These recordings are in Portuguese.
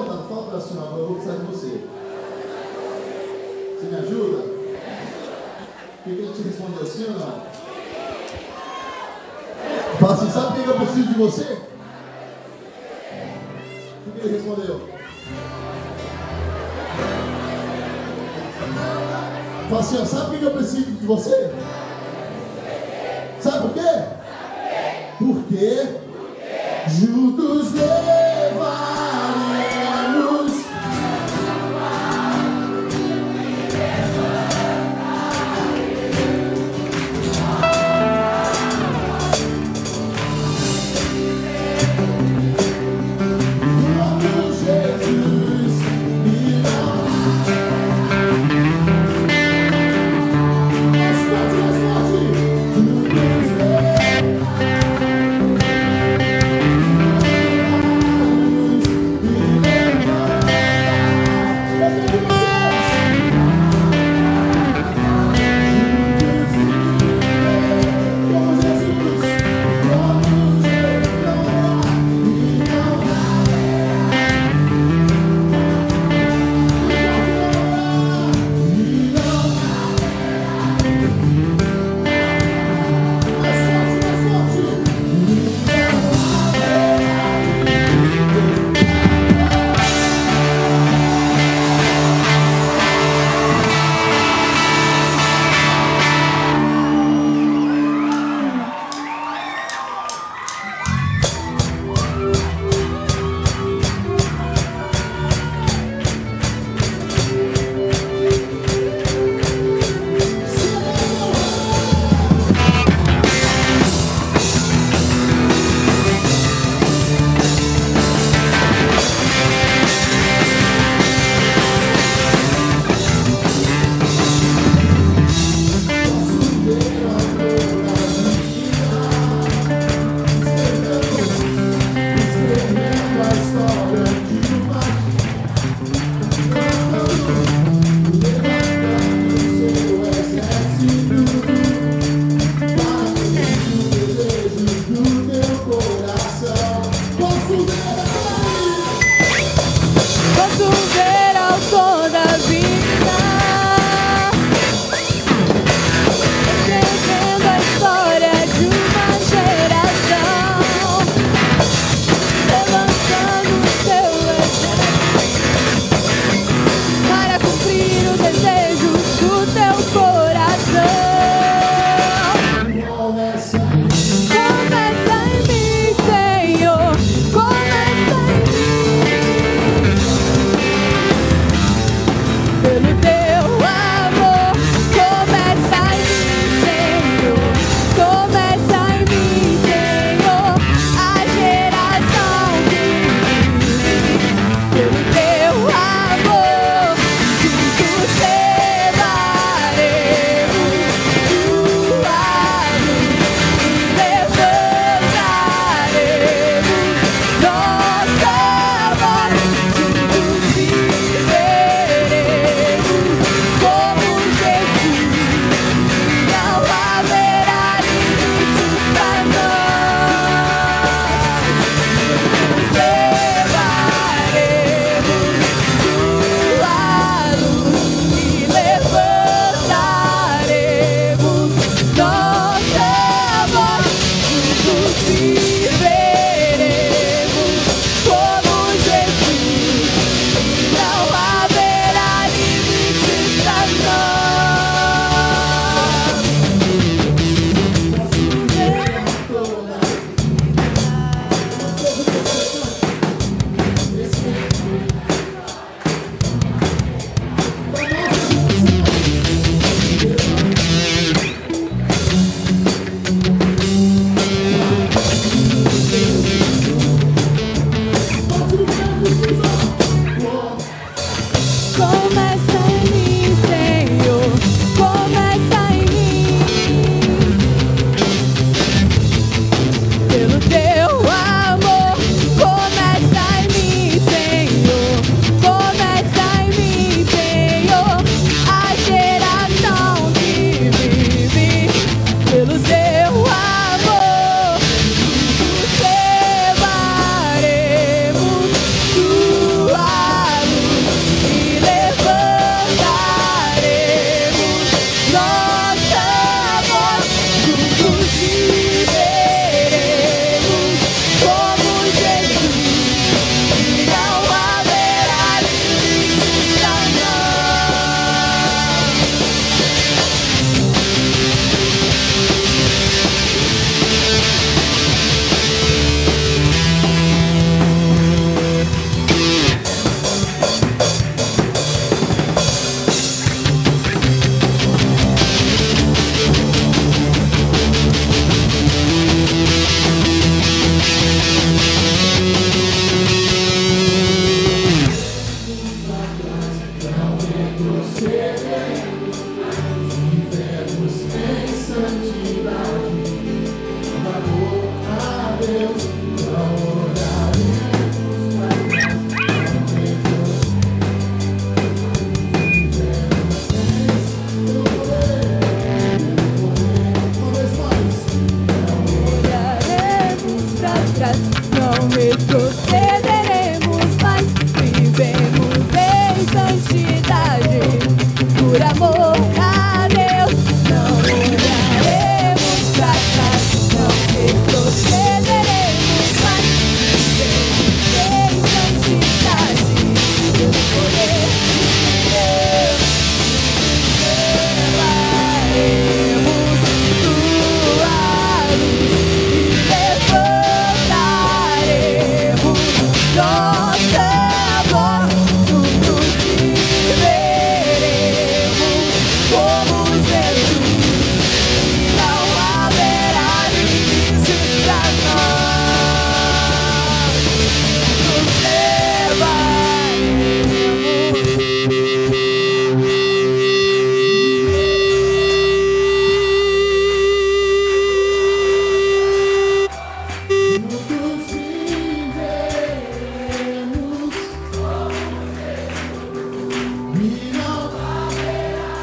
levantado, fala para a senhora, eu vou precisar de você. Você me ajuda? O que ele te respondeu, sim ou não? Fala assim, sabe por que eu preciso de você? O que ele respondeu? Fala assim, ó, sabe por que eu preciso de você? Sabe por quê? Porque juntos levaremos Jesus me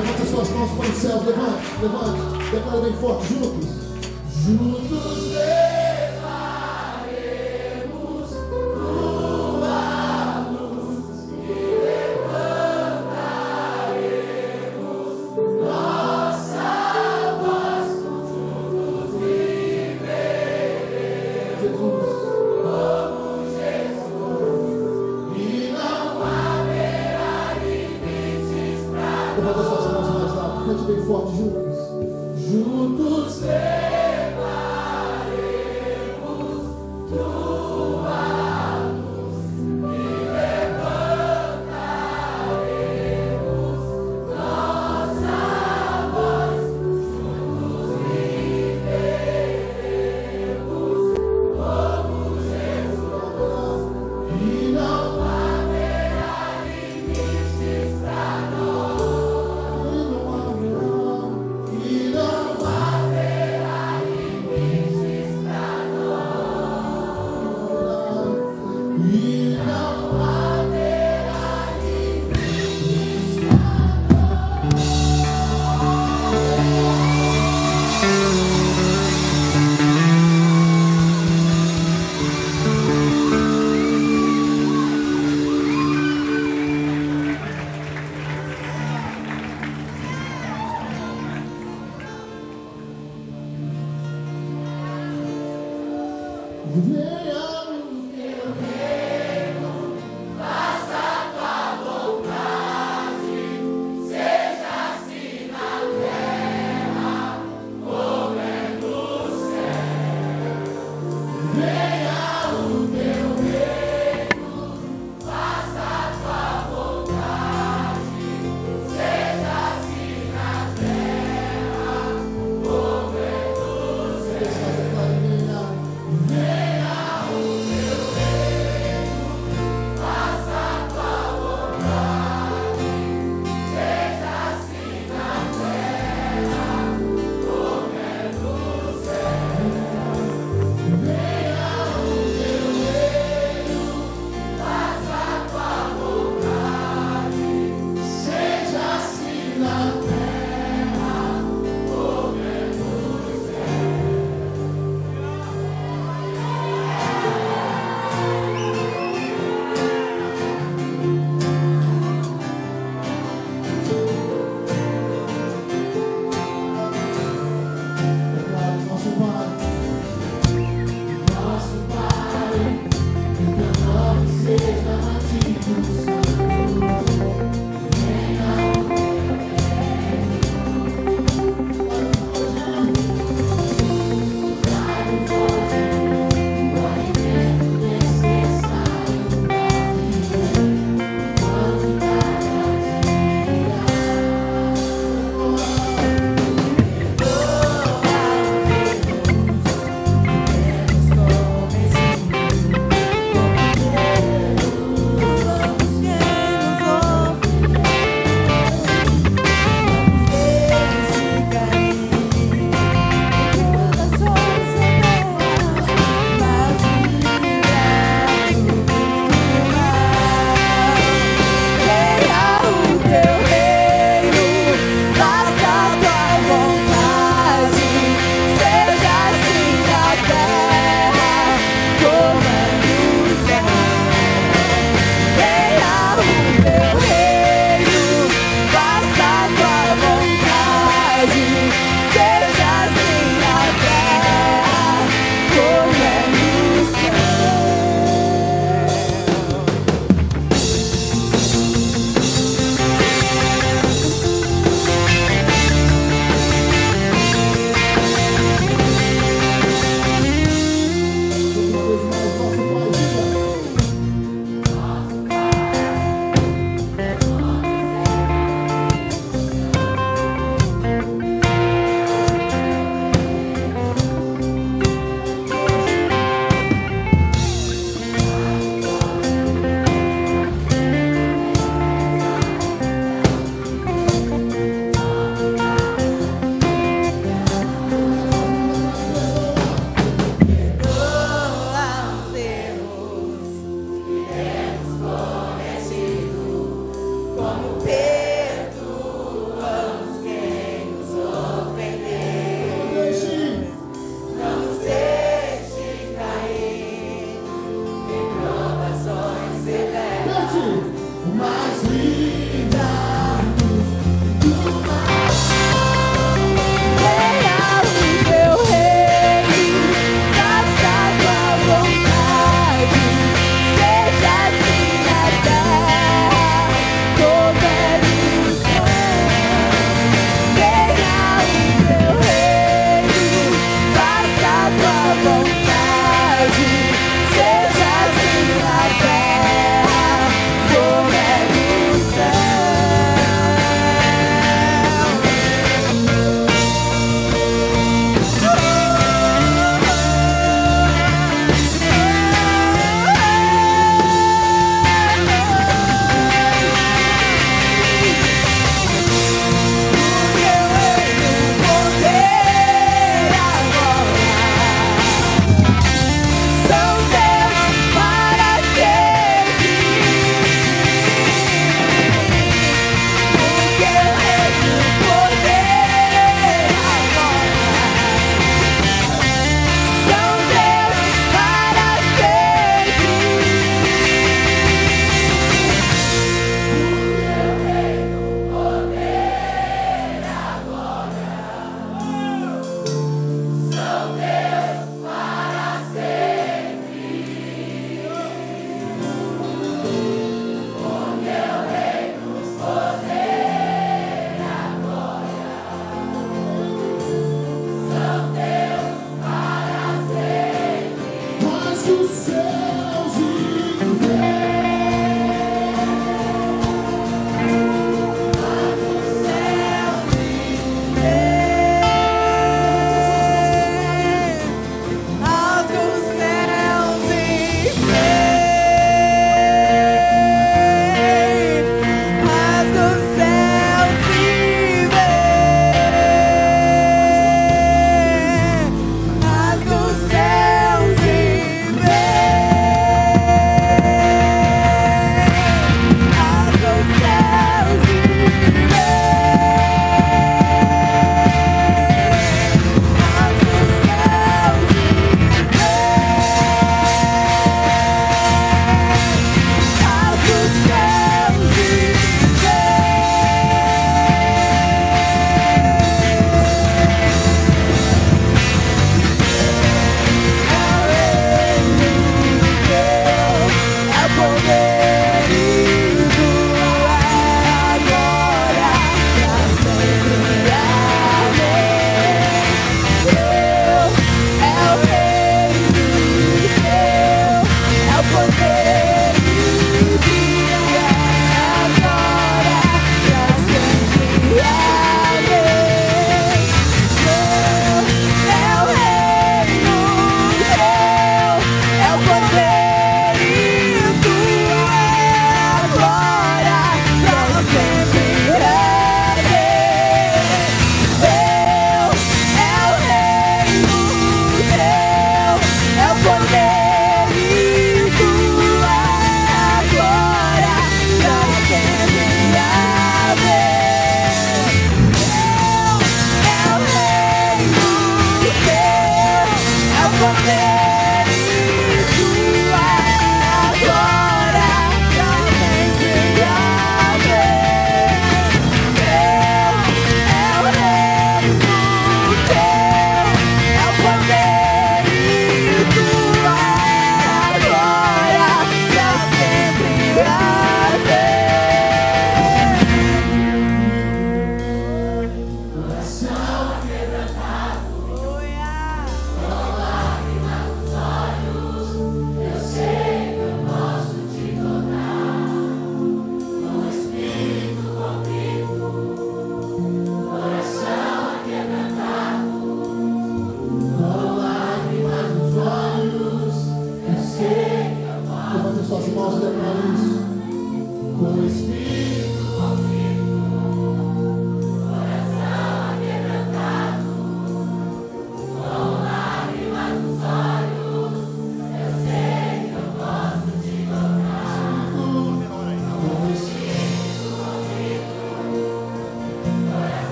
Levante as suas mãos para os céus. Levante, levante. Declara bem forte. Juntos. Juntos levaremos tua luz e levantaremos nossa voz. Juntos viveremos. Jesus. Levanta suas mãos mais lá, cante bem forte, juntos. Juntos levaremos tua luz e levantaremos nossa voz. Juntos viveremos como Jesus. E não haverá limites pra nós. E não haverá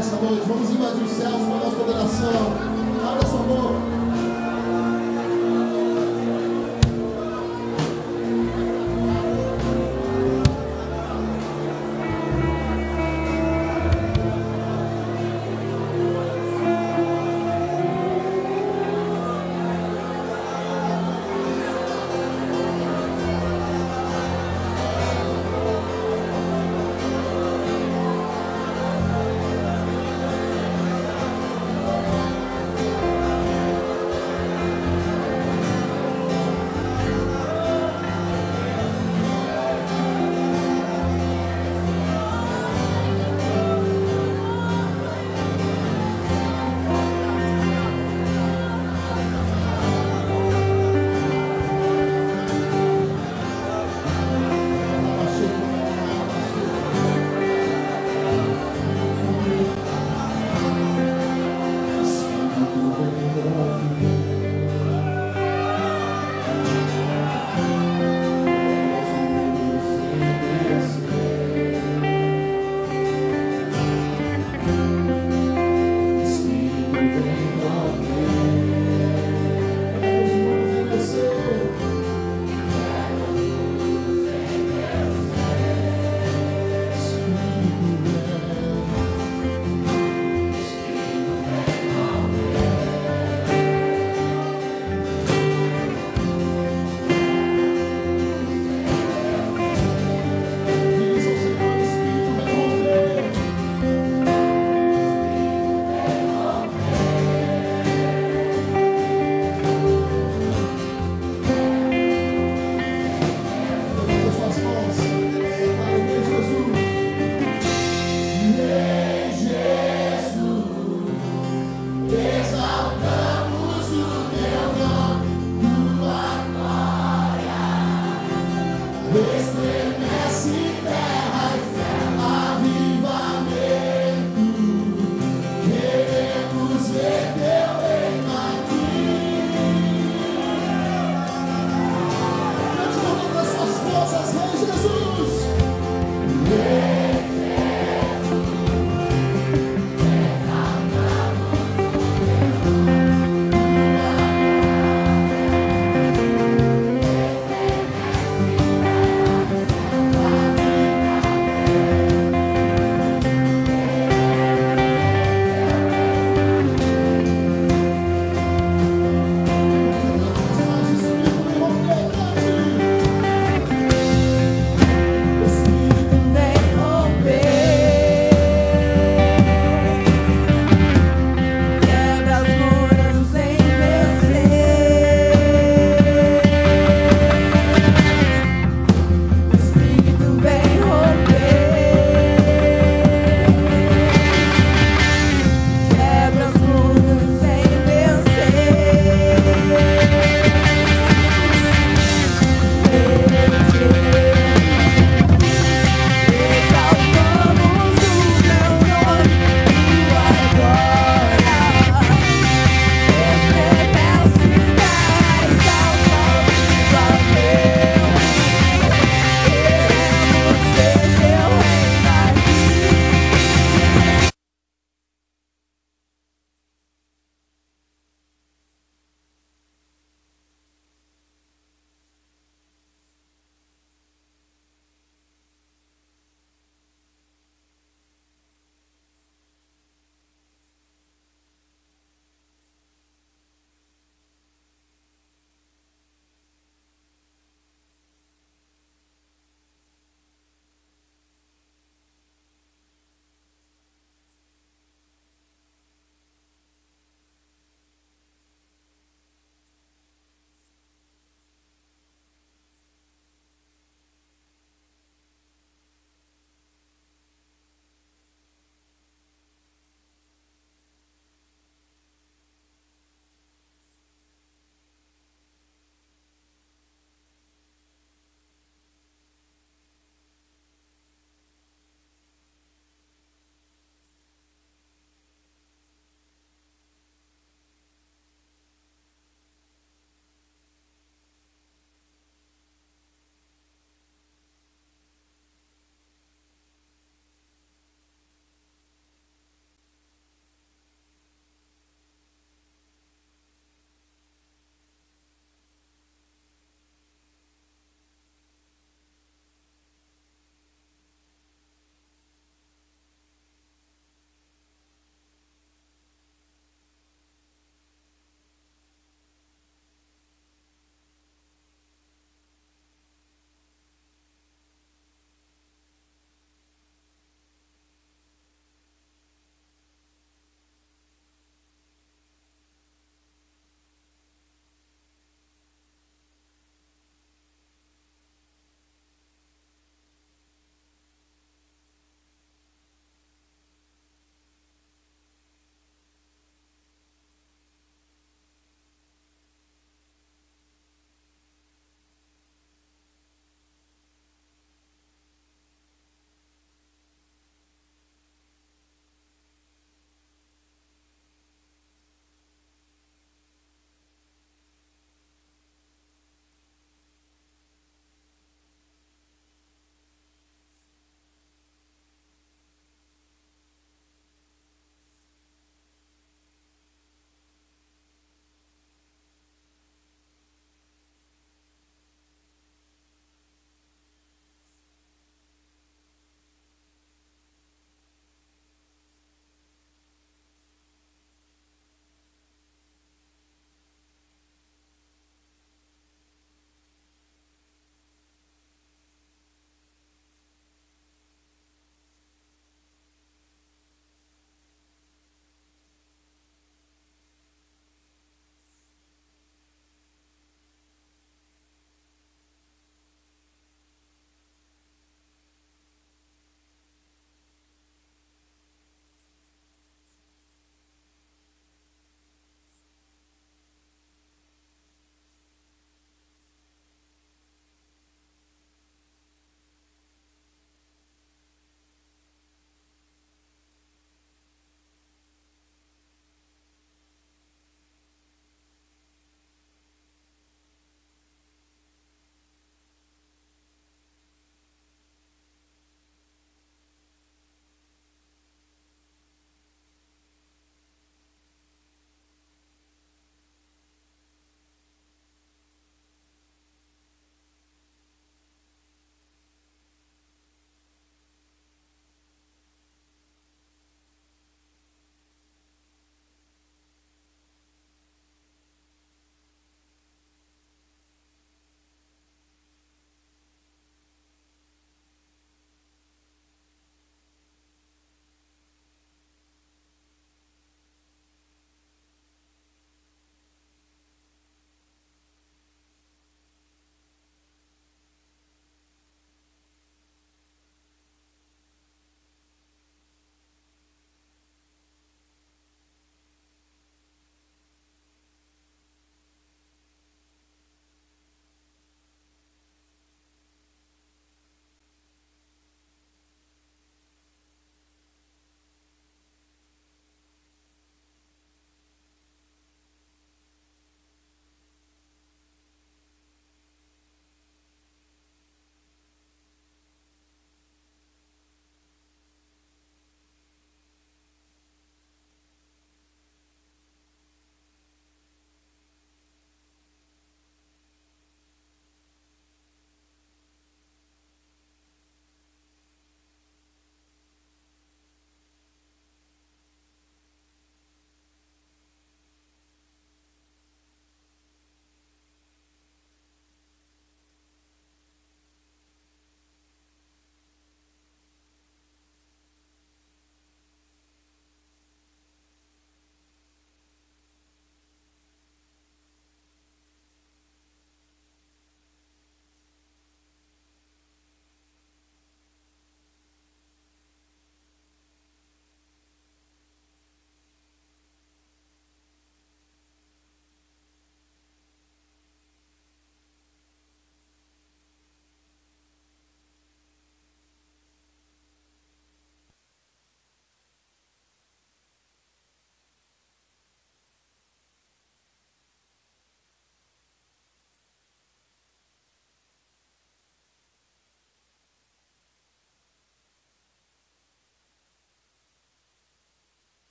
nessa noite. Vamos invadir os céus com a nossa adoração. Abra sua boca.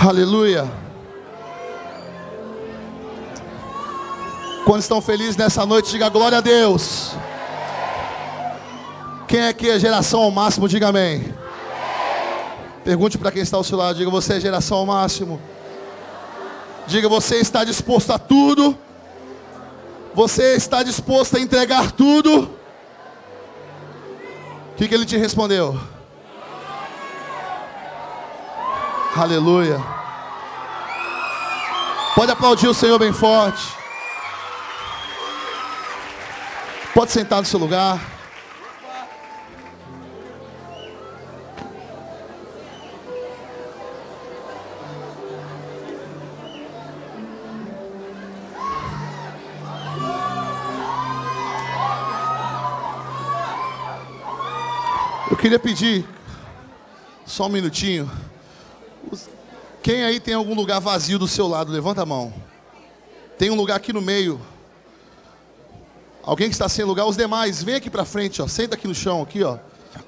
Aleluia. Quando estão felizes nessa noite, diga glória a Deus. Quem é que é geração ao máximo, diga amém. Pergunte para quem está ao seu lado, diga: você é geração ao máximo? Diga: você está disposto a tudo? Você está disposto a entregar tudo? O que ele te respondeu? Aleluia. Pode aplaudir o Senhor bem forte. Pode sentar no seu lugar. Eu queria pedir só um minutinho. Quem aí tem algum lugar vazio do seu lado? Levanta a mão. Tem um lugar aqui no meio. Alguém que está sem lugar? Os demais, vem aqui para frente, ó. Senta aqui no chão, aqui, ó.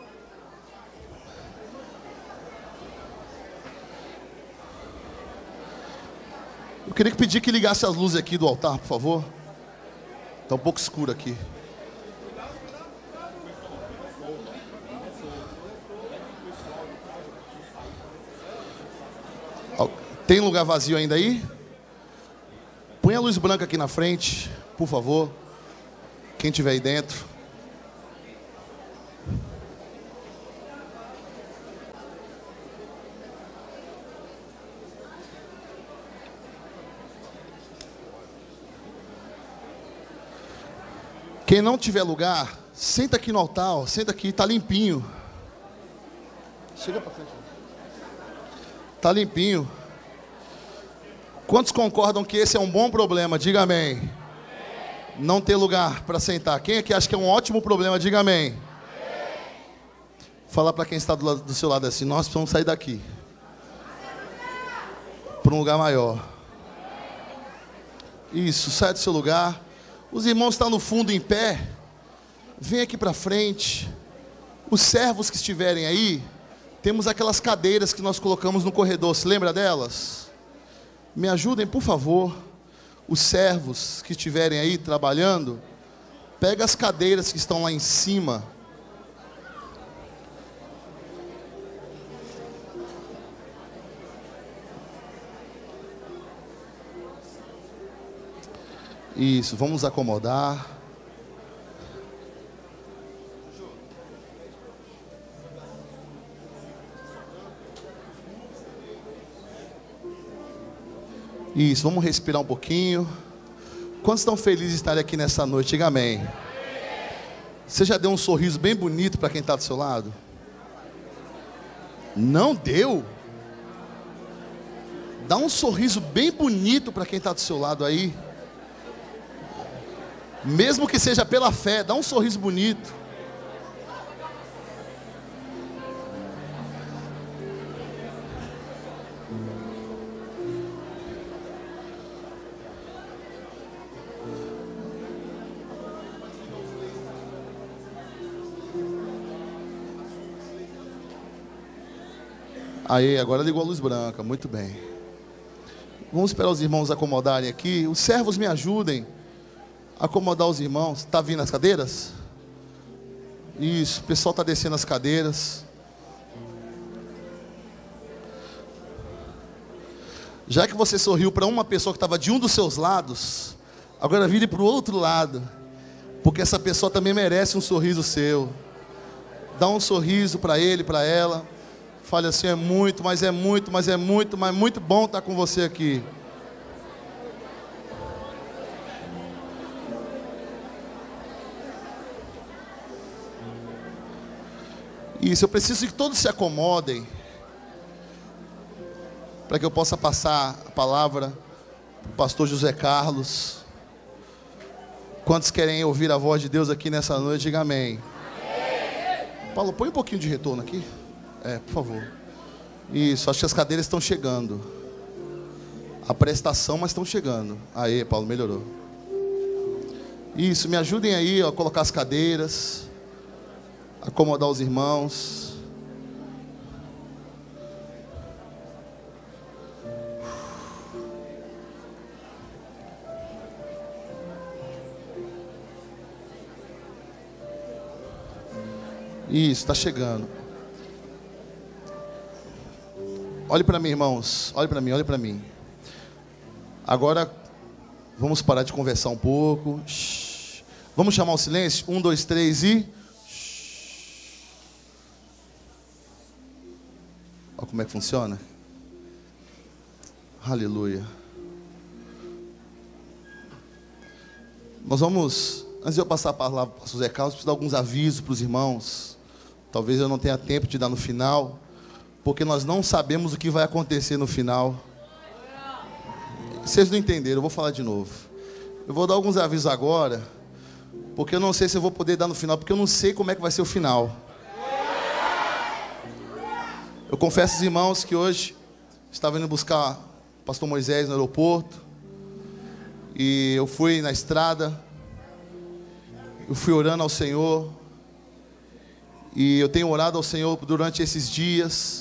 Eu queria pedir que ligasse as luzes aqui do altar, por favor. Está um pouco escuro aqui. Tem lugar vazio ainda aí? Põe a luz branca aqui na frente, por favor. Quem estiver aí dentro. Quem não tiver lugar, senta aqui no altar, ó. Senta aqui, tá limpinho. Chega para frente. Tá limpinho. Quantos concordam que esse é um bom problema? Diga amém. Não ter lugar para sentar. Quem aqui acha que é um ótimo problema? Diga amém. Fala para quem está do seu lado assim: nós precisamos sair daqui para um lugar maior. Isso, sai do seu lugar. Os irmãos estão no fundo em pé. Vem aqui para frente. Os servos que estiverem aí, temos aquelas cadeiras que nós colocamos no corredor. Se lembra delas? Me ajudem, por favor. Os servos que estiverem aí trabalhando, pega as cadeiras que estão lá em cima. Isso, vamos acomodar. Isso, vamos respirar um pouquinho. Quantos estão felizes de estar aqui nessa noite? Diga amém. Você já deu um sorriso bem bonito para quem está do seu lado? Não deu? Dá um sorriso bem bonito para quem está do seu lado aí. Mesmo que seja pela fé, dá um sorriso bonito. Aí, agora ligou a luz branca, muito bem. Vamos esperar os irmãos acomodarem aqui. Os servos me ajudem a acomodar os irmãos. Está vindo as cadeiras? Isso, o pessoal está descendo as cadeiras. Já que você sorriu para uma pessoa que estava de um dos seus lados, agora vire para o outro lado, porque essa pessoa também merece um sorriso seu. Dá um sorriso para ele, para ela. Fale assim: é muito, mas é muito, mas é muito, mas muito bom estar com você aqui. Isso, eu preciso que todos se acomodem, para que eu possa passar a palavra para o pastor José Carlos. Quantos querem ouvir a voz de Deus aqui nessa noite? Diga amém. Paulo, põe um pouquinho de retorno aqui. Por favor. Isso, acho que as cadeiras estão chegando. A prestação, mas estão chegando. Aí, Paulo, melhorou. Isso, me ajudem aí a colocar as cadeiras, acomodar os irmãos. Isso, está chegando. Olhe para mim, irmãos. Olhe para mim, olhe para mim. Agora, vamos parar de conversar um pouco. Shhh. Vamos chamar o silêncio? 1, 2, 3 e... Olha como é que funciona. Aleluia. Nós vamos, antes de eu passar a palavra para o pastor Zé Carlos, preciso dar alguns avisos para os irmãos. Talvez eu não tenha tempo de dar no final, porque nós não sabemos o que vai acontecer no final. Vocês não entenderam, eu vou falar de novo. Eu vou dar alguns avisos agora, porque eu não sei se eu vou poder dar no final, porque eu não sei como é que vai ser o final. Eu confesso aos irmãos que hoje estava indo buscar o pastor Moisés no aeroporto, e eu fui na estrada, eu fui orando ao Senhor, e eu tenho orado ao Senhor durante esses dias,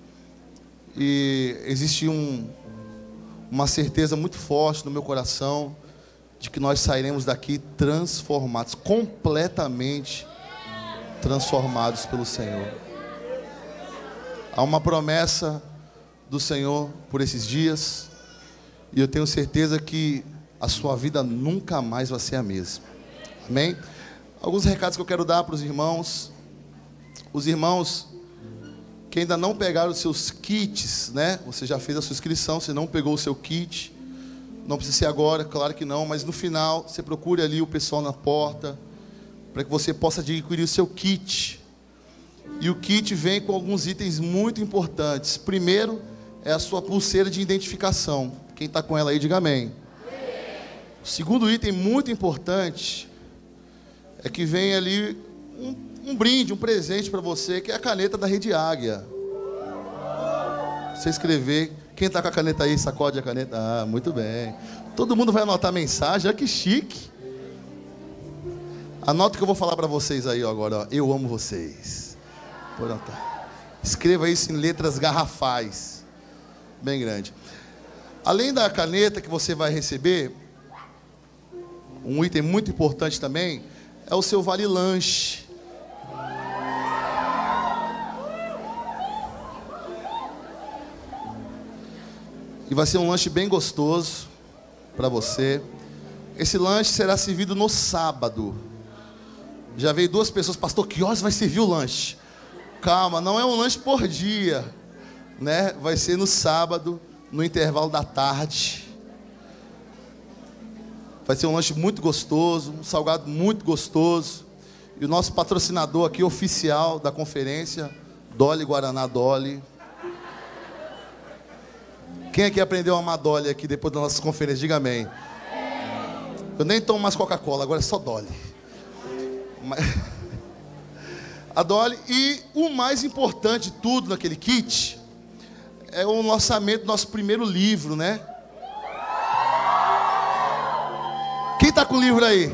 e existe uma certeza muito forte no meu coração, de que nós sairemos daqui transformados, completamente transformados pelo Senhor. Há uma promessa do Senhor por esses dias, e eu tenho certeza que a sua vida nunca mais vai ser a mesma. Amém? Alguns recados que eu quero dar para os irmãos. Os irmãos que ainda não pegaram os seus kits, né? Você já fez a sua inscrição, você não pegou o seu kit. Não precisa ser agora, claro que não, mas no final você procure ali o pessoal na porta, para que você possa adquirir o seu kit. E o kit vem com alguns itens muito importantes. Primeiro é a sua pulseira de identificação. Quem está com ela aí, diga amém. O segundo item muito importante é que vem ali um brinde, um presente para você, que é a caneta da Rede Águia. Você escrever, quem está com a caneta aí, sacode a caneta. Ah, muito bem. Todo mundo vai anotar a mensagem, olha que chique. Anota o que eu vou falar para vocês aí agora, ó. Eu amo vocês. Vou anotar. Escreva isso em letras garrafais, bem grande. Além da caneta que você vai receber, um item muito importante também é o seu vale-lanche. E vai ser um lanche bem gostoso para você. Esse lanche será servido no sábado. Já veio 2 pessoas, pastor, que horas vai servir o lanche? Calma, não é um lanche por dia, né? Vai ser no sábado, no intervalo da tarde. Vai ser um lanche muito gostoso, um salgado muito gostoso. E o nosso patrocinador aqui, oficial da conferência, Dolly Guaraná Dolly. Quem aqui aprendeu a amar Dolly aqui depois das nossas conferências? Diga amém. Eu nem tomo mais Coca-Cola, agora é só Dolly. A Dolly. E o mais importante de tudo naquele kit é o lançamento do nosso primeiro livro, né? Quem está com o livro aí?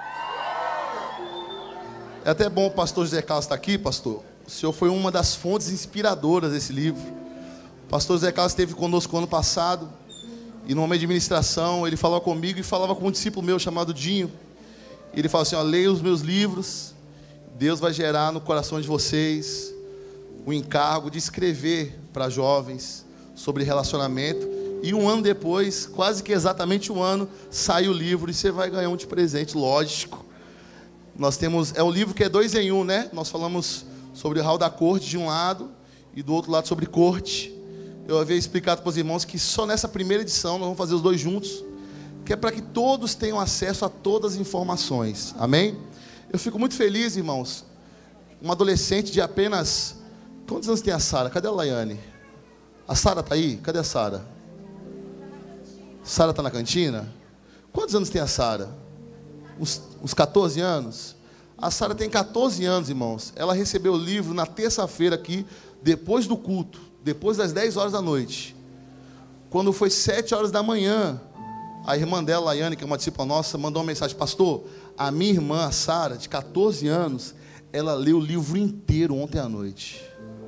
É até bom o pastor José Carlos estar aqui, pastor. O senhor foi uma das fontes inspiradoras desse livro. O pastor José Carlos esteve conosco ano passado, e no momento de ministração, ele falava comigo e falava com um discípulo meu chamado Dinho. Ele falou assim, ó, leia os meus livros, Deus vai gerar no coração de vocês o encargo de escrever para jovens sobre relacionamento. E um ano depois, quase que exatamente um ano, sai o livro e você vai ganhar um de presente, lógico. Nós temos, é o livro que é 2 em 1, né? Nós falamos sobre o hall da corte de um lado e do outro lado sobre corte. Eu havia explicado para os irmãos que só nessa primeira edição nós vamos fazer os 2 juntos, que é para que todos tenham acesso a todas as informações. Amém? Eu fico muito feliz, irmãos. Uma adolescente de apenas... Quantos anos tem a Sara? Cadê a Laiane? A Sara está aí? Cadê a Sara? Sara está na cantina? Quantos anos tem a Sara? Uns 14 anos? A Sara tem 14 anos, irmãos. Ela recebeu o livro na terça-feira aqui, depois do culto, depois das 10 horas da noite. Quando foi 7 horas da manhã, a irmã dela, Laiane, que é uma discípula nossa, mandou uma mensagem: pastor, a minha irmã, a Sara, de 14 anos, ela leu o livro inteiro ontem à noite.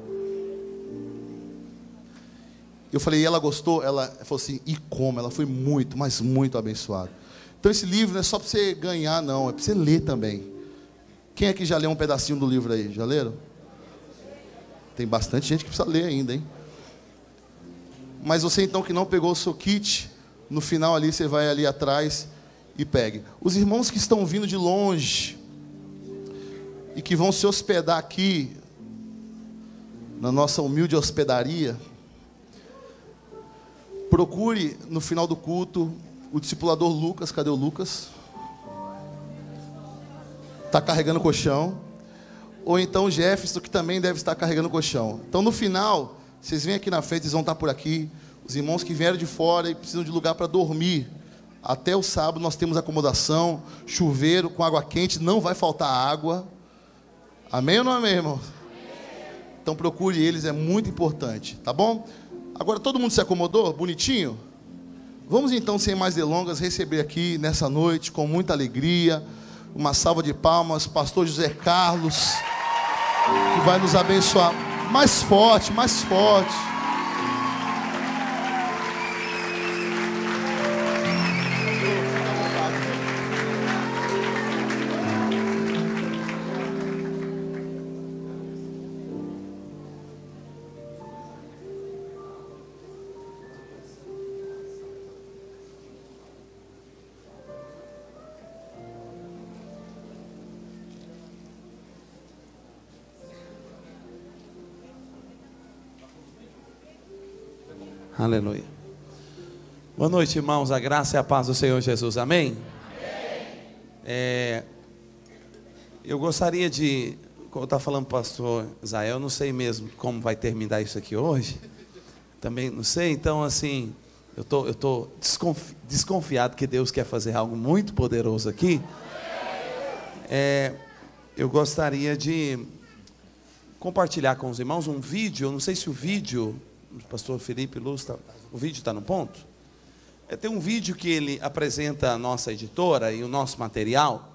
Eu falei, e ela gostou? Ela falou assim, e como? Ela foi muito, mas muito abençoada. Então esse livro não é só para você ganhar, não, é para você ler também. Quem aqui já leu um pedacinho do livro aí? Já leram? Tem bastante gente que precisa ler ainda, hein? Mas você então que não pegou o seu kit, no final ali você vai ali atrás e pegue. Os irmãos que estão vindo de longe e que vão se hospedar aqui na nossa humilde hospedaria, procure no final do culto o discipulador Lucas. Cadê o Lucas? Está carregando o colchão. Ou então o Jefferson, que também deve estar carregando o colchão. Então no final, vocês vêm aqui na frente, eles vão estar por aqui. Os irmãos que vieram de fora e precisam de lugar para dormir. Até o sábado nós temos acomodação, chuveiro com água quente, não vai faltar água. Amém ou não amém, irmão? Então procure eles, é muito importante, tá bom? Agora todo mundo se acomodou? Bonitinho? Vamos então, sem mais delongas, receber aqui nessa noite, com muita alegria, uma salva de palmas, pastor José Carlos, que vai nos abençoar. Mais forte, mais forte. Aleluia. Boa noite, irmãos. A graça e a paz do Senhor Jesus. Amém? Amém. Eu gostaria de, como eu estava falando para o pastor Israel, eu não sei mesmo como vai terminar isso aqui hoje. Também não sei. Então, assim, eu tô desconfiado que Deus quer fazer algo muito poderoso aqui. Eu gostaria de compartilhar com os irmãos um vídeo. Eu não sei se o vídeo... O pastor Felipe Luz, o vídeo está no ponto? Tem um vídeo que ele apresenta a nossa editora e o nosso material.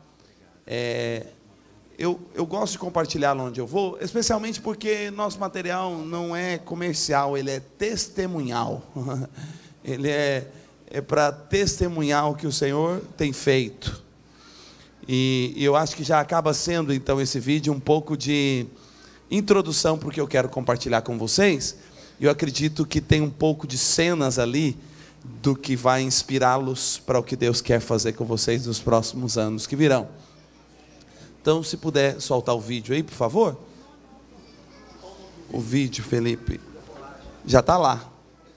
Eu gosto de compartilhá-lo onde eu vou, especialmente porque nosso material não é comercial, ele é testemunhal. Ele é para testemunhar o que o Senhor tem feito. E eu acho que já acaba sendo, então, esse vídeo um pouco de introdução para o que eu quero compartilhar com vocês. Eu acredito que tem um pouco de cenas ali do que vai inspirá-los para o que Deus quer fazer com vocês nos próximos anos que virão. Então, se puder soltar o vídeo aí, por favor. O vídeo, Felipe, já está lá.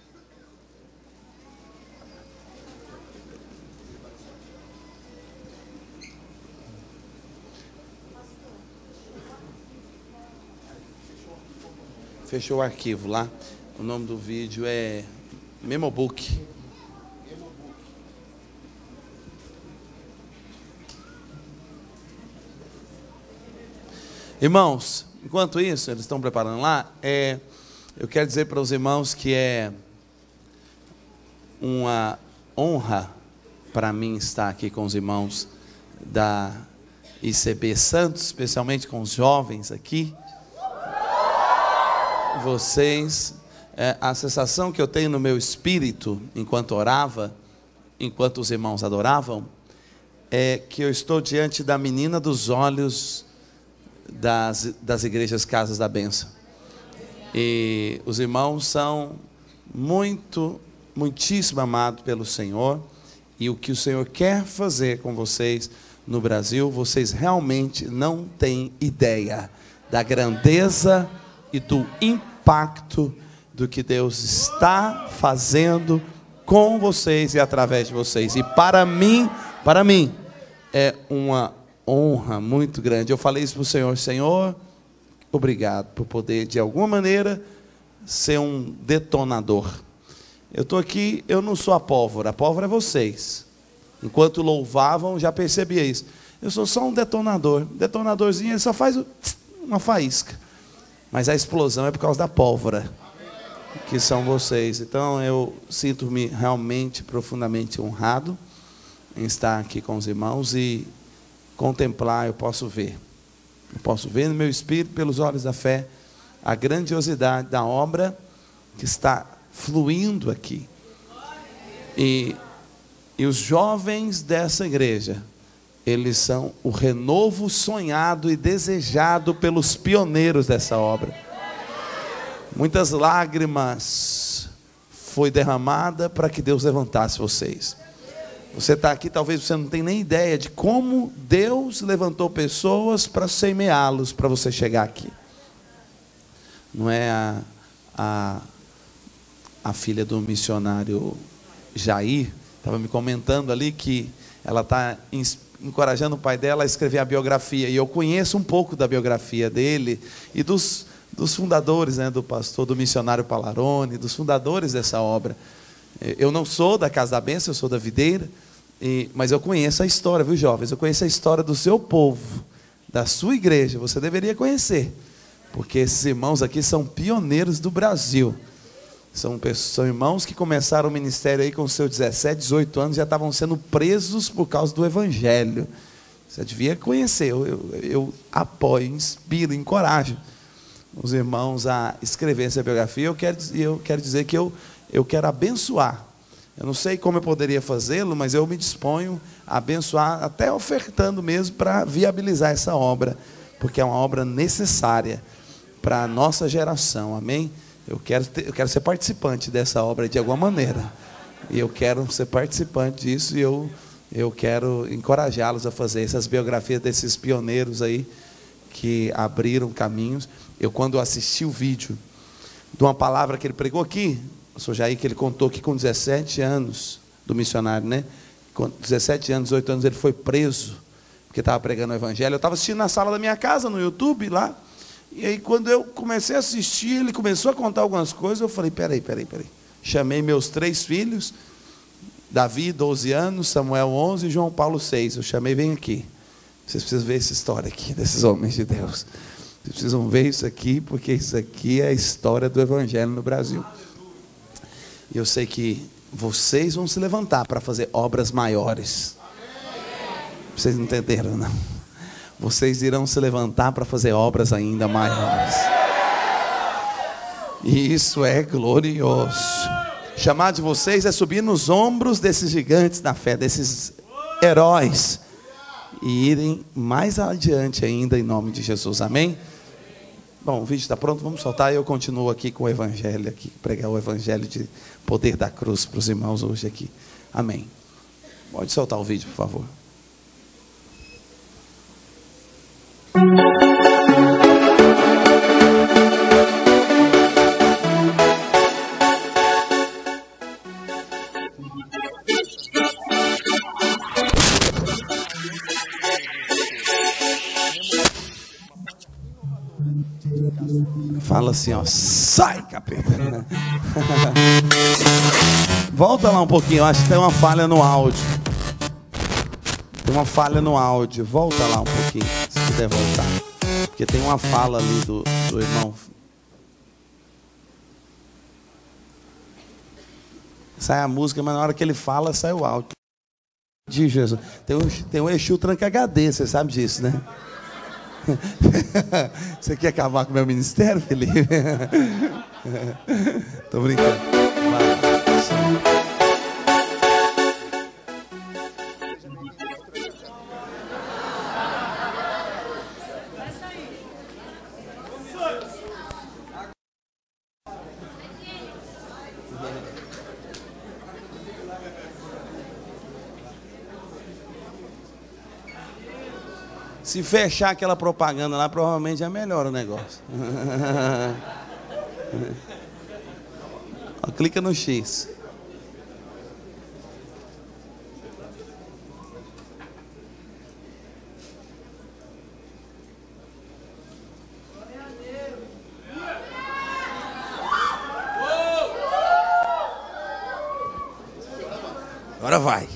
Fechou o arquivo lá. O nome do vídeo é Memobook. Irmãos, enquanto isso, eles estão preparando lá, eu quero dizer para os irmãos que é uma honra para mim estar aqui com os irmãos da ICB Santos, especialmente com os jovens aqui. Vocês, a sensação que eu tenho no meu espírito, enquanto orava, enquanto os irmãos adoravam, é que eu estou diante da menina dos olhos das igrejas Casas da Bênção. E os irmãos são muitíssimo amados pelo Senhor, e o que o Senhor quer fazer com vocês no Brasil, vocês realmente não têm ideia da grandeza e do impacto do que Deus está fazendo com vocês e através de vocês. E para mim é uma honra muito grande. Eu falei isso para o Senhor: Senhor, obrigado por poder de alguma maneira ser um detonador. Eu estou aqui, eu não sou a pólvora é vocês. Enquanto louvavam, já percebia isso. Eu sou só um detonadorzinho, ele só faz uma faísca. Mas a explosão é por causa da pólvora, que são vocês. Então eu sinto-me realmente profundamente honrado em estar aqui com os irmãos e contemplar. Eu posso ver no meu espírito, pelos olhos da fé, a grandiosidade da obra que está fluindo aqui. E os jovens dessa igreja eles são o renovo sonhado e desejado pelos pioneiros dessa obra. Muitas lágrimas foi derramada para que Deus levantasse vocês. Você está aqui, talvez você não tenha nem ideia de como Deus levantou pessoas para semeá-los, para você chegar aqui. Não é a filha do missionário Jair, estava me comentando ali que ela está encorajando o pai dela a escrever a biografia, e eu conheço um pouco da biografia dele e dos fundadores, né, do pastor, do missionário Palarone, dos fundadores dessa obra. Eu não sou da Casa da Bênção, eu sou da Videira, mas eu conheço a história, viu, jovens? Eu conheço a história do seu povo, da sua igreja. Você deveria conhecer, porque esses irmãos aqui são pioneiros do Brasil. São irmãos que começaram o ministério aí com seus 17, 18 anos, já estavam sendo presos por causa do Evangelho. Você devia conhecer. Eu apoio, inspiro, encorajo os irmãos a escrever essa biografia. Eu quero dizer que eu quero abençoar. Eu não sei como eu poderia fazê-lo, mas eu me disponho a abençoar, até ofertando mesmo, para viabilizar essa obra, porque é uma obra necessária para a nossa geração, amém? Eu quero ser participante dessa obra de alguma maneira, e eu quero ser participante disso, e eu quero encorajá-los a fazer essas biografias desses pioneiros aí, que abriram caminhos. Quando assisti o vídeo de uma palavra que ele pregou aqui, o senhor Jair, que ele contou que com 17 anos, do missionário, né? Com 17 anos, 18 anos, ele foi preso, porque estava pregando o Evangelho. Eu estava assistindo na sala da minha casa, no YouTube, lá, e aí quando eu comecei a assistir, ele começou a contar algumas coisas, eu falei, peraí. Chamei meus 3 filhos, Davi, 12 anos, Samuel, 11, e João Paulo, 6. Eu chamei, vem aqui. Vocês precisam ver essa história aqui, desses homens de Deus. Vocês precisam ver isso aqui, porque isso aqui é a história do Evangelho no Brasil. E eu sei que vocês vão se levantar para fazer obras maiores. Vocês não entenderam, não? Vocês irão se levantar para fazer obras ainda maiores. E isso é glorioso. Chamar de vocês é subir nos ombros desses gigantes da fé, desses heróis, e irem mais adiante ainda em nome de Jesus, amém? Bom, o vídeo está pronto, vamos soltar e eu continuo aqui com o Evangelho, aqui, pregar o Evangelho de poder da cruz para os irmãos hoje aqui, amém? Pode soltar o vídeo, por favor. Fala assim, ó, sai, capeta. Volta lá um pouquinho, eu acho que tem uma falha no áudio. Tem uma falha no áudio. Volta lá um pouquinho, se puder voltar. Porque tem uma fala ali do irmão. Sai a música, mas na hora que ele fala, sai o áudio. De Jesus. Tem um Exu tranca HD, você sabe disso, né? Você quer acabar com o meu ministério, Felipe? Tô brincando. Vai. Se fechar aquela propaganda lá, provavelmente já melhora o negócio. Clica no X. Agora vai.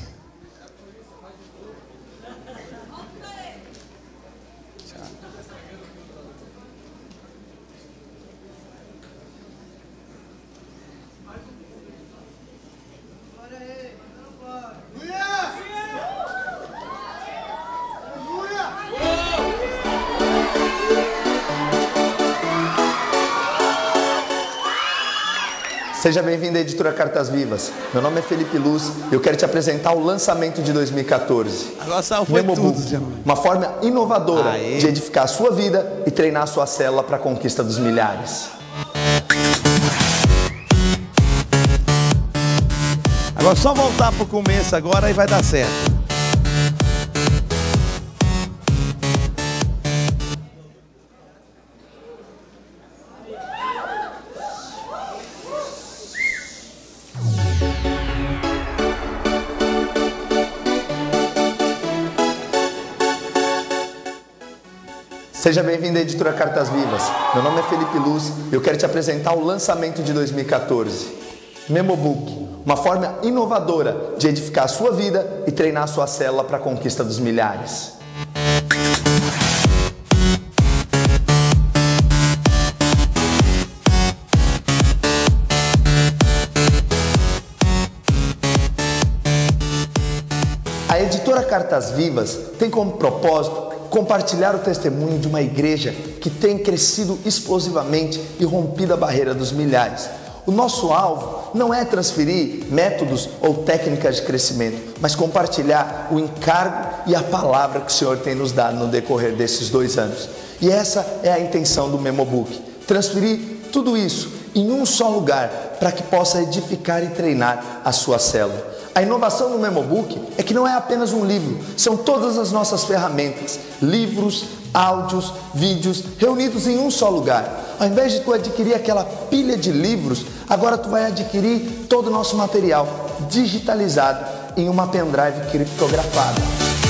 Seja bem-vindo à Editora Cartas Vivas. Meu nome é Felipe Luz e eu quero te apresentar o lançamento de 2014. Agora só foi Memobook, tudo, uma forma inovadora Aê. de edificar a sua vida e treinar a sua célula para a conquista dos milhares. Agora só voltar pro começo agora e vai dar certo. Seja bem-vindo à Editora Cartas Vivas. Meu nome é Felipe Luz e eu quero te apresentar o lançamento de 2014. Memobook, uma forma inovadora de edificar a sua vida e treinar a sua célula para a conquista dos milhares. A Editora Cartas Vivas tem como propósito compartilhar o testemunho de uma igreja que tem crescido explosivamente e rompido a barreira dos milhares. O nosso alvo não é transferir métodos ou técnicas de crescimento, mas compartilhar o encargo e a palavra que o Senhor tem nos dado no decorrer desses 2 anos. E essa é a intenção do Memobook, transferir tudo isso em um só lugar para que possa edificar e treinar a sua célula. A inovação no Memobook é que não é apenas um livro, são todas as nossas ferramentas, livros, áudios, vídeos, reunidos em um só lugar. Ao invés de tu adquirir aquela pilha de livros, agora tu vai adquirir todo o nosso material digitalizado em uma pendrive criptografada.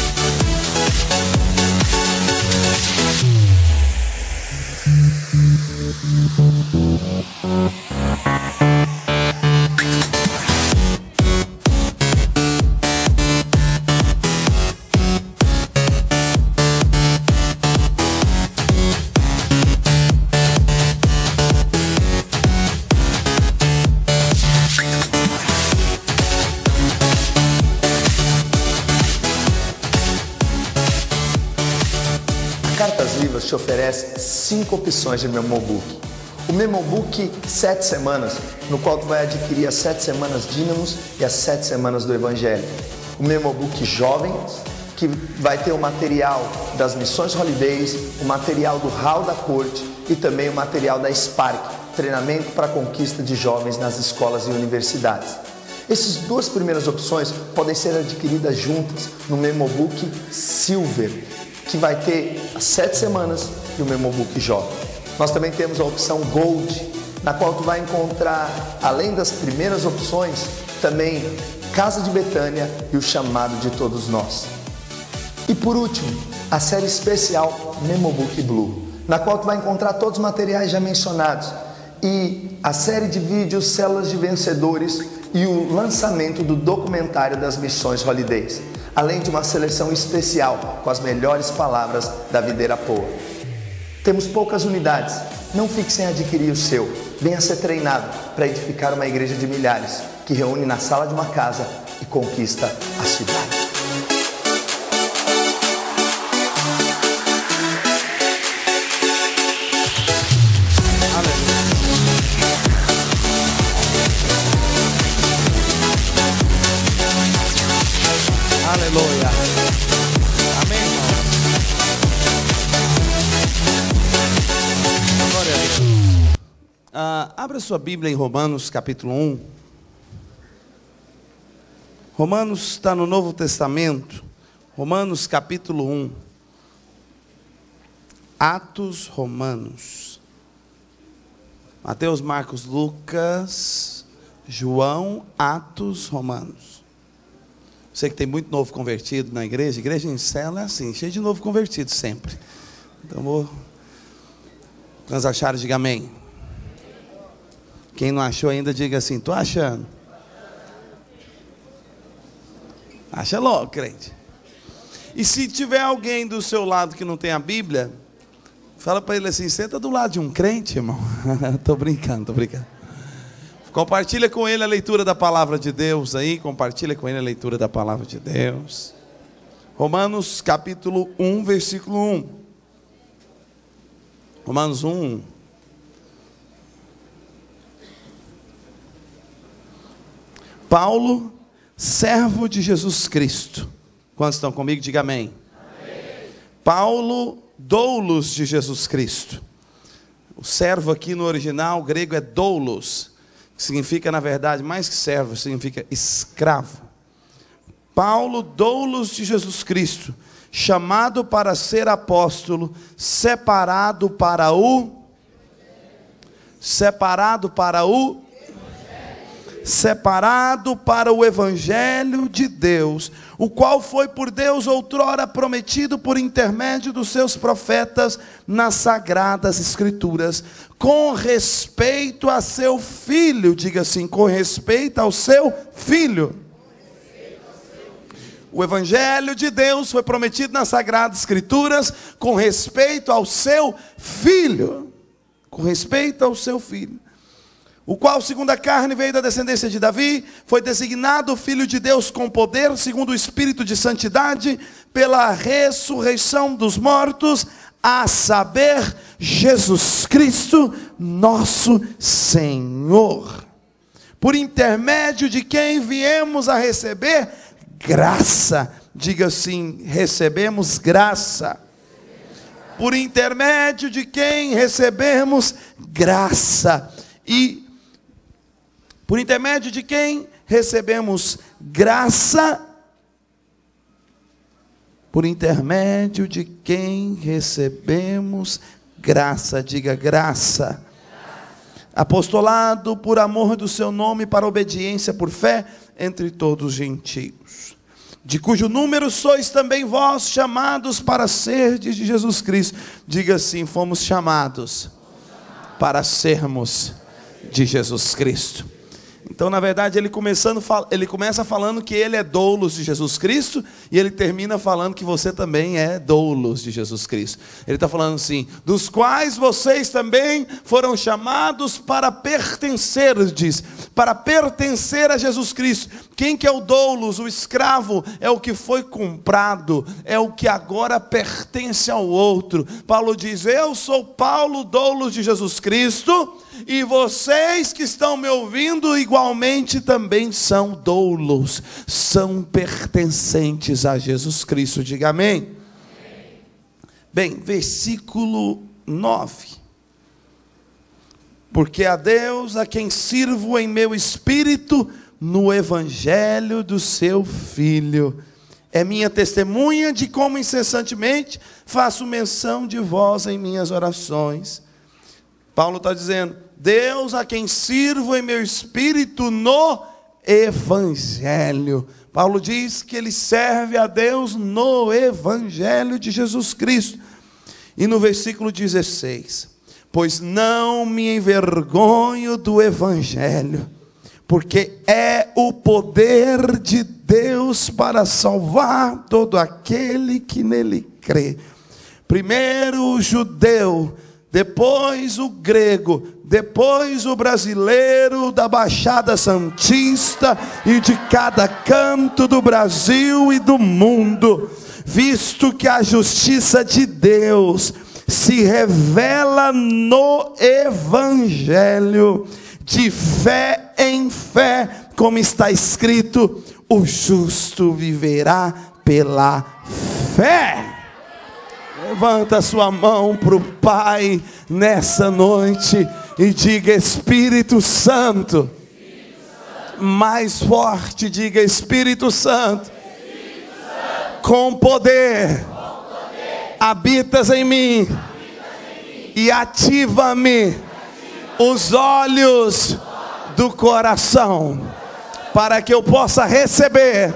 Cartas Vivas te oferece 5 opções de Memobook. O Memobook 7 semanas, no qual tu vai adquirir as 7 semanas Dínamos e as 7 semanas do Evangelho. O Memobook Jovens, que vai ter o material das Missões Holidays, o material do Hall da Corte e também o material da Spark, treinamento para a conquista de jovens nas escolas e universidades. Essas 2 primeiras opções podem ser adquiridas juntas no Memobook Silver, que vai ter as 7 semanas e o Memobook Jovem. Nós também temos a opção Gold, na qual tu vai encontrar, além das primeiras opções, também Casa de Betânia e o Chamado de Todos Nós. E por último, a série especial Memobook Blue, na qual tu vai encontrar todos os materiais já mencionados e a série de vídeos Células de Vencedores e o lançamento do documentário das Missões Holidays, além de uma seleção especial com as melhores palavras da Videira Poa. Temos poucas unidades, não fique sem adquirir o seu. Venha ser treinado para edificar uma igreja de milhares que reúne na sala de uma casa e conquista a cidade. Aleluia. Amém, irmão. Glória a Deus. Abra sua Bíblia em Romanos capítulo 1. Romanos está no Novo Testamento. Romanos capítulo 1. Atos Romanos. Mateus, Marcos, Lucas, João, Atos, Romanos. Sei que tem muito novo convertido na igreja. Igreja em célula é assim, cheio de novo convertido sempre. Então vou. Quando acharam, diga amém. Quem não achou ainda, diga assim: estou achando. Acha logo, crente. E se tiver alguém do seu lado que não tem a Bíblia, fala para ele assim: senta do lado de um crente, irmão. Estou brincando, estou brincando. Compartilha com ele a leitura da palavra de Deus aí. Compartilha com ele a leitura da palavra de Deus. Romanos capítulo 1, versículo 1. Romanos 1. Paulo, servo de Jesus Cristo. Quantos estão comigo? Diga amém. Amém. Paulo, doulos de Jesus Cristo. O servo aqui no original grego é doulos, que significa, na verdade, mais que servo, significa escravo. Paulo, doulos de Jesus Cristo, chamado para ser apóstolo, separado para o evangelho de Deus, o qual foi por Deus outrora prometido por intermédio dos seus profetas nas sagradas escrituras, com respeito a seu filho. Diga assim: com respeito ao seu filho. O evangelho de Deus foi prometido nas sagradas escrituras com respeito ao seu filho. Com respeito ao seu filho, o qual segundo a carne veio da descendência de Davi, foi designado filho de Deus com poder, segundo o Espírito de santidade, pela ressurreição dos mortos, a saber, Jesus Cristo, nosso Senhor, por intermédio de quem viemos a receber graça. Diga assim: recebemos graça. Por intermédio de quem recebemos graça. E por intermédio de quem recebemos graça. Por intermédio de quem recebemos graça. Diga: graça. Apostolado por amor do seu nome, para obediência por fé entre todos os gentios, de cujo número sois também vós chamados para serdes de Jesus Cristo. Diga assim: fomos chamados para sermos de Jesus Cristo. Então, na verdade, ele começa falando que ele é doulos de Jesus Cristo, e ele termina falando que você também é doulos de Jesus Cristo. Ele está falando assim: dos quais vocês também foram chamados para pertencer, diz, para pertencer a Jesus Cristo. Quem que é o doulos? O escravo é o que foi comprado, é o que agora pertence ao outro. Paulo diz: eu sou Paulo, doulos de Jesus Cristo, e vocês que estão me ouvindo igualmente também são doulos, são pertencentes a Jesus Cristo. Diga amém. Bem, versículo 9. Porque a Deus, a quem sirvo em meu espírito, no evangelho do seu Filho, é minha testemunha de como incessantemente faço menção de vós em minhas orações. Paulo está dizendo: Deus, a quem sirvo em meu espírito no evangelho. Paulo diz que ele serve a Deus no evangelho de Jesus Cristo. E no versículo 16: pois não me envergonho do evangelho, porque é o poder de Deus para salvar todo aquele que nele crê. Primeiro o judeu, depois o grego, depois o brasileiro da Baixada Santista e de cada canto do Brasil e do mundo, visto que a justiça de Deus se revela no evangelho, de fé em fé, como está escrito: o justo viverá pela fé. Levanta sua mão para o Pai nessa noite e diga: Espírito Santo. Mais forte, diga: Espírito Santo. Com poder, habitas em mim e ativa-me os olhos do coração, para que eu possa receber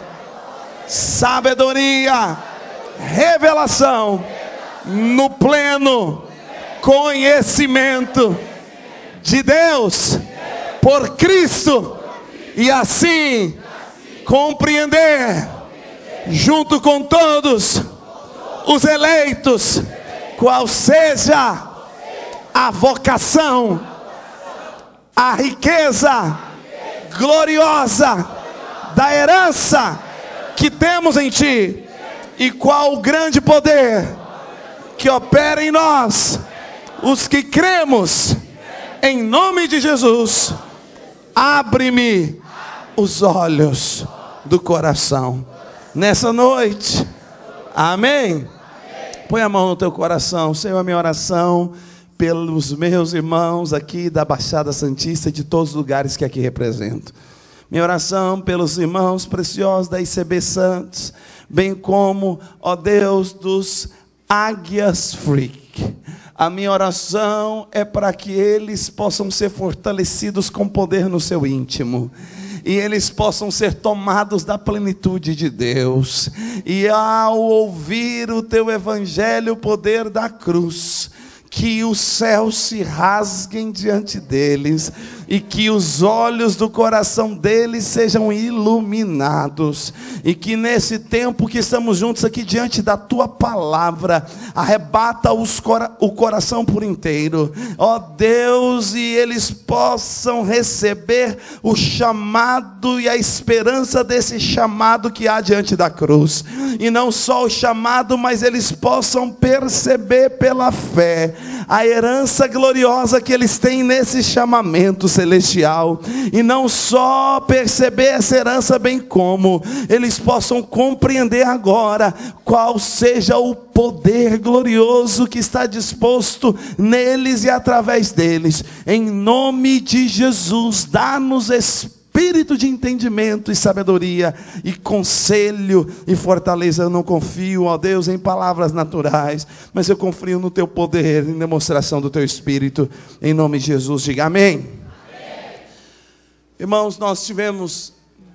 sabedoria, revelação, no pleno conhecimento de Deus por Cristo, e assim compreender junto com todos os eleitos qual seja a vocação, a riqueza gloriosa da herança que temos em Ti, e qual o grande poder que opera em nós, os que cremos, em nome de Jesus. Abre-me os olhos do coração. Nessa noite, amém? Põe a mão no teu coração. Senhor, a minha oração pelos meus irmãos aqui da Baixada Santista e de todos os lugares que aqui represento. Minha oração pelos irmãos preciosos da ICB Santos, bem como, ó Deus, dos Águias Freak. A minha oração é para que eles possam ser fortalecidos com poder no seu íntimo, e eles possam ser tomados da plenitude de Deus, e ao ouvir o teu evangelho, o poder da cruz, que os céus se rasguem diante deles, e que os olhos do coração deles sejam iluminados, e que nesse tempo que estamos juntos aqui diante da tua palavra, arrebata o coração por inteiro, ó Deus, e eles possam receber o chamado e a esperança desse chamado que há diante da cruz, e não só o chamado, mas eles possam perceber pela fé a herança gloriosa que eles têm nesse chamamento celestial, e não só perceber essa herança, bem como eles possam compreender agora qual seja o poder glorioso que está disposto neles e através deles. Em nome de Jesus, dá-nos espírito de entendimento e sabedoria, e conselho e fortaleza. Eu não confio, ó Deus, em palavras naturais, mas eu confio no teu poder, em demonstração do teu espírito. Em nome de Jesus, diga amém. Amém. Irmãos, nós estivemos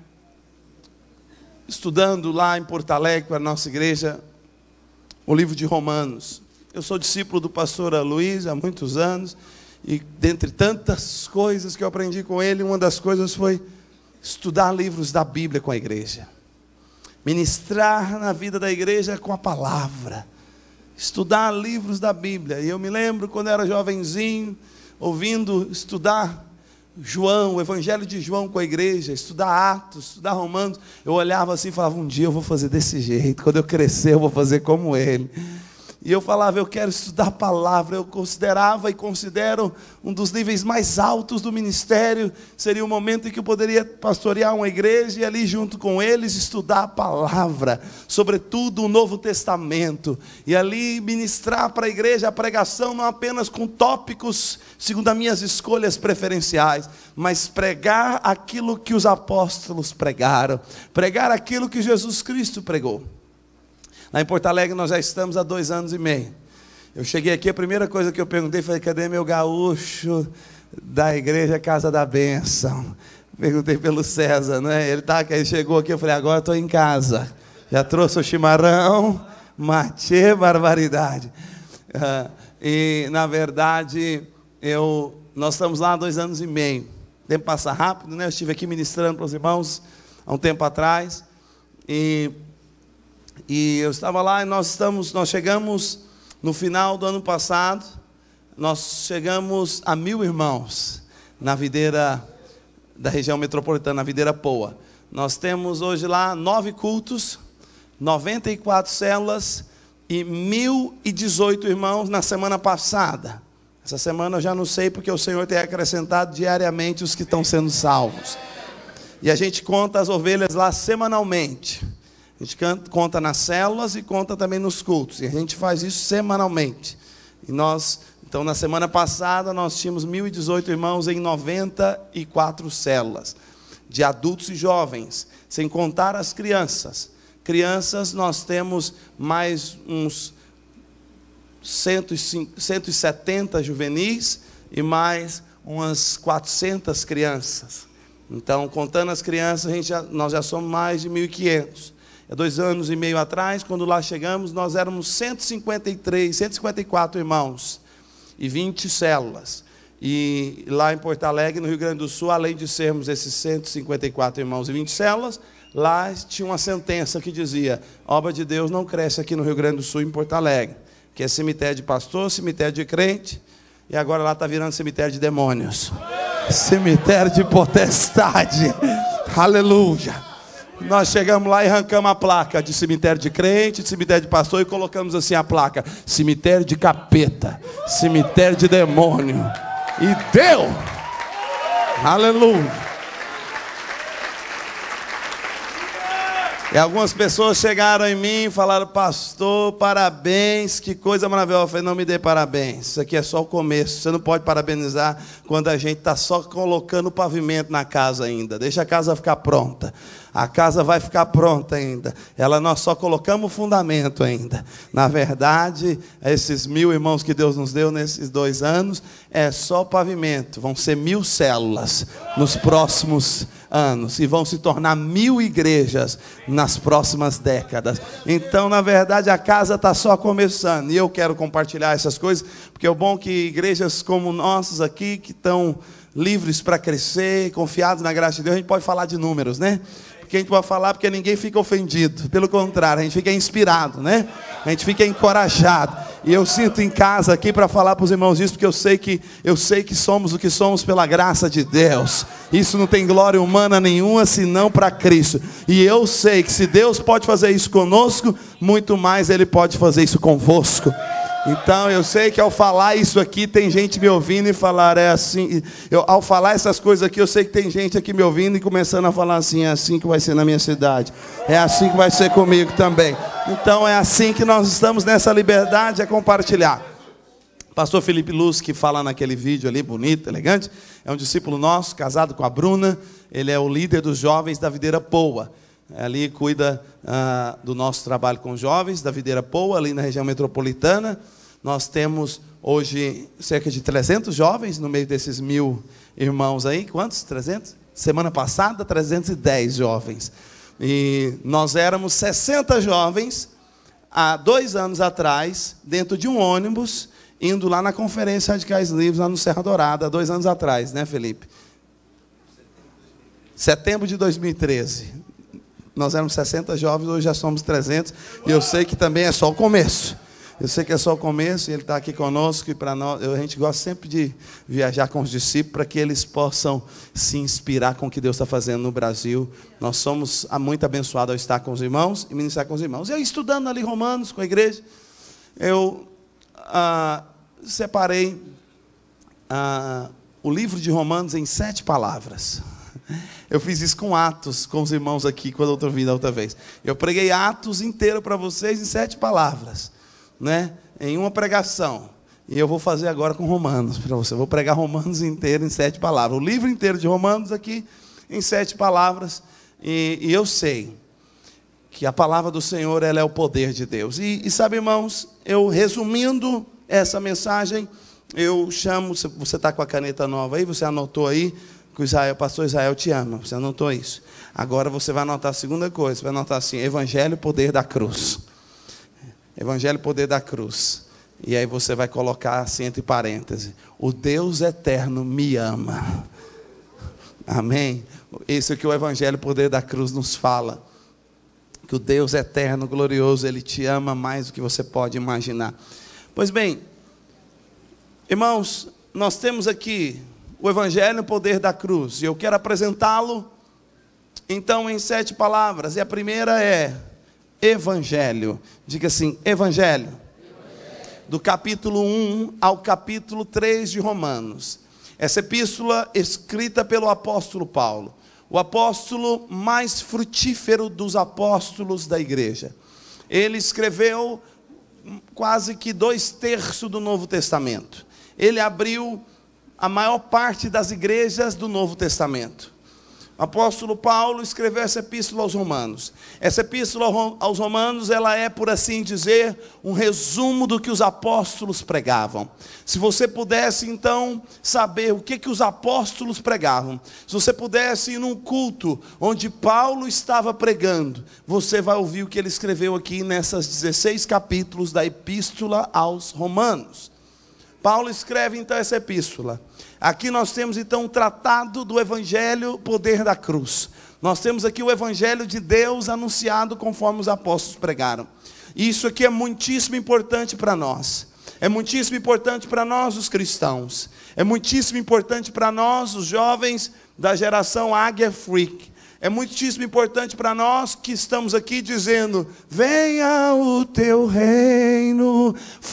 estudando lá em Porto Alegre, com a nossa igreja, o livro de Romanos. Eu sou discípulo do pastor Luiz há muitos anos, e dentre tantas coisas que eu aprendi com ele, uma das coisas foi estudar livros da Bíblia com a igreja, ministrar na vida da igreja com a palavra, estudar livros da Bíblia. E eu me lembro quando eu era jovenzinho, ouvindo estudar João, o Evangelho de João com a igreja, estudar Atos, estudar Romanos. Eu olhava assim e falava: um dia eu vou fazer desse jeito, quando eu crescer eu vou fazer como ele. E eu falava: eu quero estudar a palavra. Eu considerava e considero um dos níveis mais altos do ministério seria o momento em que eu poderia pastorear uma igreja e ali junto com eles estudar a palavra, sobretudo o Novo Testamento, e ali ministrar para a igreja a pregação não apenas com tópicos segundo as minhas escolhas preferenciais, mas pregar aquilo que os apóstolos pregaram, pregar aquilo que Jesus Cristo pregou. Lá em Porto Alegre nós já estamos há 2 anos e meio. Eu cheguei aqui, a primeira coisa que eu perguntei foi: cadê meu gaúcho da igreja Casa da Bênção? Perguntei pelo César, né? Ele chegou aqui, eu falei: agora estou em casa. Já trouxe o chimarrão, matê, barbaridade. E na verdade, nós estamos lá há 2 anos e meio. O tempo passa rápido, né? Eu estive aqui ministrando para os irmãos há um tempo atrás. E eu estava lá, e nós chegamos no final do ano passado, nós chegamos a 1000 irmãos na videira da região metropolitana, na videira Poa. Nós temos hoje lá 9 cultos, 94 células e 1018 irmãos na semana passada. Essa semana eu já não sei, porque o Senhor tem acrescentado diariamente os que estão sendo salvos. E a gente conta as ovelhas lá semanalmente. A gente conta nas células e conta também nos cultos. E a gente faz isso semanalmente. E então na semana passada nós tínhamos 1018 irmãos em 94 células, de adultos e jovens, sem contar as crianças. Crianças nós temos mais uns 170 juvenis e mais umas 400 crianças. Então, contando as crianças, nós já somos mais de 1.500. Há 2 anos e meio atrás, quando lá chegamos, nós éramos 154 irmãos e 20 células. E lá em Porto Alegre, no Rio Grande do Sul, além de sermos esses 154 irmãos e 20 células, lá tinha uma sentença que dizia: obra de Deus não cresce aqui no Rio Grande do Sul, em Porto Alegre, que é cemitério de pastor, cemitério de crente, e agora lá está virando cemitério de demônios, cemitério de potestade. Aleluia. Nós chegamos lá e arrancamos a placa de cemitério de crente, de cemitério de pastor, e colocamos assim a placa: cemitério de capeta, cemitério de demônio. E deu! Aleluia! E algumas pessoas chegaram em mim e falaram: pastor, parabéns, que coisa maravilhosa. Eu falei: não me dê parabéns, isso aqui é só o começo. Você não pode parabenizar quando a gente está só colocando o pavimento na casa ainda. Deixa a casa ficar pronta. A casa vai ficar pronta ainda. Nós só colocamos o fundamento ainda. Na verdade, esses 1000 irmãos que Deus nos deu nesses 2 anos, é só o pavimento. Vão ser 1000 células nos próximos anos. E vão se tornar 1000 igrejas nas próximas décadas. Então, na verdade, a casa está só começando. E eu quero compartilhar essas coisas, porque é bom que igrejas como nossas aqui, que estão livres para crescer, confiados na graça de Deus, a gente pode falar de números, né? Porque a gente pode falar porque ninguém fica ofendido. Pelo contrário, a gente fica inspirado, né? A gente fica encorajado. E eu sinto em casa aqui para falar para os irmãos isso, porque eu sei que somos o que somos pela graça de Deus. Isso não tem glória humana nenhuma, senão para Cristo. E eu sei que se Deus pode fazer isso conosco, muito mais Ele pode fazer isso convosco. Então eu sei que ao falar isso aqui, tem gente me ouvindo e falar: é assim. Ao falar essas coisas aqui, eu sei que tem gente aqui me ouvindo e começando a falar assim: é assim que vai ser na minha cidade, é assim que vai ser comigo também. Então é assim que nós estamos nessa liberdade, a compartilhar. Pastor Felipe Luz, que fala naquele vídeo ali, bonito, elegante, é um discípulo nosso, casado com a Bruna. Ele é o líder dos jovens da Videira Poa. Ali cuida do nosso trabalho com jovens da Videira Poa, ali na região metropolitana. Nós temos hoje cerca de 300 jovens no meio desses 1000 irmãos aí. Quantos? 300? Semana passada, 310 jovens. E nós éramos 60 jovens há 2 anos atrás, dentro de um ônibus, indo lá na Conferência Radicais Livres, lá no Serra Dourada, há 2 anos atrás, né, Felipe? Setembro de 2013. Nós éramos 60 jovens, hoje já somos 300. E eu sei que também é só o começo. Eu sei que é só o começo, e ele está aqui conosco. E para nós, a gente gosta sempre de viajar com os discípulos para que eles possam se inspirar com o que Deus está fazendo no Brasil. Nós somos muito abençoados ao estar com os irmãos e ministrar com os irmãos. E eu, estudando ali Romanos com a igreja, eu separei o livro de Romanos em 7 palavras. Eu fiz isso com Atos, com os irmãos aqui, quando eu estou vindo a outra vez. Eu preguei Atos inteiro para vocês em 7 palavras, né? Em uma pregação. E eu vou fazer agora com Romanos para você. Eu vou pregar Romanos inteiro em 7 palavras. O livro inteiro de Romanos aqui em 7 palavras. E eu sei que a palavra do Senhor, ela é o poder de Deus. E sabe, irmãos, eu resumindo essa mensagem, eu chamo, você está com a caneta nova aí, você anotou aí, que o pastor Israel te ama, você anotou isso. Agora você vai anotar a segunda coisa, você vai anotar assim: Evangelho, poder da cruz. Evangelho, poder da cruz. E aí você vai colocar assim entre parênteses: o Deus eterno me ama. Amém? Isso é que o Evangelho, poder da cruz nos fala. Que o Deus eterno, glorioso, Ele te ama mais do que você pode imaginar. Pois bem, irmãos, nós temos aqui o Evangelho, o poder da cruz. E eu quero apresentá-lo, então, em 7 palavras. E a primeira é Evangelho. Diga assim: Evangelho. Do capítulo 1 ao capítulo 3 de Romanos. Essa epístola escrita pelo apóstolo Paulo. O apóstolo mais frutífero dos apóstolos da igreja. Ele escreveu quase que 2/3 do Novo Testamento. Ele abriu a maior parte das igrejas do Novo Testamento. O apóstolo Paulo escreveu essa epístola aos Romanos. Essa epístola aos Romanos, ela é, por assim dizer, um resumo do que os apóstolos pregavam. Se você pudesse, então, saber o que os apóstolos pregavam, se você pudesse ir num culto onde Paulo estava pregando, você vai ouvir o que ele escreveu aqui nessas 16 capítulos da epístola aos Romanos. Paulo escreve então essa epístola. Aqui nós temos então um tratado do Evangelho, poder da cruz. Nós temos aqui o Evangelho de Deus anunciado conforme os apóstolos pregaram. E isso aqui é muitíssimo importante para nós. É muitíssimo importante para nós os cristãos. É muitíssimo importante para nós os jovens da geração Águia Freak. É muitíssimo importante para nós que estamos aqui dizendo: venha o teu reino,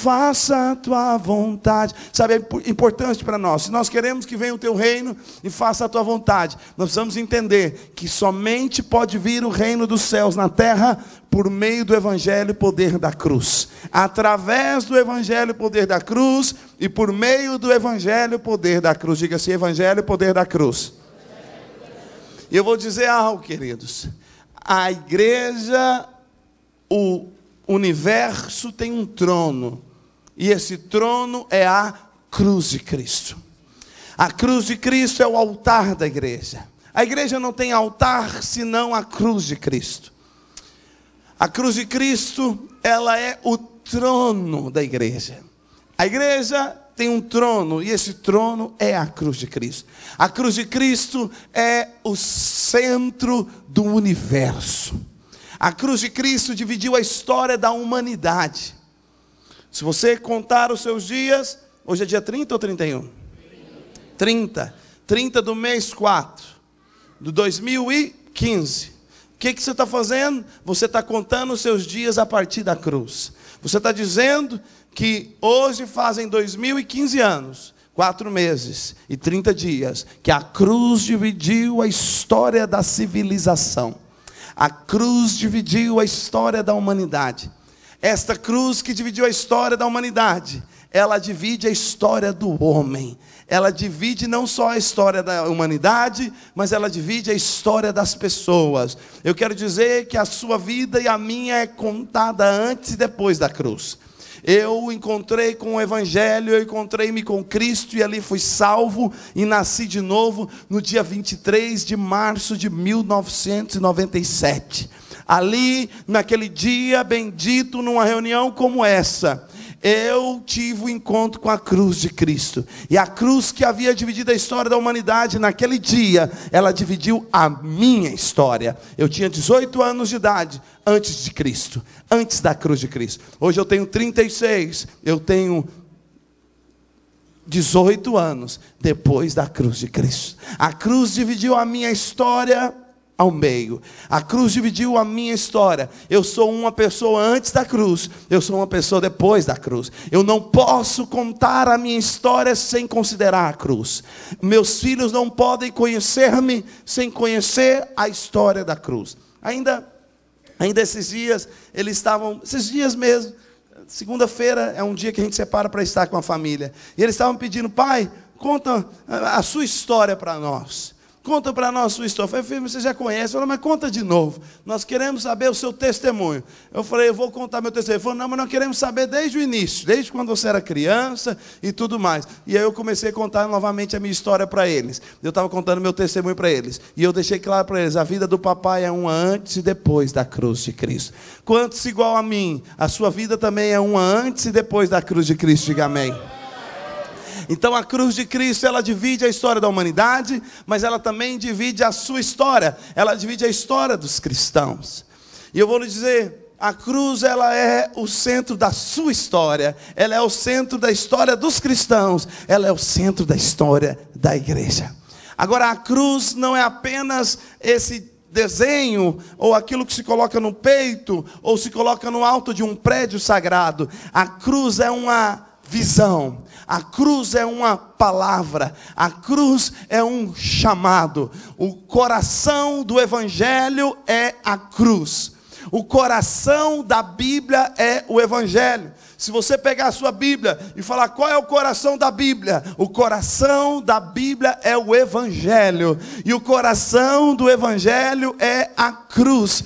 faça a tua vontade. Sabe, é importante para nós. Se nós queremos que venha o teu reino e faça a tua vontade, nós precisamos entender que somente pode vir o reino dos céus na terra por meio do evangelho e poder da cruz. Através do evangelho e poder da cruz e por meio do evangelho e poder da cruz. Diga assim, evangelho e poder da cruz. E eu vou dizer algo, queridos. A igreja, o universo tem um trono. E esse trono é a cruz de Cristo. A cruz de Cristo é o altar da igreja. A igreja não tem altar senão a cruz de Cristo. A cruz de Cristo, ela é o trono da igreja. A igreja tem um trono, e esse trono é a cruz de Cristo. A cruz de Cristo é o centro do universo. A cruz de Cristo dividiu a história da humanidade. Se você contar os seus dias, hoje é dia 30 ou 31? 30 do mês 4, do 2015. O que você está fazendo? Você está contando os seus dias a partir da cruz. Você está dizendo que hoje fazem 2015 anos, 4 meses e 30 dias, que a cruz dividiu a história da civilização. A cruz dividiu a história da humanidade. Esta cruz que dividiu a história da humanidade, ela divide a história do homem. Ela divide não só a história da humanidade, mas ela divide a história das pessoas. Eu quero dizer que a sua vida e a minha é contada antes e depois da cruz. Eu encontrei com o evangelho, eu encontrei-me com Cristo e ali fui salvo e nasci de novo no dia 23 de março de 1997. Ali, naquele dia bendito, numa reunião como essa, eu tive um encontro com a cruz de Cristo. E a cruz que havia dividido a história da humanidade naquele dia, ela dividiu a minha história. Eu tinha 18 anos de idade antes de Cristo, antes da cruz de Cristo. Hoje eu tenho 36, eu tenho 18 anos depois da cruz de Cristo. A cruz dividiu a minha história ao meio. A cruz dividiu a minha história. Eu sou uma pessoa antes da cruz, eu sou uma pessoa depois da cruz. Eu não posso contar a minha história sem considerar a cruz. Meus filhos não podem conhecer-me sem conhecer a história da cruz. Ainda esses dias, esses dias mesmo, segunda-feira é um dia que a gente separa para estar com a família. E eles estavam pedindo, pai, conta a sua história para nós. Conta para nós a sua história. Eu falei, filho, você já conhece. Eu falei, mas conta de novo. Nós queremos saber o seu testemunho. Eu falei, eu vou contar meu testemunho. Ele falou, não, mas nós queremos saber desde o início, desde quando você era criança e tudo mais. E aí eu comecei a contar novamente a minha história para eles. Eu estava contando meu testemunho para eles. E eu deixei claro para eles, a vida do papai é uma antes e depois da cruz de Cristo. Quantos igual a mim, a sua vida também é uma antes e depois da cruz de Cristo. Diga amém. Então a cruz de Cristo, ela divide a história da humanidade, mas ela também divide a sua história. Ela divide a história dos cristãos. E eu vou lhe dizer, a cruz, ela é o centro da sua história. Ela é o centro da história dos cristãos. Ela é o centro da história da igreja. Agora, a cruz não é apenas esse desenho, ou aquilo que se coloca no peito, ou se coloca no alto de um prédio sagrado. A cruz é uma visão, a cruz é uma palavra, a cruz é um chamado. O coração do evangelho é a cruz. O coração da Bíblia é o evangelho. Se você pegar a sua Bíblia e falar qual é o coração da Bíblia, o coração da Bíblia é o evangelho. E o coração do evangelho é a cruz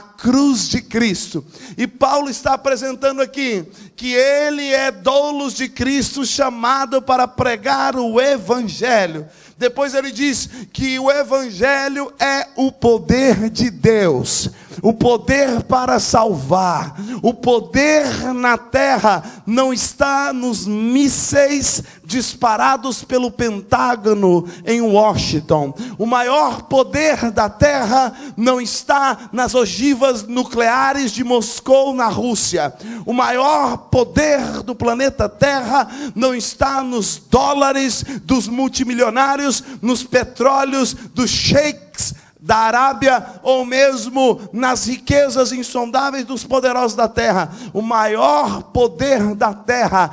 de Cristo. E Paulo está apresentando aqui que ele é doulos de Cristo, chamado para pregar o evangelho. Depois ele diz que o evangelho é o poder de Deus, o poder para salvar. O poder na terra não está nos mísseis disparados pelo Pentágono em Washington. O maior poder da terra não está nas ogivas nucleares de Moscou, na Rússia. O maior poder do planeta Terra não está nos dólares dos multimilionários, nos petróleos dos sheiks da Arábia, ou mesmo nas riquezas insondáveis dos poderosos da terra. O maior poder da terra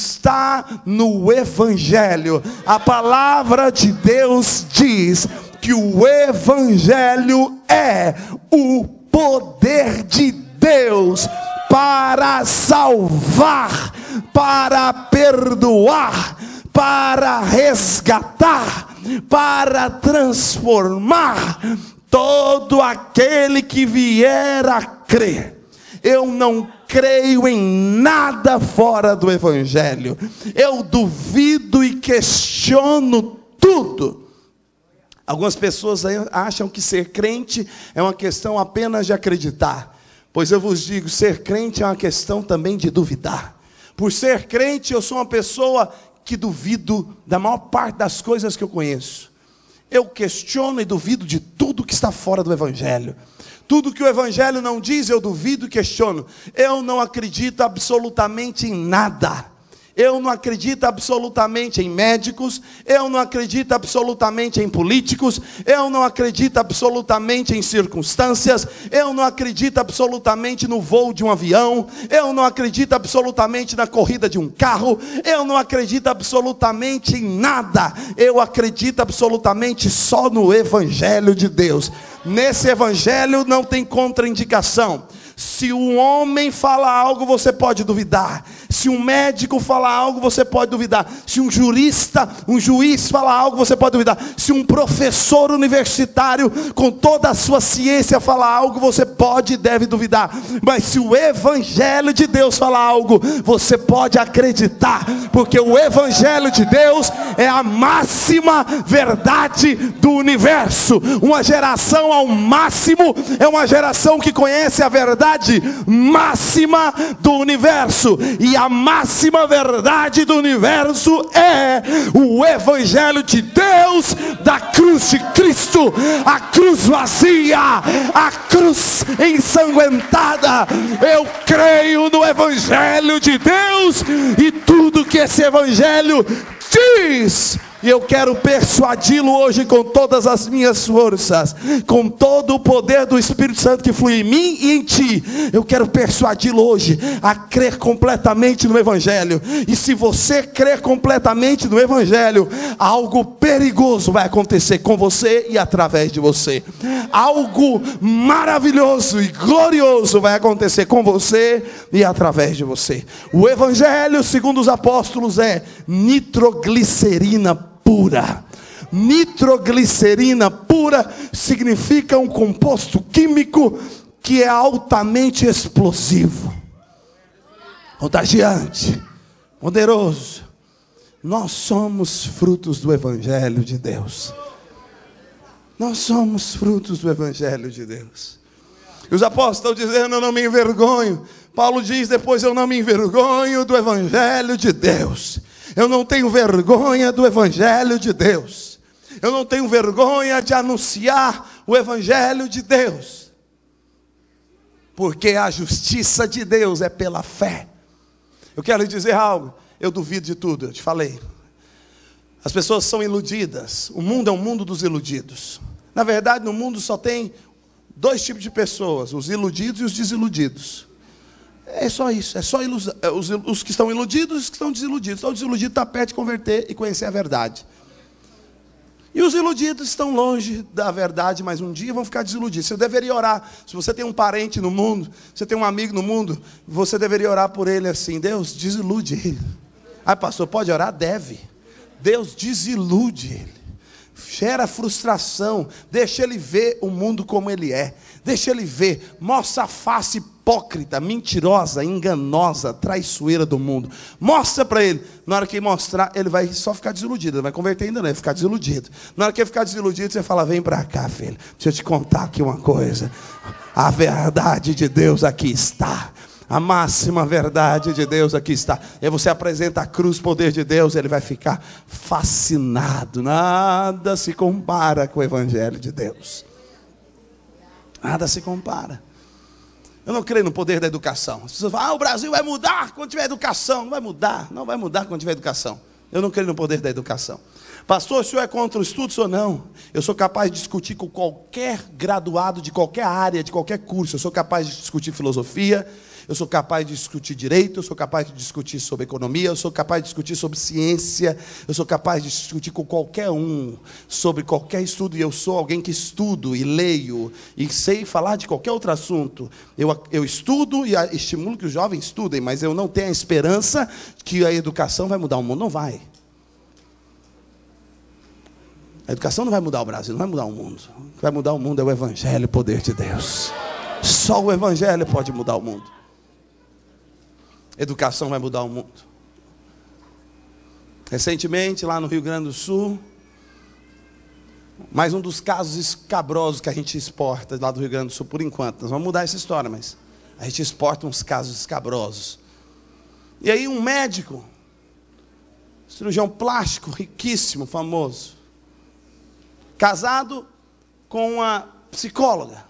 está no Evangelho. A palavra de Deus diz que o Evangelho é o poder de Deus para salvar, para perdoar, para resgatar, para transformar todo aquele que vier a crer. Eu não creio em nada fora do Evangelho. Eu duvido e questiono tudo. Algumas pessoas acham que ser crente é uma questão apenas de acreditar. Pois eu vos digo, ser crente é uma questão também de duvidar. Por ser crente, eu sou uma pessoa que duvido da maior parte das coisas que eu conheço. Eu questiono e duvido de tudo que está fora do Evangelho. Tudo que o Evangelho não diz, eu duvido e questiono. Eu não acredito absolutamente em nada. Eu não acredito absolutamente em médicos, eu não acredito absolutamente em políticos, eu não acredito absolutamente em circunstâncias, eu não acredito absolutamente no voo de um avião, eu não acredito absolutamente na corrida de um carro, eu não acredito absolutamente em nada, eu acredito absolutamente só no Evangelho de Deus. Nesse Evangelho não tem contraindicação. Se um homem fala algo, você pode duvidar. Se um médico fala algo, você pode duvidar. Se um jurista, um juiz fala algo, você pode duvidar. Se um professor universitário, com toda a sua ciência, fala algo, você pode e deve duvidar. Mas se o Evangelho de Deus fala algo, você pode acreditar. Porque o Evangelho de Deus é a máxima verdade do universo. Uma geração ao máximo é uma geração que conhece a verdade máxima do universo, e a máxima verdade do universo é o Evangelho de Deus, da cruz de Cristo, a cruz vazia, a cruz ensanguentada. Eu creio no Evangelho de Deus e tudo que esse Evangelho diz. E eu quero persuadi-lo hoje com todas as minhas forças, com todo o poder do Espírito Santo que flui em mim e em ti. Eu quero persuadi-lo hoje a crer completamente no Evangelho. E se você crer completamente no Evangelho, algo perigoso vai acontecer com você e através de você. Algo maravilhoso e glorioso vai acontecer com você e através de você. O Evangelho, segundo os apóstolos, é nitroglicerina pura. Nitroglicerina pura significa um composto químico que é altamente explosivo, contagiante, poderoso. Nós somos frutos do Evangelho de Deus. Nós somos frutos do Evangelho de Deus. E os apóstolos estão dizendo: eu não me envergonho. Paulo diz depois: eu não me envergonho do Evangelho de Deus. Eu não tenho vergonha do Evangelho de Deus. Eu não tenho vergonha de anunciar o Evangelho de Deus. Porque a justiça de Deus é pela fé. Eu quero lhe dizer algo. Eu duvido de tudo, eu te falei. As pessoas são iludidas. O mundo é um mundo dos iludidos. Na verdade, no mundo só tem dois tipos de pessoas: os iludidos e os desiludidos. É só isso, é só ilusão. Os que estão iludidos e os que estão desiludidos. Então, o desiludido está perto de converter e conhecer a verdade. E os iludidos estão longe da verdade, mas um dia vão ficar desiludidos. Você deveria orar. Se você tem um parente no mundo, você tem um amigo no mundo, você deveria orar por ele assim: Deus, desilude ele. Ah, pastor, pode orar? Deve. Deus desilude ele. Gera frustração. Deixa ele ver o mundo como ele é. Deixa ele ver. Mostra a face hipócrita, mentirosa, enganosa, traiçoeira do mundo. Mostra para ele. Na hora que ele mostrar, ele vai só ficar desiludido. Ele vai converter ainda, não, ele vai ficar desiludido. Na hora que ele ficar desiludido, você fala: vem para cá, filho, deixa eu te contar aqui uma coisa. A verdade de Deus aqui está. A máxima verdade de Deus aqui está. E aí você apresenta a cruz, poder de Deus, ele vai ficar fascinado. Nada se compara com o Evangelho de Deus. Nada se compara. Eu não creio no poder da educação. As pessoas falam: o Brasil vai mudar quando tiver educação. Não vai mudar, não vai mudar quando tiver educação. Eu não creio no poder da educação. Pastor, o senhor é contra o estudo? Ou não? Eu sou capaz de discutir com qualquer graduado de qualquer área, de qualquer curso. Eu sou capaz de discutir filosofia, eu sou capaz de discutir direito, eu sou capaz de discutir sobre economia, eu sou capaz de discutir sobre ciência, eu sou capaz de discutir com qualquer um sobre qualquer estudo, e eu sou alguém que estudo e leio e sei falar de qualquer outro assunto. Eu estudo e estimulo que os jovens estudem, mas eu não tenho a esperança que a educação vai mudar o mundo. Não vai. A educação não vai mudar o Brasil, não vai mudar o mundo. O que vai mudar o mundo é o Evangelho, o poder de Deus. Só o Evangelho pode mudar o mundo. Educação vai mudar o mundo. Recentemente, lá no Rio Grande do Sul, mais um dos casos escabrosos que a gente exporta lá do Rio Grande do Sul, por enquanto. Nós vamos mudar essa história, mas a gente exporta uns casos escabrosos. E aí um médico, cirurgião plástico, riquíssimo, famoso, casado com uma psicóloga,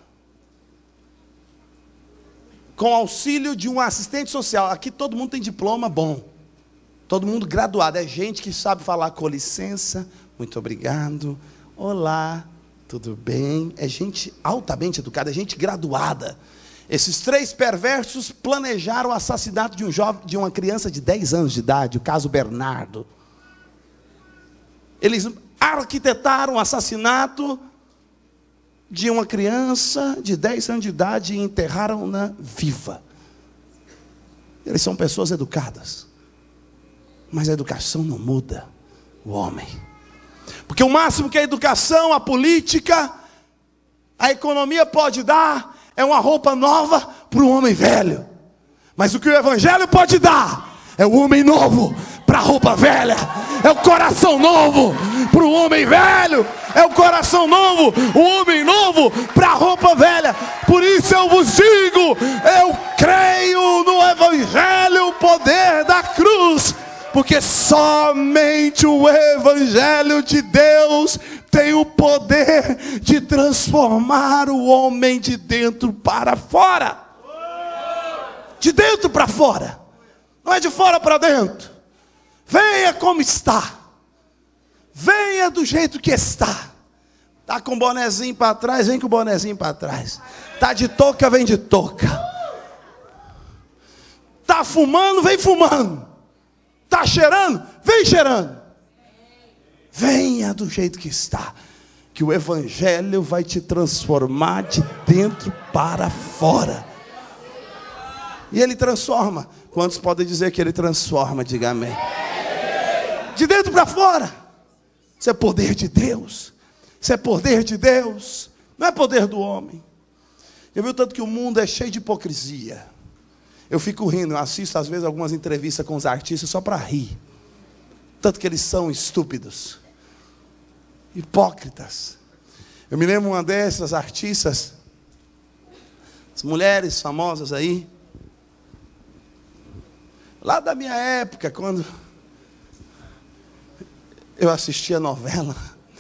com auxílio de um assistente social. Aqui todo mundo tem diploma bom, todo mundo graduado, é gente que sabe falar com licença, muito obrigado, olá, tudo bem, é gente altamente educada, é gente graduada. Esses três perversos planejaram o assassinato de um jovem, de uma criança de 10 anos de idade, o caso Bernardo. Eles arquitetaram o assassinato de uma criança de 10 anos de idade e enterraram-na viva. Eles são pessoas educadas, mas a educação não muda o homem, porque o máximo que a educação, a política, a economia pode dar é uma roupa nova para o homem velho, mas o que o Evangelho pode dar é o homem novo para a roupa velha, é o coração novo para o homem velho, é o coração novo, o homem novo para a roupa velha. Por isso eu vos digo, eu creio no Evangelho, o poder da cruz, porque somente o Evangelho de Deus tem o poder de transformar o homem de dentro para fora. De dentro para fora, não é de fora para dentro. Venha como está, venha do jeito que está. Está com o bonezinho para trás, vem com o bonezinho para trás. Está de touca, vem de touca. Está fumando, vem fumando. Está cheirando, vem cheirando. Venha do jeito que está, que o Evangelho vai te transformar de dentro para fora. E Ele transforma. Quantos podem dizer que Ele transforma? Diga amém. De dentro para fora. Isso é poder de Deus. Isso é poder de Deus. Não é poder do homem. Eu vi o tanto que o mundo é cheio de hipocrisia. Eu fico rindo, eu assisto às vezes algumas entrevistas com os artistas só para rir. Tanto que eles são estúpidos, hipócritas. Eu me lembro uma dessas artistas, as mulheres famosas aí, lá da minha época, quando eu assistia novela.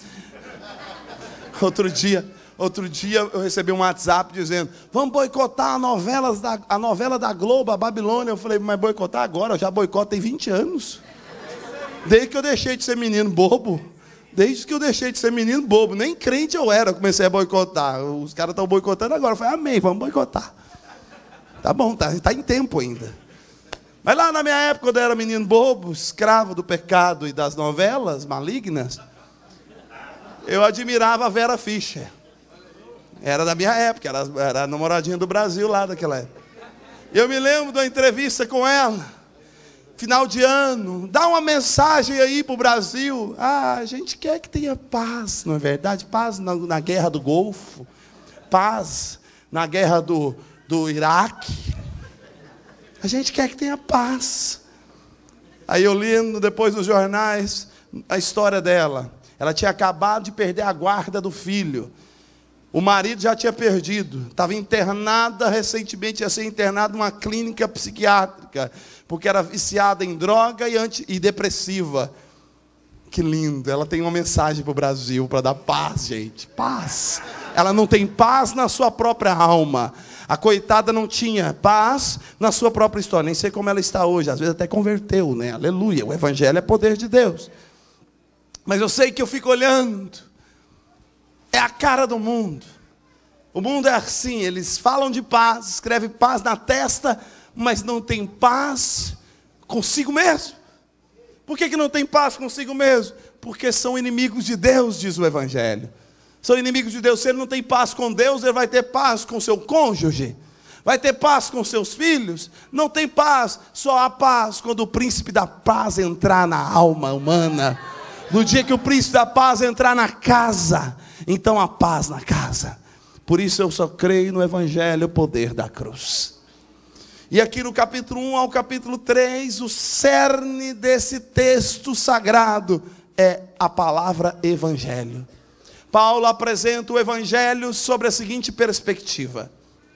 Outro dia eu recebi um WhatsApp dizendo: vamos boicotar a novela da Globo, a Babilônia. Eu falei: mas boicotar agora? Eu já boicoto tem 20 anos. Desde que eu deixei de ser menino bobo. Desde que eu deixei de ser menino bobo. Nem crente eu era, eu comecei a boicotar. Os caras estão boicotando agora. Eu falei: amém, vamos boicotar. Tá bom, tá em tempo ainda. Mas lá na minha época, quando eu era menino bobo, escravo do pecado e das novelas malignas, eu admirava a Vera Fischer. Era da minha época, era a namoradinha do Brasil lá daquela época. Eu me lembro de uma entrevista com ela, final de ano: dá uma mensagem aí para o Brasil. A gente quer que tenha paz, não é verdade? Paz na guerra do Golfo, paz na guerra do Iraque. A gente quer que tenha paz. Aí eu lendo depois nos jornais a história dela. Ela tinha acabado de perder a guarda do filho. O marido já tinha perdido. Estava internada recentemente, ia ser internada numa clínica psiquiátrica, porque era viciada em droga e depressiva. Que lindo. Ela tem uma mensagem para o Brasil, para dar paz, gente. Paz. Ela não tem paz na sua própria alma. A coitada não tinha paz na sua própria história. Nem sei como ela está hoje. Às vezes até converteu, né? Aleluia. O Evangelho é poder de Deus. Mas eu sei que eu fico olhando. É a cara do mundo. O mundo é assim, eles falam de paz, escrevem paz na testa, mas não tem paz consigo mesmo. Por que não tem paz consigo mesmo? Porque são inimigos de Deus, diz o Evangelho. São inimigos de Deus. Se ele não tem paz com Deus, ele vai ter paz com seu cônjuge, vai ter paz com seus filhos. Não tem paz, só há paz quando o príncipe da paz entrar na alma humana. No dia que o príncipe da paz entrar na casa, então há paz na casa. Por isso eu só creio no Evangelho, o poder da cruz. E aqui no capítulo 1 ao capítulo 3, o cerne desse texto sagrado é a palavra Evangelho. Paulo apresenta o Evangelho sobre a seguinte perspectiva.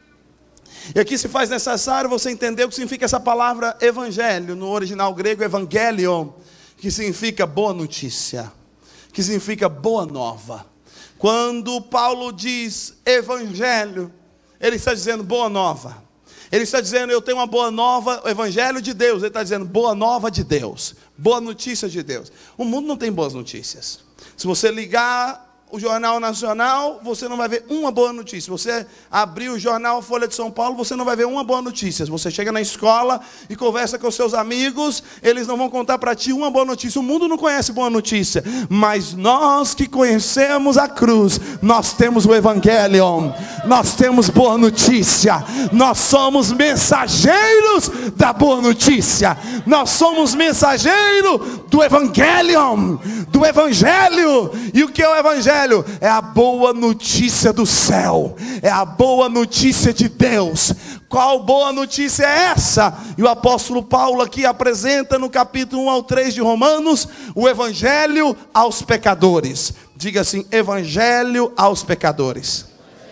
E aqui se faz necessário você entender o que significa essa palavra Evangelho. No original grego, Evangelion, que significa boa notícia, que significa boa nova. Quando Paulo diz Evangelho, ele está dizendo boa nova. Ele está dizendo, eu tenho uma boa nova, o Evangelho de Deus. Ele está dizendo, boa nova de Deus, boa notícia de Deus. O mundo não tem boas notícias. Se você ligar o Jornal Nacional, você não vai ver uma boa notícia. Você abrir o jornal Folha de São Paulo, você não vai ver uma boa notícia. Você chega na escola e conversa com seus amigos, eles não vão contar para ti uma boa notícia. O mundo não conhece boa notícia, mas nós que conhecemos a cruz, nós temos o Evangelho, nós temos boa notícia. Nós somos mensageiros da boa notícia. Nós somos mensageiros do Evangelho, do Evangelho. E o que é o Evangelho? É a boa notícia do céu, é a boa notícia de Deus. Qual boa notícia é essa? E o apóstolo Paulo aqui apresenta no capítulo 1 ao 3 de Romanos, o Evangelho aos pecadores. Diga assim, Evangelho aos pecadores.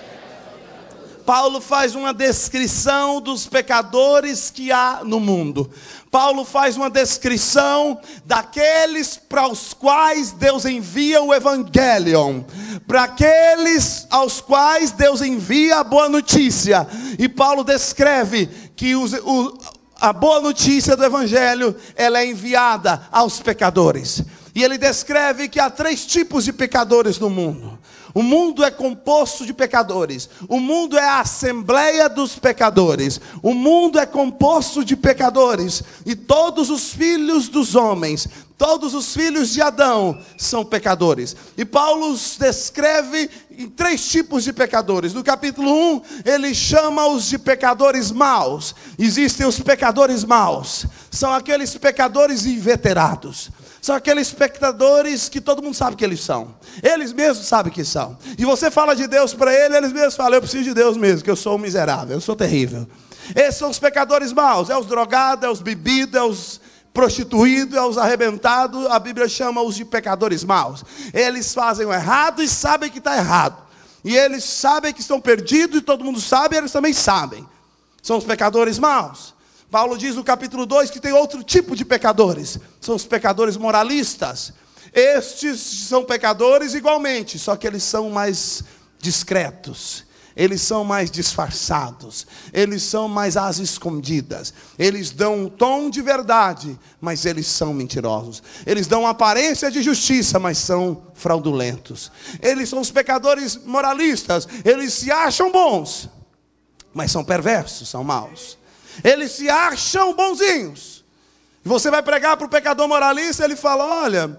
Paulo faz uma descrição dos pecadores que há no mundo. Paulo faz uma descrição daqueles para os quais Deus envia o Evangelho, para aqueles aos quais Deus envia a boa notícia. E Paulo descreve que a boa notícia do Evangelho, ela é enviada aos pecadores. E ele descreve que há 3 tipos de pecadores no mundo. O mundo é composto de pecadores. O mundo é a assembleia dos pecadores. O mundo é composto de pecadores. E todos os filhos dos homens, todos os filhos de Adão são pecadores. E Paulo os descreve em 3 tipos de pecadores. No capítulo 1, ele chama-os de pecadores maus. Existem os pecadores maus. São aqueles pecadores inveterados. São aqueles pecadores que todo mundo sabe que eles são. Eles mesmos sabem que são. E você fala de Deus para eles mesmos falam, eu preciso de Deus mesmo, que eu sou um miserável, eu sou terrível. Esses são os pecadores maus. É os drogados, é os bebidos, é os prostituídos, é os arrebentados. A Bíblia chama-os de pecadores maus. Eles fazem o errado e sabem que está errado. E eles sabem que estão perdidos e todo mundo sabe, e eles também sabem. São os pecadores maus. Paulo diz no capítulo 2 que tem outro tipo de pecadores. São os pecadores moralistas. Estes são pecadores igualmente, só que eles são mais discretos. Eles são mais disfarçados. Eles são mais às escondidas. Eles dão um tom de verdade, mas eles são mentirosos. Eles dão aparência de justiça, mas são fraudulentos. Eles são os pecadores moralistas. Eles se acham bons, mas são perversos, são maus. Eles se acham bonzinhos. E você vai pregar para o pecador moralista, ele fala, olha,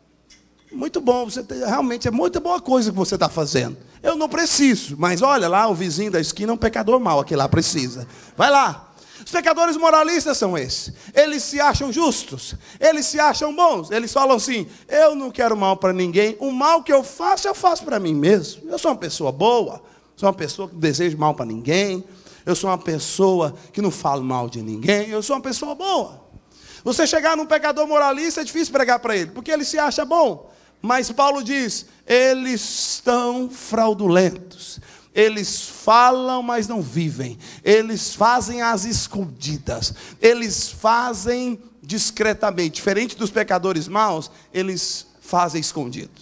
muito bom, realmente é muita boa coisa que você está fazendo. Eu não preciso, mas olha lá, o vizinho da esquina é um pecador mau, aquele lá precisa. Vai lá. Os pecadores moralistas são esses. Eles se acham justos, eles se acham bons. Eles falam assim, eu não quero mal para ninguém. O mal que eu faço para mim mesmo. Eu sou uma pessoa boa, sou uma pessoa que não deseja mal para ninguém. Eu sou uma pessoa que não falo mal de ninguém. Eu sou uma pessoa boa. Você chegar num pecador moralista é difícil pregar para ele, porque ele se acha bom. Mas Paulo diz, eles estão fraudulentos. Eles falam, mas não vivem. Eles fazem às escondidas. Eles fazem discretamente. Diferente dos pecadores maus, eles fazem escondido.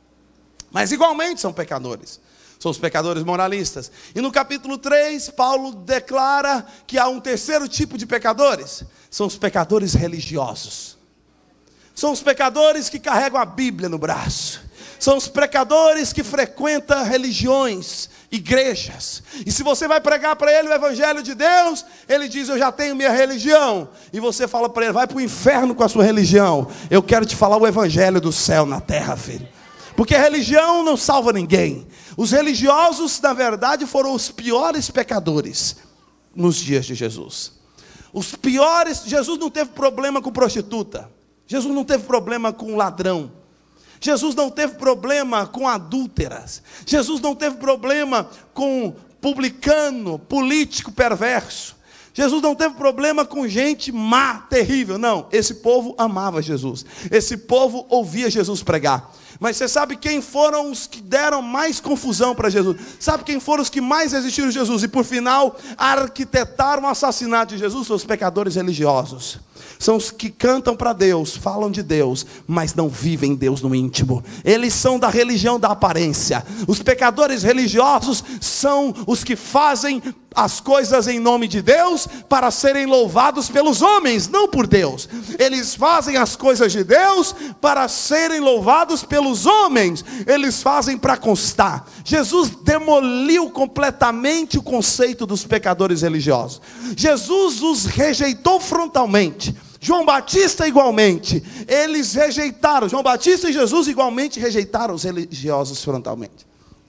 Mas igualmente são pecadores. São os pecadores moralistas. E no capítulo 3, Paulo declara que há um terceiro tipo de pecadores. São os pecadores religiosos. São os pecadores que carregam a Bíblia no braço. São os pecadores que frequentam religiões, igrejas. E se você vai pregar para ele o evangelho de Deus, ele diz: eu já tenho minha religião. E você fala para ele: vai para o inferno com a sua religião. Eu quero te falar o evangelho do céu na terra, filho. Porque a religião não salva ninguém. Os religiosos, na verdade, foram os piores pecadores nos dias de Jesus. Os piores. Jesus não teve problema com prostituta. Jesus não teve problema com ladrão. Jesus não teve problema com adúlteras. Jesus não teve problema com publicano, político perverso. Jesus não teve problema com gente má, terrível. Não, esse povo amava Jesus. Esse povo ouvia Jesus pregar. Mas você sabe quem foram os que deram mais confusão para Jesus? Sabe quem foram os que mais resistiram a Jesus? E por final, arquitetaram o assassinato de Jesus? São os pecadores religiosos. São os que cantam para Deus, falam de Deus, mas não vivem Deus no íntimo. Eles são da religião da aparência. Os pecadores religiosos são os que fazem as coisas em nome de Deus para serem louvados pelos homens, não por Deus. Eles fazem as coisas de Deus para serem louvados pelos homens. Eles fazem para constar. Jesus demoliu completamente o conceito dos pecadores religiosos. Jesus os rejeitou frontalmente. João Batista igualmente. Eles rejeitaram. João Batista e Jesus igualmente rejeitaram os religiosos frontalmente.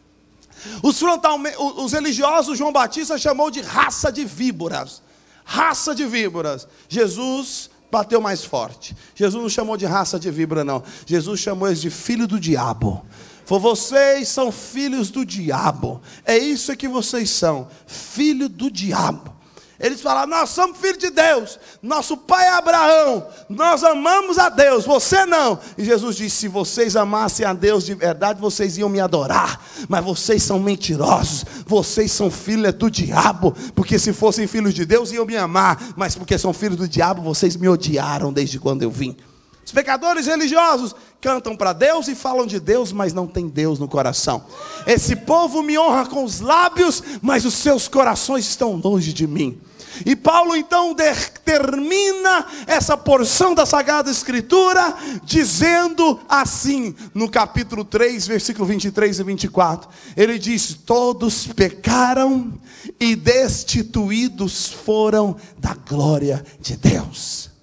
Os religiosos, João Batista chamou de raça de víboras. Raça de víboras. Jesus bateu mais forte. Jesus não chamou de raça de víbora, não. Jesus chamou eles de filho do diabo. Falou: vocês são filhos do diabo. É isso que vocês são, filho do diabo. Eles falaram: nós somos filhos de Deus, nosso pai é Abraão, nós amamos a Deus, você não. E Jesus disse: se vocês amassem a Deus de verdade, vocês iam me adorar. Mas vocês são mentirosos, vocês são filhos do diabo. Porque se fossem filhos de Deus, iam me amar. Mas porque são filhos do diabo, vocês me odiaram desde quando eu vim. Os pecadores religiosos cantam para Deus e falam de Deus, mas não tem Deus no coração. Esse povo me honra com os lábios, mas os seus corações estão longe de mim. E Paulo então termina essa porção da Sagrada Escritura dizendo assim, no capítulo 3, versículo 23 e 24. Ele diz: todos pecaram e destituídos foram da glória de Deus.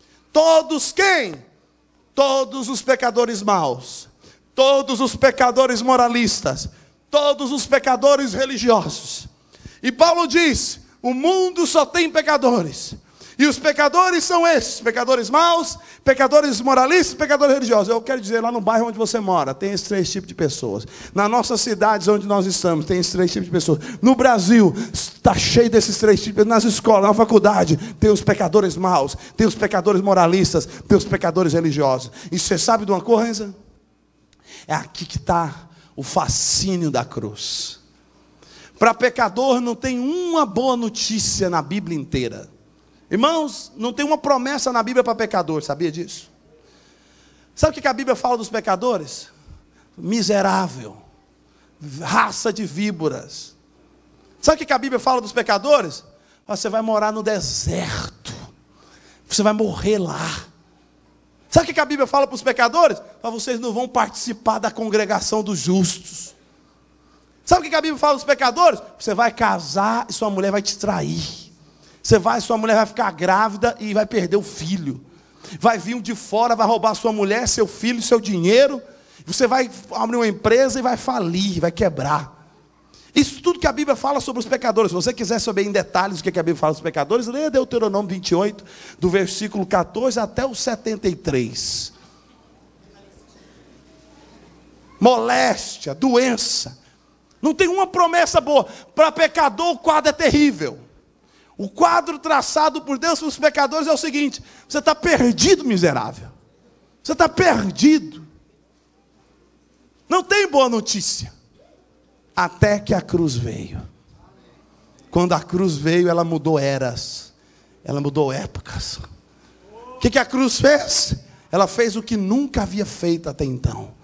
Todos quem? Todos os pecadores maus, todos os pecadores moralistas, todos os pecadores religiosos. E Paulo diz: o mundo só tem pecadores. E os pecadores são esses: pecadores maus, pecadores moralistas, pecadores religiosos. Eu quero dizer, lá no bairro onde você mora, tem esses três tipos de pessoas. Nas nossas cidades onde nós estamos, tem esses três tipos de pessoas. No Brasil, está cheio desses três tipos. Nas escolas, na faculdade, tem os pecadores maus, tem os pecadores moralistas, tem os pecadores religiosos. E você sabe de uma coisa? É aqui que está o fascínio da cruz. Para pecador não tem uma boa notícia na Bíblia inteira. Irmãos, não tem uma promessa na Bíblia para pecador, sabia disso? Sabe o que a Bíblia fala dos pecadores? Miserável, raça de víboras. Sabe o que a Bíblia fala dos pecadores? Você vai morar no deserto, você vai morrer lá. Sabe o que a Bíblia fala para os pecadores? Vocês não vão participar da congregação dos justos. Sabe o que a Bíblia fala dos pecadores? Você vai casar e sua mulher vai te trair. Sua mulher vai ficar grávida e vai perder o filho. Vai vir um de fora, vai roubar sua mulher, seu filho, seu dinheiro. Você vai abrir uma empresa e vai falir, vai quebrar. Isso tudo que a Bíblia fala sobre os pecadores. Se você quiser saber em detalhes o que a Bíblia fala dos pecadores, leia Deuteronômio 28, do versículo 14 até o 73. Moléstia, doença. Não tem uma promessa boa. Para pecador o quadro é terrível. O quadro traçado por Deus para os pecadores é o seguinte: você está perdido, miserável. Você está perdido. Não tem boa notícia. Até que a cruz veio. Quando a cruz veio, ela mudou eras. Ela mudou épocas. O que a cruz fez? Ela fez o que nunca havia feito até então.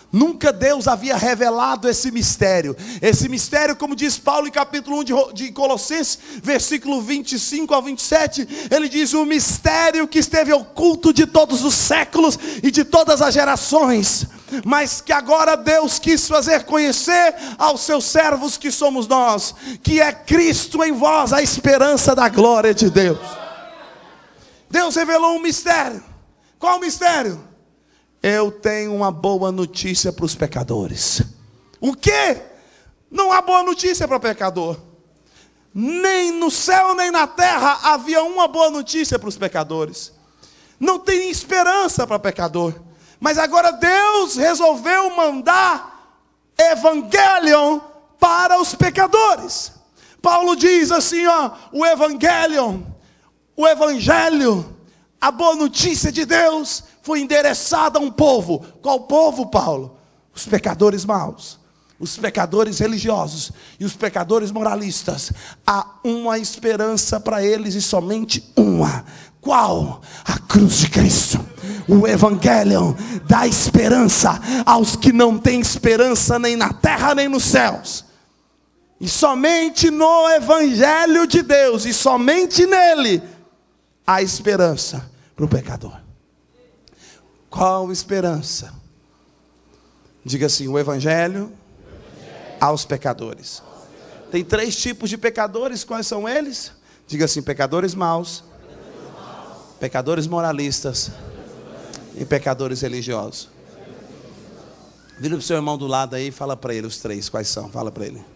Nunca Deus havia revelado esse mistério. Esse mistério, como diz Paulo em capítulo 1 de Colossenses, versículo 25 ao 27, ele diz: o mistério que esteve oculto de todos os séculos e de todas as gerações, mas que agora Deus quis fazer conhecer aos seus servos, que somos nós, que é Cristo em vós, a esperança da glória de Deus. Deus revelou um mistério. Qual o mistério? Eu tenho uma boa notícia para os pecadores. O quê? Não há boa notícia para o pecador. Nem no céu nem na terra havia uma boa notícia para os pecadores. Não tem esperança para o pecador. Mas agora Deus resolveu mandar Evangelion para os pecadores. Paulo diz assim, o Evangelion, o Evangelho, a boa notícia de Deus foi endereçada a um povo. Qual povo, Paulo? Os pecadores maus, os pecadores religiosos e os pecadores moralistas. Há uma esperança para eles e somente uma. Qual? A cruz de Cristo. O Evangelho dá esperança aos que não têm esperança nem na terra nem nos céus. E somente no Evangelho de Deus, e somente nele, há esperança para o pecador. Qual esperança? Diga assim: o Evangelho aos pecadores. Tem 3 tipos de pecadores. Quais são eles? Diga assim: pecadores maus, pecadores moralistas e pecadores religiosos. Vira para o seu irmão do lado aí e fala para ele os 3 quais são. Fala para ele.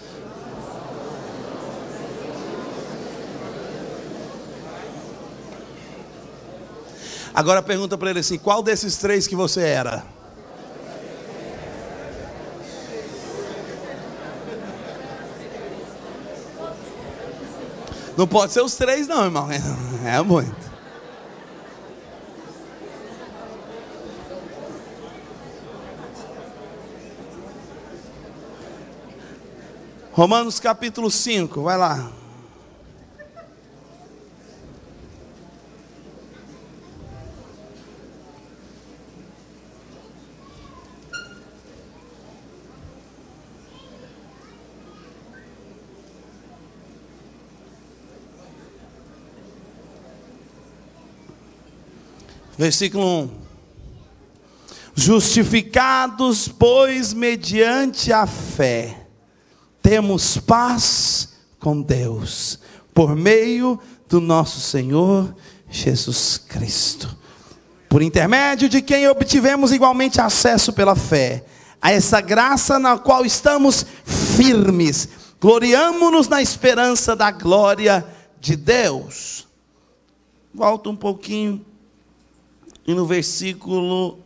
Agora pergunta para ele assim: qual desses 3 que você era? Não pode ser os 3 não, irmão. É muito. Romanos capítulo 5, vai lá. Versículo 1. Justificados, pois, mediante a fé, temos paz com Deus, por meio do nosso Senhor Jesus Cristo, por intermédio de quem obtivemos igualmente acesso pela fé a essa graça na qual estamos firmes, gloriamo-nos na esperança da glória de Deus. Volta um pouquinho. E no versículo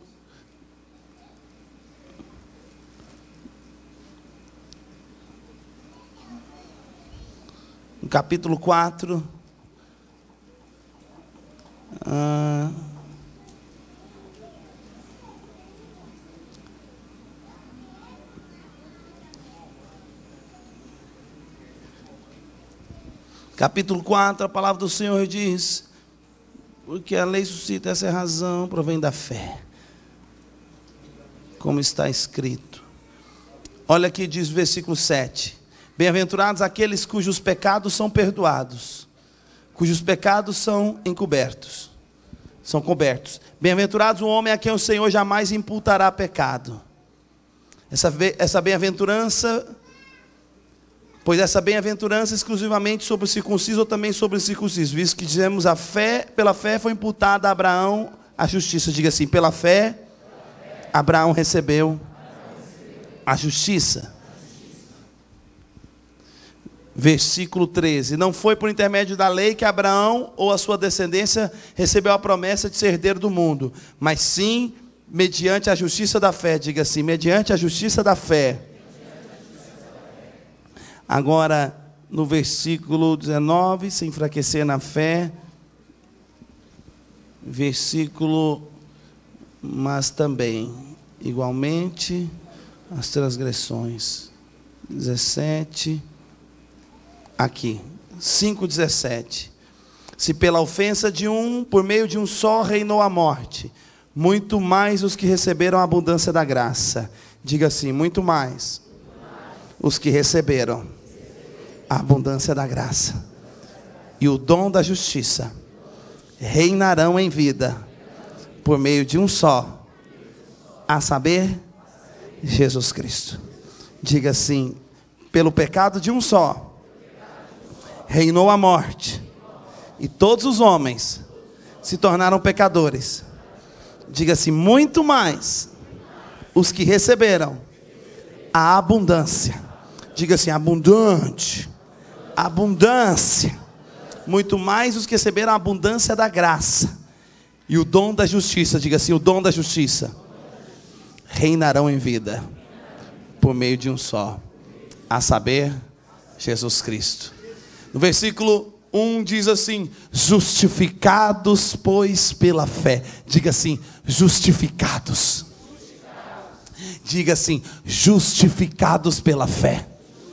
no capítulo 4, capítulo 4, a palavra do Senhor diz: porque a lei suscita essa razão, provém da fé, como está escrito. Olha aqui, diz o versículo 7: bem-aventurados aqueles cujos pecados são perdoados, cujos pecados são encobertos, são cobertos. Bem-aventurados o homem a quem o Senhor jamais imputará pecado. Essa bem-aventurança, pois essa bem-aventurança exclusivamente sobre o circunciso ou também sobre o circunciso, visto que dizemos a fé, pela fé foi imputada a Abraão a justiça. Diga assim: pela fé, Abraão recebeu a justiça. Versículo 13: não foi por intermédio da lei que Abraão ou a sua descendência recebeu a promessa de ser herdeiro do mundo, mas sim mediante a justiça da fé. Diga assim: mediante a justiça da fé. Agora, no versículo 19, se enfraquecer na fé. Versículo, mas também, igualmente, as transgressões. 17, aqui, 5,17. Se pela ofensa de um, por meio de um só, reinou a morte, muito mais os que receberam a abundância da graça. Diga assim: muito mais os que receberam a abundância da graça e o dom da justiça reinarão em vida por meio de um só, a saber, Jesus Cristo. Diga assim: pelo pecado de um só reinou a morte, e todos os homens se tornaram pecadores. Diga assim: muito mais os que receberam a abundância. Diga assim: abundante, abundância. Muito mais os que receberam a abundância da graça e o dom da justiça. Diga assim: o dom da justiça reinarão em vida por meio de um só, a saber, Jesus Cristo. No versículo 1 diz assim: justificados, pois, pela fé. Diga assim: justificados. Diga assim: justificados pela fé.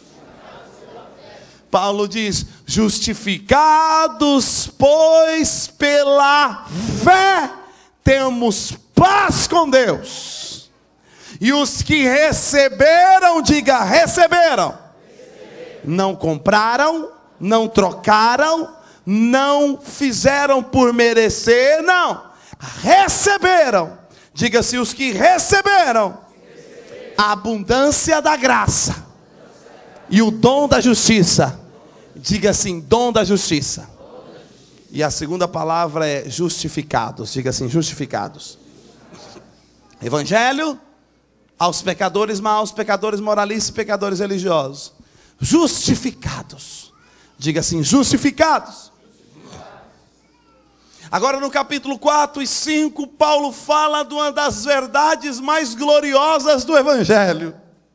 Paulo diz: justificados, pois, pela fé, temos paz com Deus. E os que receberam, diga: receberam. Não compraram, não trocaram, não fizeram por merecer, não. Receberam. Diga-se: os que receberam a abundância da graça e o dom da justiça. Diga assim: dom da justiça. E a segunda palavra é justificados. Diga assim: justificados. Evangelho aos pecadores maus, pecadores moralistas e pecadores religiosos. Justificados. Diga assim: justificados. Agora no capítulo 4 e 5, Paulo fala de uma das verdades mais gloriosas do Evangelho.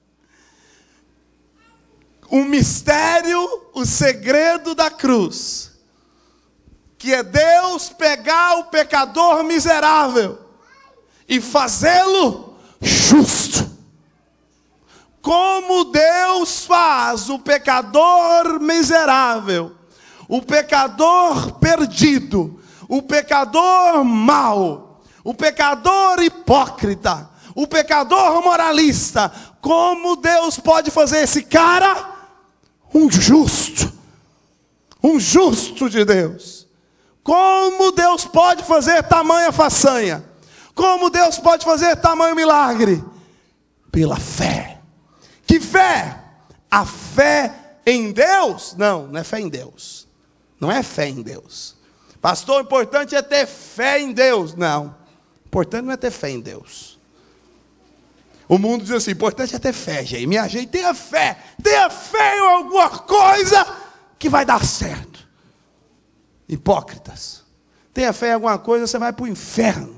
O mistério, o segredo da cruz. Que é Deus pegar o pecador miserável e fazê-lo justo. Como Deus faz o pecador miserável, o pecador perdido, o pecador mau, o pecador hipócrita, o pecador moralista. Como Deus pode fazer esse cara um justo de Deus? Como Deus pode fazer tamanha façanha? Como Deus pode fazer tamanho milagre? Pela fé. Que fé? A fé em Deus? Não, não é fé em Deus. Não é fé em Deus. Pastor, o importante é ter fé em Deus. Não, o importante não é ter fé em Deus. O mundo diz assim: o importante é ter fé, gente. Minha gente, tenha fé em alguma coisa que vai dar certo. Hipócritas. Tenha fé em alguma coisa, você vai para o inferno.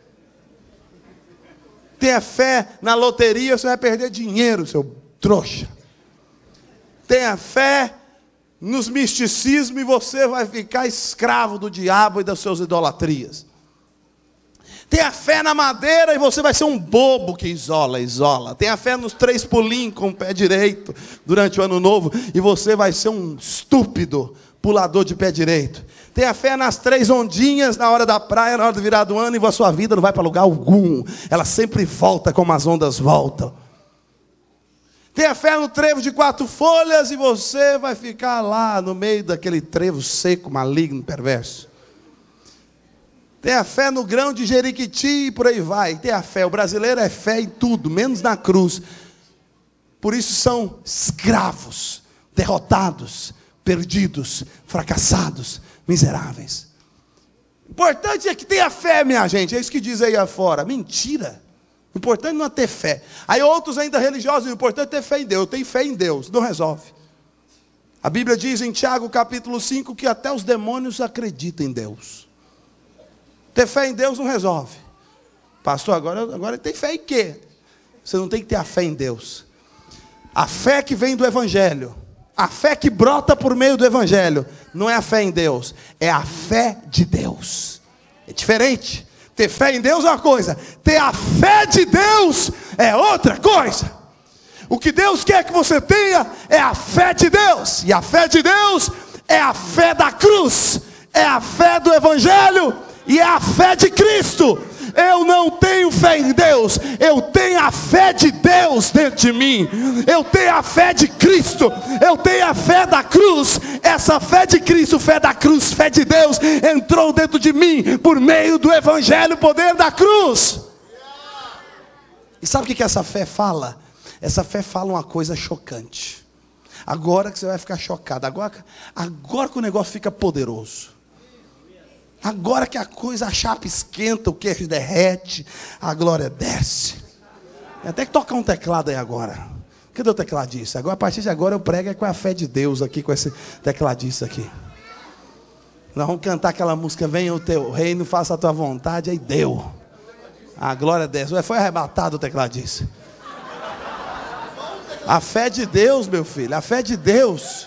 Tenha fé na loteria, você vai perder dinheiro, seu trouxa. Tenha fé nos misticismos e você vai ficar escravo do diabo e das suas idolatrias. Tenha fé na madeira e você vai ser um bobo que isola. Tenha fé nos 3 pulinhos com o pé direito durante o ano novo e você vai ser um estúpido pulador de pé direito. Tenha fé nas 3 ondinhas na hora da praia, na hora do virar do ano, e a sua vida não vai para lugar algum. Ela sempre volta como as ondas voltam. Tenha fé no trevo de 4 folhas e você vai ficar lá no meio daquele trevo seco, maligno, perverso. Tenha fé no grão de Jeriquiti e por aí vai. Tenha fé. O brasileiro é fé em tudo, menos na cruz. Por isso são escravos, derrotados, perdidos, fracassados, miseráveis. O importante é que tenha fé, minha gente. É isso que diz aí afora. Mentira. O importante não é ter fé. Aí outros ainda religiosos, o importante é ter fé em Deus. Eu tenho fé em Deus. Não resolve. A Bíblia diz em Tiago capítulo 5 que até os demônios acreditam em Deus. Ter fé em Deus não resolve. Pastor, agora tem fé em quê? Você não tem que ter a fé em Deus. A fé que vem do Evangelho, a fé que brota por meio do Evangelho, não é a fé em Deus, é a fé de Deus. É diferente. Ter fé em Deus é uma coisa, ter a fé de Deus é outra coisa. O que Deus quer que você tenha é a fé de Deus. E a fé de Deus é a fé da cruz, é a fé do Evangelho e é a fé de Cristo. Eu não tenho fé em Deus, eu tenho a fé de Deus dentro de mim. Eu tenho a fé de Cristo, eu tenho a fé da cruz. Essa fé de Cristo, fé da cruz, fé de Deus entrou dentro de mim por meio do evangelho, o poder da cruz. E sabe o que essa fé fala? Essa fé fala uma coisa chocante. Agora que você vai ficar chocado, agora que o negócio fica poderoso. Agora que a chapa esquenta, o queijo derrete, a glória desce. Tem até que tocar um teclado aí agora. Cadê o tecladista? Agora, a partir de agora eu prego com a fé de Deus aqui, com esse tecladista aqui. Nós vamos cantar aquela música, venha o teu reino, faça a tua vontade, aí deu. A glória desce. Foi arrebatado o tecladista. A fé de Deus, meu filho, a fé de Deus.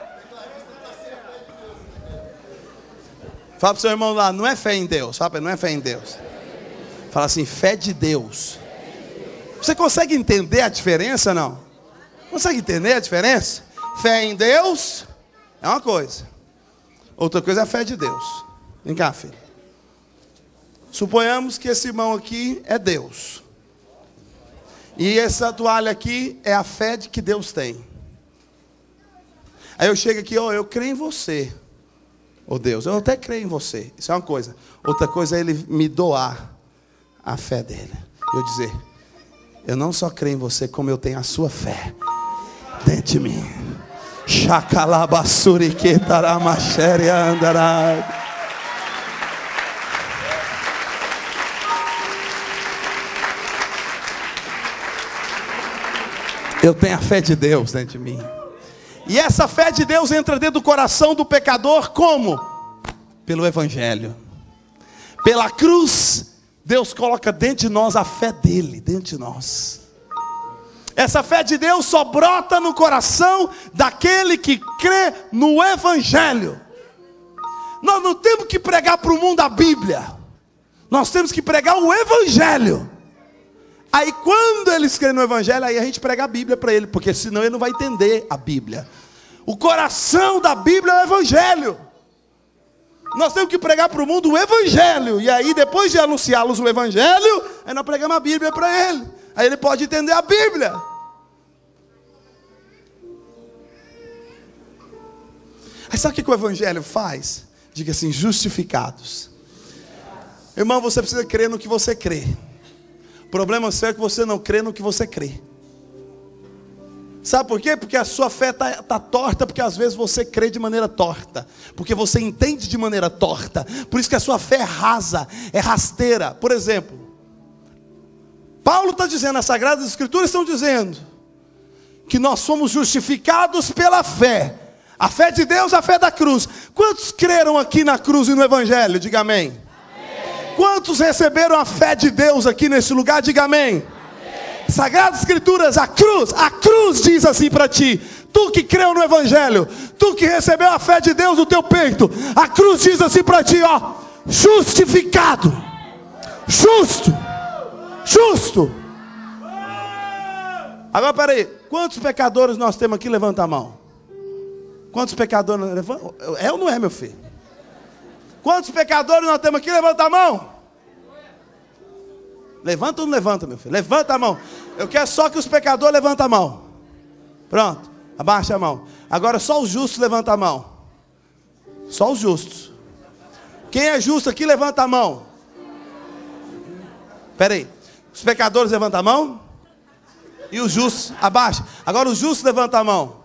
Fala para o seu irmão lá, não é fé em Deus. Fala para ele, não é fé em Deus. Fala assim, fé de Deus. Você consegue entender a diferença, não? Consegue entender a diferença? Fé em Deus é uma coisa. Outra coisa é a fé de Deus. Vem cá, filho. Suponhamos que esse irmão aqui é Deus. E essa toalha aqui é a fé de que Deus tem. Aí eu chego aqui, eu creio em você. Ô Deus, eu até creio em você. Isso é uma coisa. Outra coisa é ele me doar a fé dele. Eu dizer, eu não só creio em você, como eu tenho a sua fé dentro de mim. Eu tenho a fé de Deus dentro de mim. E essa fé de Deus entra dentro do coração do pecador como? Pelo evangelho. Pela cruz, Deus coloca dentro de nós a fé dele, dentro de nós. Essa fé de Deus só brota no coração daquele que crê no evangelho. Nós não temos que pregar para o mundo a Bíblia. Nós temos que pregar o evangelho. Aí quando eles creem no evangelho, aí a gente prega a Bíblia para ele, porque senão ele não vai entender a Bíblia. O coração da Bíblia é o evangelho. Nós temos que pregar para o mundo o evangelho. E aí depois de anunciá-los o evangelho, aí nós pregamos a Bíblia para ele. Aí ele pode entender a Bíblia. Aí sabe o que o evangelho faz? Diga assim, justificados. Irmão, você precisa crer no que você crê. O problema é que você não crê no que você crê. Sabe por quê? Porque a sua fé está torta, porque às vezes você crê de maneira torta. Porque você entende de maneira torta. Por isso que a sua fé é rasa, é rasteira. Por exemplo, Paulo está dizendo, as Sagradas Escrituras estão dizendo que nós somos justificados pela fé. A fé de Deus, a fé da cruz. Quantos creram aqui na cruz e no Evangelho? Diga amém. Amém. Quantos receberam a fé de Deus aqui nesse lugar? Diga amém. Amém. Sagradas Escrituras, a cruz diz assim para ti. Tu que creu no Evangelho, tu que recebeu a fé de Deus no teu peito, a cruz diz assim para ti, ó, justificado, justo. Agora peraí, quantos pecadores nós temos aqui? Levanta a mão. Quantos pecadores? É ou não é, meu filho? Quantos pecadores nós temos aqui? Levanta a mão. Levanta ou não levanta, meu filho? Levanta a mão. Eu quero só que os pecadores levantem a mão. Pronto, abaixa a mão. Agora só os justos levantam a mão. Só os justos. Quem é justo aqui, levanta a mão. Peraí. Os pecadores levantam a mão. E os justos, abaixa. Agora os justos levantam a mão.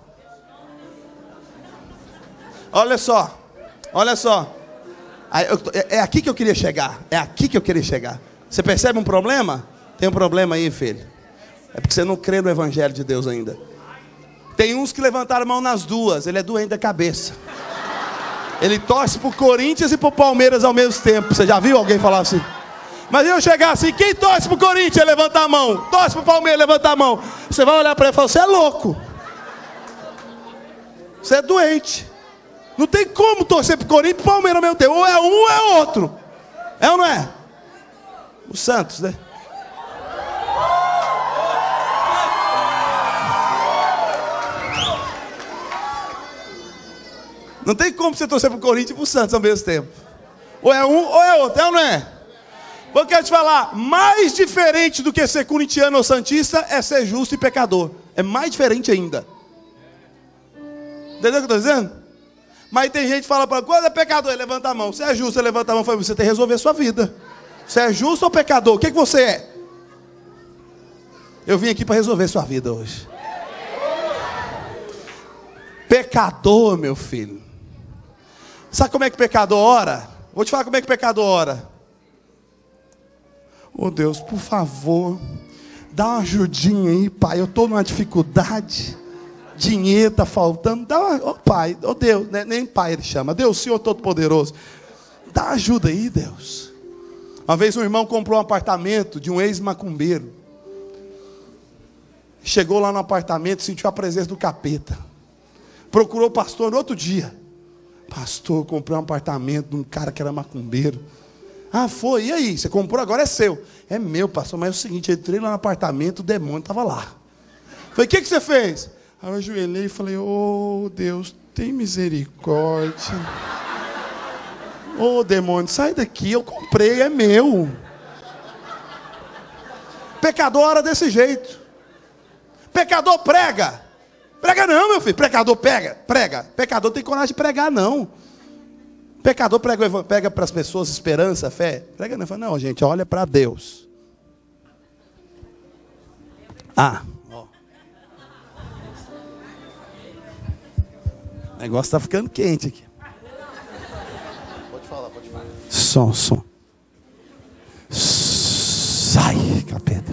Olha só. É aqui que eu queria chegar. Você percebe um problema? Tem um problema aí, filho. É porque você não crê no Evangelho de Deus ainda. Tem uns que levantaram a mão nas duas. Ele é doente da cabeça. Ele torce pro Corinthians e pro Palmeiras ao mesmo tempo. Você já viu alguém falar assim? Mas eu chegar assim, quem torce pro Corinthians, levanta a mão. Torce pro Palmeiras, levanta a mão. Você vai olhar para ele e falar, você é louco. Você é doente. Não tem como torcer pro Corinthians e pro Palmeiras ao mesmo tempo. Ou é um ou é outro. É ou não é? O Santos, né? Não tem como você torcer pro Corinthians e pro Santos ao mesmo tempo. Ou é um ou é outro, é ou não é? Vou querer te falar, mais diferente do que ser corintiano ou santista é ser justo e pecador. É mais diferente ainda. Entendeu o que eu estou dizendo? Mas tem gente que fala para quando é pecador, ele levanta a mão. Você é justo, você levanta a mão. Você tem que resolver a sua vida. Você é justo ou pecador? O que você é? Eu vim aqui para resolver sua vida hoje. Pecador, meu filho. Sabe como é que pecador ora? Vou te falar como é que pecador ora. Oh Deus, por favor, dá uma ajudinha aí, pai. Eu estou numa dificuldade. Dinheiro está faltando. Dá uma, oh pai, oh Deus, né? Nem pai ele chama. Deus, Senhor Todo-Poderoso. Dá ajuda aí, Deus. Uma vez um irmão comprou um apartamento de um ex-macumbeiro. Chegou lá no apartamento, sentiu a presença do capeta. Procurou o pastor no outro dia. Pastor, eu comprei um apartamento de um cara que era macumbeiro. Ah, foi, e aí? Você comprou, agora é seu. É meu, pastor, mas é o seguinte, eu entrei lá no apartamento, o demônio estava lá. Falei, o que você fez? Aí eu ajoelhei e falei, oh Deus, tem misericórdia. Ô demônio, sai daqui, eu comprei, é meu. Pecador ora desse jeito. Pecador prega. Prega não, meu filho. Pecador prega. Pecador tem coragem de pregar, não. Pecador prega para as pessoas esperança, fé. Prega não. Fala, não, gente, olha para Deus. Ah, ó. O negócio está ficando quente aqui. Pode falar. Som. Sai, capeta.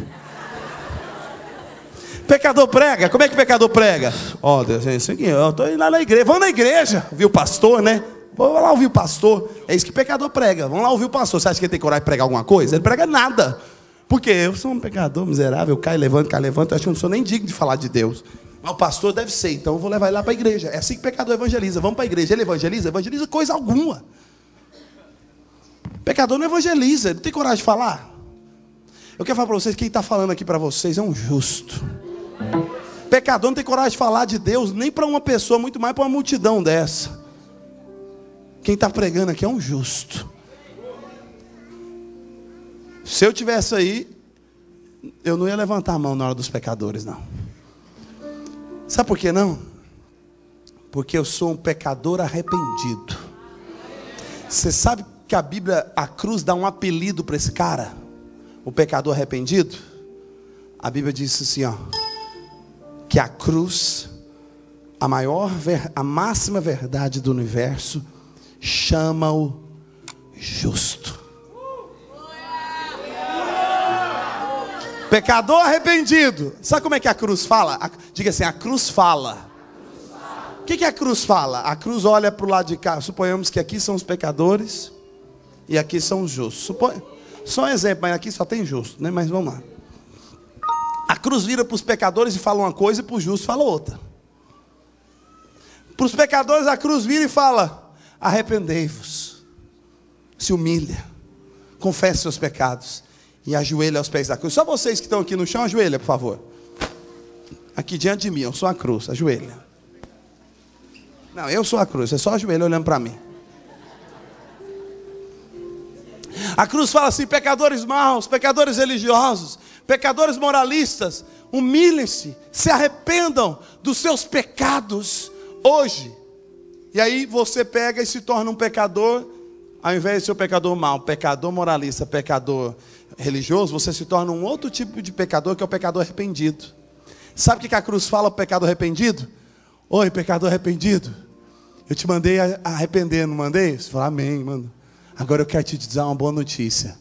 Pecador prega. Como é que pecador prega? Ó, Deus, é isso aqui. Eu estou indo lá na igreja. Vamos na igreja. Ouvir o pastor, né? Vamos lá ouvir o pastor. É isso que pecador prega. Vamos lá ouvir o pastor. Você acha que ele tem coragem de pregar alguma coisa? Ele prega nada. Porque eu sou um pecador miserável. Eu caio, levanto. Eu acho que eu não sou nem digno de falar de Deus. Mas o pastor deve ser. Então eu vou levar ele lá para a igreja. É assim que pecador evangeliza. Vamos para a igreja. Ele evangeliza? Evangeliza coisa alguma. Pecador não evangeliza. Ele não tem coragem de falar. Eu quero falar para vocês. Quem está falando aqui para vocês é um justo. Pecador não tem coragem de falar de Deus nem para uma pessoa, muito mais para uma multidão dessa. Quem está pregando aqui é um justo. Se eu tivesse aí, eu não ia levantar a mão na hora dos pecadores, não. Sabe por que não? Porque eu sou um pecador arrependido. Você sabe que a Bíblia, a cruz dá um apelido para esse cara? O pecador arrependido? A Bíblia diz assim, ó, que a cruz, a máxima verdade do universo, chama-o justo. Pecador arrependido. Sabe como é que a cruz fala? Diga assim, a cruz fala. O que a cruz fala? A cruz olha para o lado de cá. Suponhamos que aqui são os pecadores e aqui são os justos. Só um exemplo, mas aqui só tem justo, né? Mas vamos lá. A cruz vira para os pecadores e fala uma coisa, e para os justos fala outra. Para os pecadores a cruz vira e fala, arrependei-vos, se humilha, confesse seus pecados e ajoelha aos pés da cruz. Só vocês que estão aqui no chão, ajoelha, por favor. Aqui diante de mim, eu sou a cruz, ajoelha. Não, eu sou a cruz, é só ajoelha olhando para mim. A cruz fala assim, pecadores maus, pecadores religiosos, pecadores moralistas, humilhem-se, se arrependam dos seus pecados hoje. E aí você pega e se torna um pecador, ao invés de ser um pecador mau, pecador moralista, pecador religioso, você se torna um outro tipo de pecador, que é o pecador arrependido. Sabe o que a cruz fala para o pecador arrependido? Oi, pecador arrependido, eu te mandei arrepender, não mandei? Você fala, amém, mano. Agora eu quero te dizer uma boa notícia.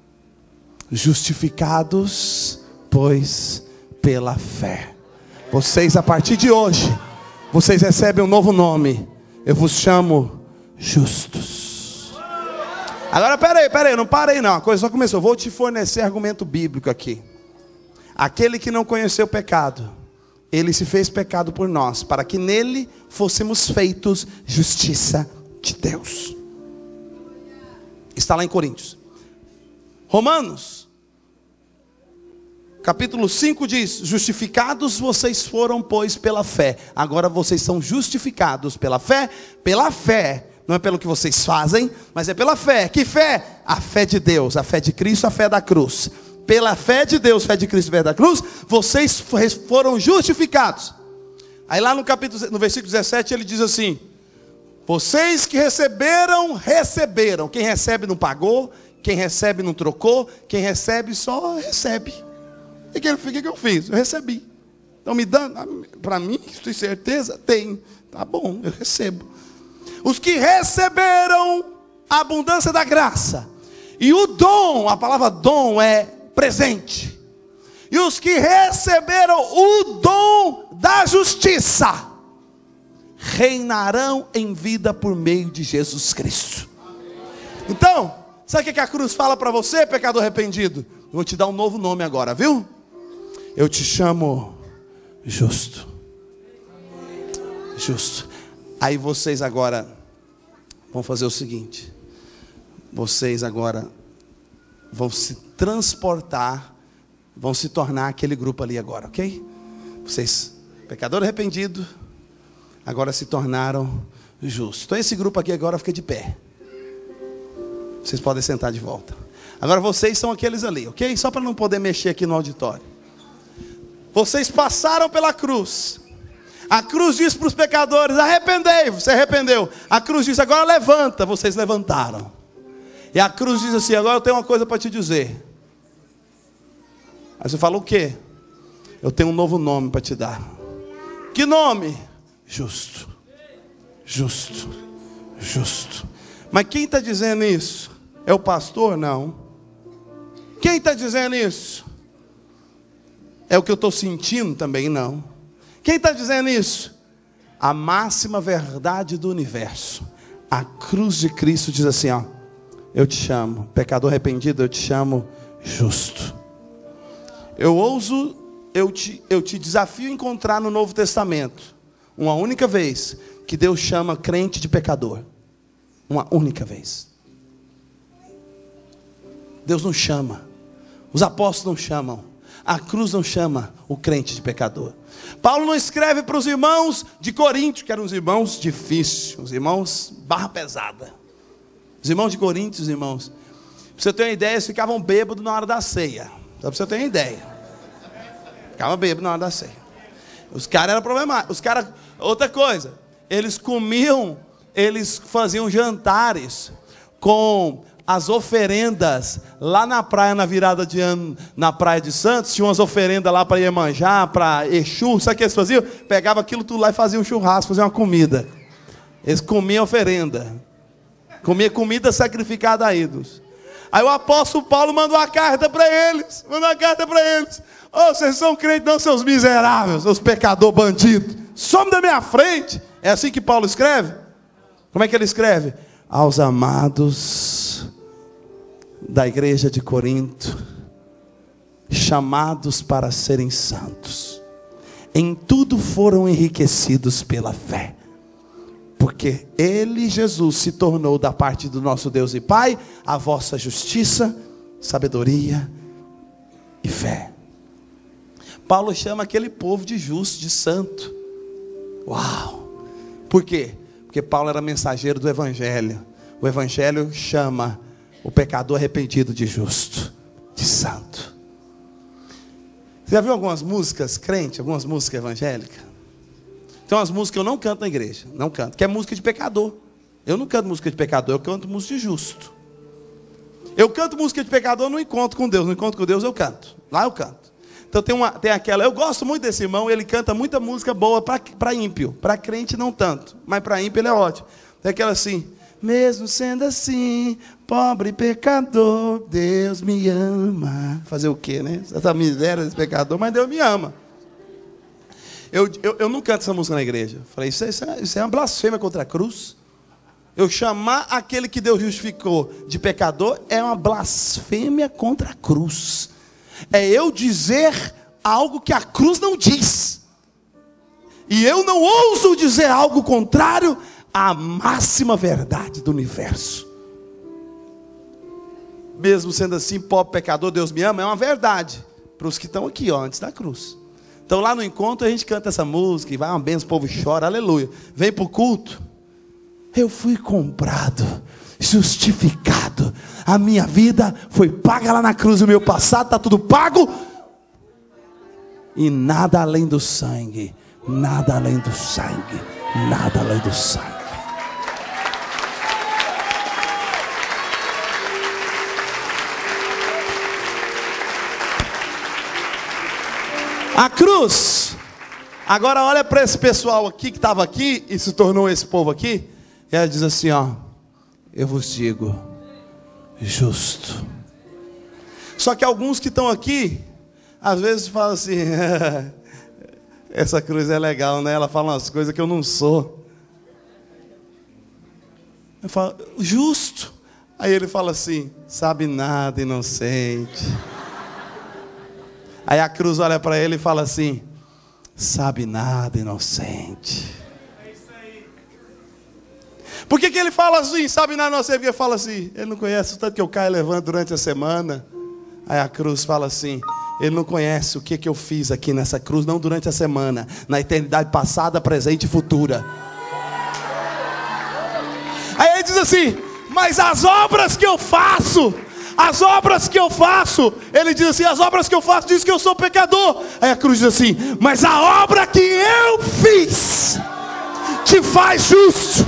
Justificados, pois, pela fé. Vocês, a partir de hoje, vocês recebem um novo nome. Eu vos chamo justos. Agora, peraí, não para aí não. A coisa só começou. Vou te fornecer argumento bíblico aqui. Aquele que não conheceu o pecado, ele se fez pecado por nós, para que nele fôssemos feitos justiça de Deus. Está lá em Coríntios. Romanos, capítulo 5 diz, justificados vocês foram, pois, pela fé. Agora vocês são justificados pela fé Não é pelo que vocês fazem, mas é pela fé. Que fé? A fé de Deus, a fé de Cristo, a fé da cruz. Pela fé de Deus, fé de Cristo, fé da cruz, vocês foram justificados. Aí lá no versículo 17 ele diz assim: vocês que receberam, receberam. Quem recebe não pagou, quem recebe não trocou, quem recebe só recebe. O que eu fiz? Eu recebi. Estão me dando? Para mim, tem certeza? Tem. Tá bom, eu recebo. Os que receberam a abundância da graça e o dom, a palavra dom é presente. E os que receberam o dom da justiça reinarão em vida por meio de Jesus Cristo. Então, sabe o que a cruz fala para você, pecador arrependido? Eu vou te dar um novo nome agora, viu? Eu te chamo justo. Justo. Aí vocês agora vão fazer o seguinte: vocês agora vão se transportar, vão se tornar aquele grupo ali agora, ok? Vocês, pecador arrependido, agora se tornaram justos. Então esse grupo aqui agora fica de pé. Vocês podem sentar de volta. Agora vocês são aqueles ali, ok? Só para não poder mexer aqui no auditório. Vocês passaram pela cruz. A cruz diz para os pecadores: arrependei-vos, você arrependeu. A cruz diz: agora levanta, vocês levantaram. E a cruz diz assim: agora eu tenho uma coisa para te dizer. Aí você fala: o quê? Eu tenho um novo nome para te dar. Que nome? Justo. Justo. Justo. Mas quem está dizendo isso? É o pastor? Não. Quem está dizendo isso? É o que eu estou sentindo também? Não. Quem está dizendo isso? A máxima verdade do universo. A cruz de Cristo diz assim, ó: eu te chamo, pecador arrependido, eu te chamo justo. Eu te desafio a encontrar no Novo Testamento uma única vez que Deus chama crente de pecador. Uma única vez. Deus não chama. Os apóstolos não chamam. A cruz não chama o crente de pecador. Paulo não escreve para os irmãos de Corinto, que eram os irmãos difíceis, os irmãos barra pesada. Os irmãos de Corinto, os irmãos, para você ter uma ideia, eles ficavam bêbados na hora da ceia. Só para você ter uma ideia. Ficavam bêbados na hora da ceia. Os caras eram problemáticos. Os caras, outra coisa, eles comiam, eles faziam jantares com as oferendas lá na praia, na virada de ano, na praia de Santos. Tinha umas oferendas lá para Iemanjá, para Exu. Sabe o que eles faziam? Pegavam aquilo tudo lá e faziam um churrasco, faziam uma comida. Eles comiam oferenda, comiam comida sacrificada a ídolos. Aí o apóstolo Paulo mandou uma carta para eles. Oh, vocês são crentes não, seus miseráveis, seus pecadores bandidos. Some da minha frente. É assim que Paulo escreve? Como é que ele escreve? Aos amados da igreja de Corinto, chamados para serem santos, em tudo foram enriquecidos pela fé, porque Ele, Jesus, se tornou da parte do nosso Deus e Pai a vossa justiça, sabedoria e fé. Paulo chama aquele povo de justo, de santo. Uau! Por quê? Porque Paulo era mensageiro do Evangelho. O Evangelho chama o pecador arrependido de justo, de santo. Você já viu algumas músicas crente, algumas músicas evangélicas? Tem umas músicas que eu não canto na igreja, não canto, que é música de pecador. Eu não canto música de pecador, eu canto música de justo. Eu canto música de pecador no encontro com Deus. No encontro com Deus eu canto, lá eu canto. Então tem aquela, eu gosto muito desse irmão, ele canta muita música boa para ímpio, para crente não tanto, mas para ímpio ele é ótimo. Tem aquela assim: mesmo sendo assim, pobre pecador, Deus me ama. Fazer o quê, né? Essa miséria desse pecador, mas Deus me ama. Eu não canto essa música na igreja. Falei, isso é uma blasfêmia contra a cruz. Eu chamar aquele que Deus justificou de pecador é uma blasfêmia contra a cruz. É eu dizer algo que a cruz não diz. E eu não ouso dizer algo contrário à máxima verdade do universo. Mesmo sendo assim, pobre pecador, Deus me ama, é uma verdade para os que estão aqui, ó, antes da cruz. Então lá no encontro a gente canta essa música, e vai uma benção, o povo chora, aleluia. Vem para o culto, Eu fui comprado, justificado. A minha vida foi paga lá na cruz. O meu passado está tudo pago. E nada além do sangue. Nada além do sangue. Nada além do sangue. A cruz. Agora olha para esse pessoal aqui que estava aqui e se tornou esse povo aqui. E ela diz assim, ó: eu vos digo, justo. Só que alguns que estão aqui, às vezes falam assim, essa cruz é legal, né? Ela fala umas coisas que eu não sou. Eu falo, justo. Aí ele fala assim, sabe nada, inocente. Aí a cruz olha para ele e fala assim, sabe nada, inocente. É isso aí. Por que ele fala assim, sabe nada, inocente? Porque ele fala assim, ele não conhece o tanto que eu caio e levanto durante a semana. Aí a cruz fala assim, ele não conhece o que eu fiz aqui nessa cruz, não durante a semana, na eternidade passada, presente e futura. Aí ele diz assim, mas as obras que eu faço, ele diz assim, as obras que eu faço, diz que eu sou pecador. Aí a cruz diz assim, mas a obra que eu fiz, te faz justo.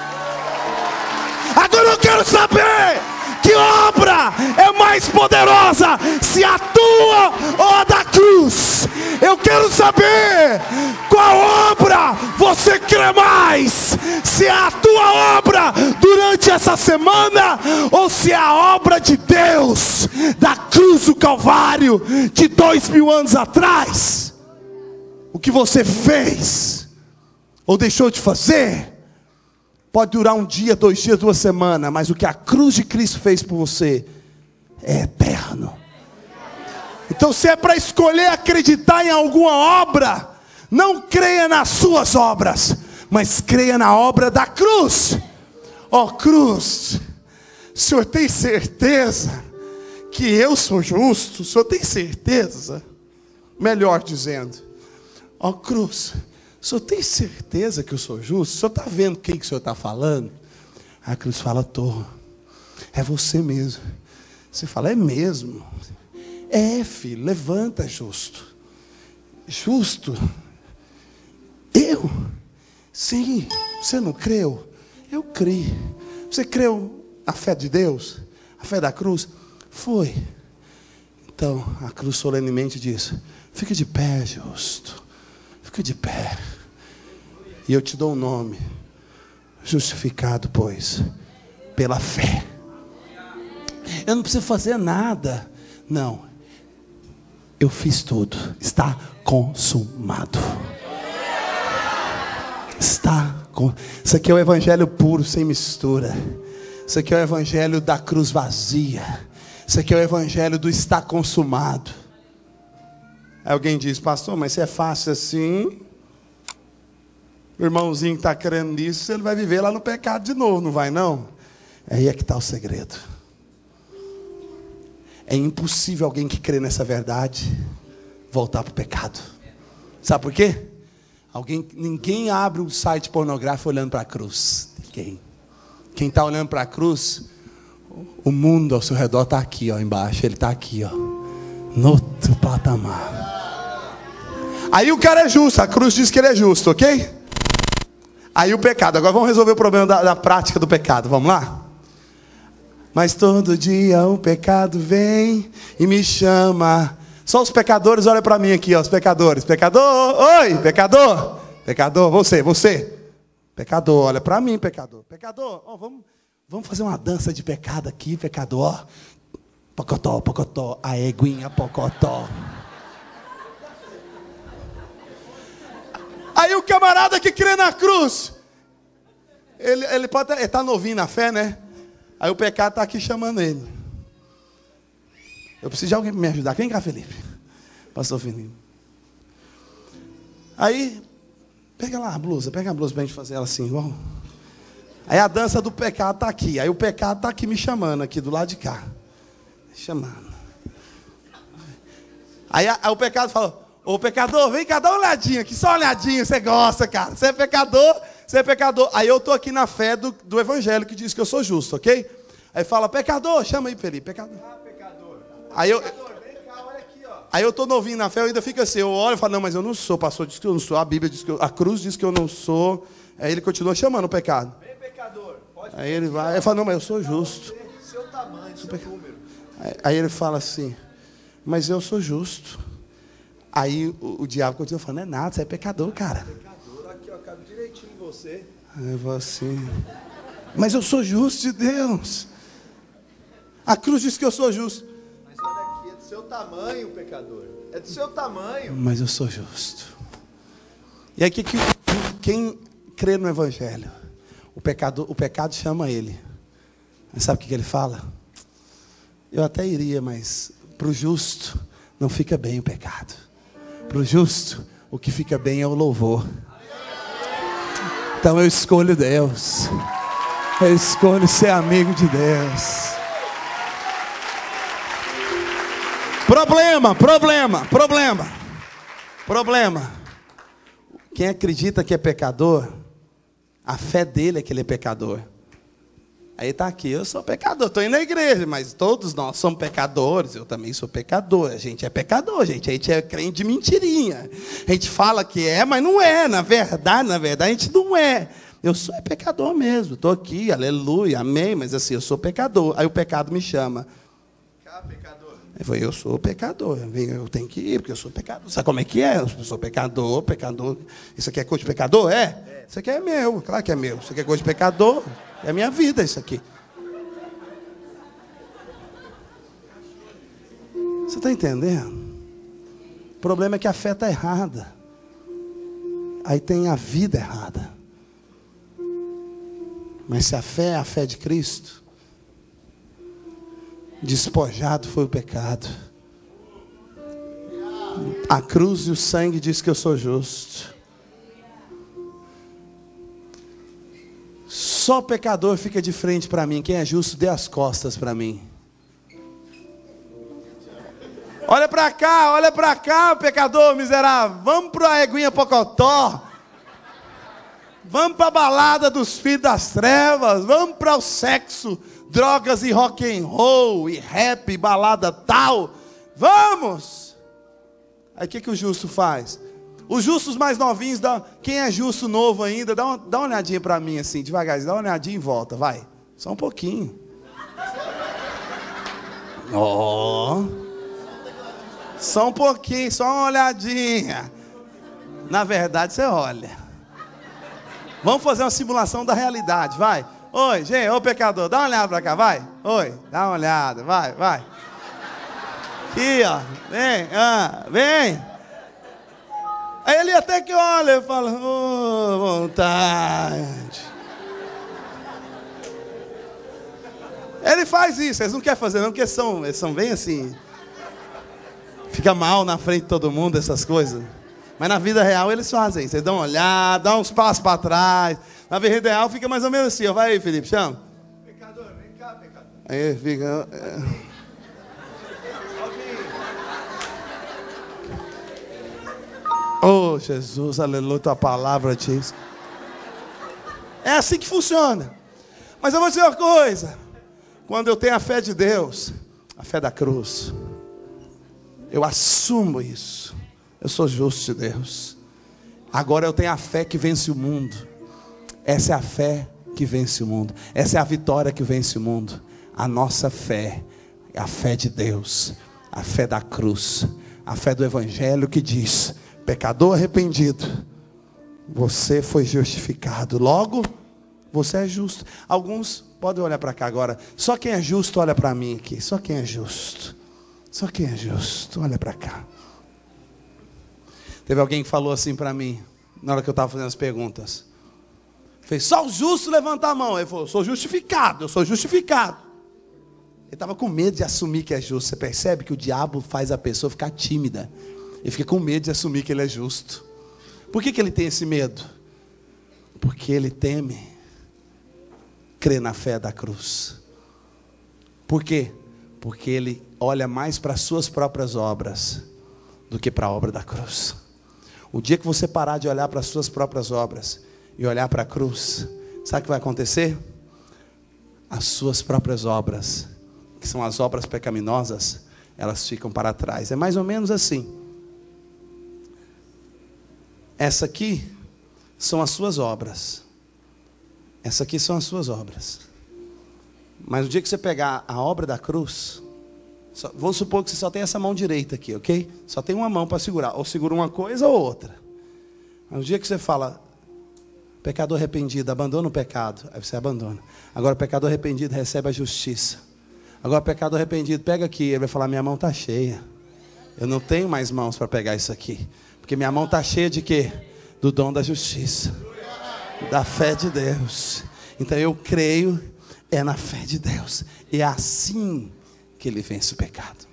Agora eu quero saber, que obra é mais poderosa, se a tua ou a da cruz? Eu quero saber, qual obra você crê mais? Se é a tua obra durante essa semana, ou se é a obra de Deus, da cruz do Calvário, de 2000 anos atrás? O que você fez, ou deixou de fazer, pode durar um dia, 2 dias, 2 semanas, mas o que a cruz de Cristo fez por você é eterno. Então, se é para escolher acreditar em alguma obra, não creia nas suas obras, mas creia na obra da cruz. Ó cruz, o senhor tem certeza que eu sou justo? O senhor tem certeza? Melhor dizendo, ó cruz, o senhor tem certeza que eu sou justo? O senhor está vendo o que o senhor está falando? A cruz fala, tô. É você mesmo. Você fala, é mesmo? É, filho, levanta, justo. Justo? Eu? Sim. Você não creu? Eu criei. Você creu na fé de Deus? A fé da cruz? Foi. Então, a cruz solenemente diz, fica de pé, justo. Fica de pé. E eu te dou um nome. Justificado, pois, pela fé. Eu não preciso fazer nada. Não. Eu fiz tudo. Está consumado. Isso aqui é o evangelho puro, sem mistura. Isso aqui é o evangelho da cruz vazia. Isso aqui é o evangelho do está consumado. Aí alguém diz, pastor, mas se é fácil assim, o irmãozinho que está crendo nisso, ele vai viver lá no pecado de novo, não vai não? Aí é que está o segredo. É impossível alguém que crê nessa verdade voltar para o pecado. Sabe por quê? Ninguém abre um site pornográfico olhando para a cruz. Ninguém. Quem está olhando para a cruz, o mundo ao seu redor está aqui, ó, embaixo. Ele está aqui, ó, no outro patamar. Aí o cara é justo, a cruz diz que ele é justo, ok? Aí o pecado, agora vamos resolver o problema da prática do pecado, vamos lá? Mas todo dia o pecado vem e me chama. Só os pecadores, olha para mim aqui, ó, os pecadores. Pecador, oi, pecador. Pecador, você. Pecador, olha para mim, pecador. Pecador, ó, vamos fazer uma dança de pecado aqui, pecador. Pocotó, pocotó, a eguinha, pocotó. Aí o camarada que crê na cruz, ele pode estar novinho na fé, né? Aí o pecado está aqui chamando ele. Eu preciso de alguém para me ajudar. Vem cá, Felipe. Pastor Felipe. Aí, pega lá a blusa para a gente fazer ela assim, igual. Aí a dança do pecado está aqui. Aí o pecado está aqui me chamando, aqui do lado de cá. Chamando. Aí o pecado fala, ô pecador, vem cá, dá uma olhadinha aqui, só uma olhadinha, você gosta, cara. Você é pecador, você é pecador. Aí eu estou aqui na fé do evangelho que diz que eu sou justo, ok? Aí fala, pecador, chama aí, Felipe, pecador. Pecador. Aí eu... Pecador, vem cá, olha aqui, ó. Aí eu estou novinho na fé, eu ainda fico assim, eu olho e falo, não, mas eu não sou, pastor diz que eu não sou, a Bíblia diz que a cruz diz que eu não sou. Aí ele continua chamando o pecado. Vem, pecador. Pode Aí ele vai, ele fala, não, mas eu sou justo. seu tamanho, seu número. Aí ele fala assim, mas eu sou justo. Aí o diabo continua falando, não é nada, você é pecador, cara. Pecador, aqui, ó, cabe direitinho em você. Aí eu falo assim, mas eu sou justo de Deus. A cruz diz que eu sou justo. Mas olha aqui, é do seu tamanho, pecador. É do seu tamanho. Mas eu sou justo. E aí quem crê no evangelho, o pecado chama ele. Mas sabe o que ele fala? Eu até iria, mas para o justo não fica bem o pecado. Para o justo, o que fica bem é o louvor. Então eu escolho Deus. Eu escolho ser amigo de Deus. Problema. Quem acredita que é pecador, a fé dele é que ele é pecador. Aí está aqui, eu sou pecador, estou indo na igreja, mas todos nós somos pecadores, eu também sou pecador, a gente é pecador, gente, a gente é crente de mentirinha, a gente fala que é, mas não é, na verdade a gente não é, eu sou pecador mesmo, estou aqui, aleluia, amém, mas assim, eu sou pecador, aí o pecado me chama, Pecador. eu falei, eu sou pecador, eu tenho que ir, porque eu sou pecador, sabe como é que é? Eu sou pecador, isso aqui é coisa de pecador? É, isso aqui é meu, claro que é meu, isso aqui é coisa de pecador. É a minha vida isso aqui. Você está entendendo? O problema é que a fé está errada. Aí tem a vida errada. Mas se a fé é a fé de Cristo, despojado foi o pecado. A cruz e o sangue diz que eu sou justo. Só pecador fica de frente para mim. Quem é justo, dê as costas para mim. Olha para cá, pecador miserável. Vamos para a Eguinha Pocotó. Vamos para a balada dos filhos das trevas. Vamos para o sexo, drogas e rock and roll, e rap, balada tal. Vamos! Aí o que o justo faz? Os justos mais novinhos, quem é justo novo ainda, dá uma olhadinha para mim assim, devagarzinho, dá uma olhadinha em volta, vai. Só um pouquinho. Só um pouquinho, só uma olhadinha. Na verdade, você olha. Vamos fazer uma simulação da realidade, vai. Oi, gente, ô pecador, dá uma olhada para cá, vai. Oi, dá uma olhada, vai. Aqui, ó, vem. Aí ele até que olha e fala, vontade. Ele faz isso, eles não querem fazer não, porque eles são bem assim. Fica mal na frente de todo mundo, essas coisas. Mas na vida real eles fazem isso, eles dão uma olhada, dão uns passos para trás. Na vida real fica mais ou menos assim, ó. Vai aí, Felipe, chama. Pecador, vem cá, pecador. Aí fica... Oh, Jesus, aleluia, tua palavra diz. É assim que funciona. Mas eu vou dizer uma coisa. Quando eu tenho a fé de Deus, a fé da cruz, eu assumo isso. Eu sou justo de Deus. Agora eu tenho a fé que vence o mundo. Essa é a fé que vence o mundo. Essa é a vitória que vence o mundo. A nossa fé é a fé de Deus. A fé da cruz. A fé do evangelho que diz: pecador arrependido, você foi justificado, logo você é justo. Alguns podem olhar para cá agora. Só quem é justo olha para mim aqui. Só quem é justo. Só quem é justo olha para cá. Teve alguém que falou assim para mim, na hora que eu estava fazendo as perguntas. Fez, só o justo levanta a mão. Ele falou, eu sou justificado. Ele estava com medo de assumir que é justo. Você percebe que o diabo faz a pessoa ficar tímida. Ele fica com medo de assumir que ele é justo. Por que ele tem esse medo? Porque ele teme crer na fé da cruz. Por quê? Porque ele olha mais para as suas próprias obras do que para a obra da cruz. O dia que você parar de olhar para as suas próprias obras e olhar para a cruz, sabe o que vai acontecer? As suas próprias obras, que são as obras pecaminosas, elas ficam para trás. É mais ou menos assim. Essa aqui são as suas obras. Essa aqui são as suas obras. Mas no dia que você pegar a obra da cruz, vamos supor que você só tem essa mão direita aqui, ok? Só tem uma mão para segurar. Ou segura uma coisa ou outra. Mas no dia que você fala, pecador arrependido, abandona o pecado. Aí você abandona. Agora o pecador arrependido recebe a justiça. Agora o pecador arrependido, pega aqui. Ele vai falar, minha mão está cheia. Eu não tenho mais mãos para pegar isso aqui. Porque minha mão está cheia de quê? Do dom da justiça. Da fé de Deus. Então eu creio, é na fé de Deus. E é assim que ele vence o pecado.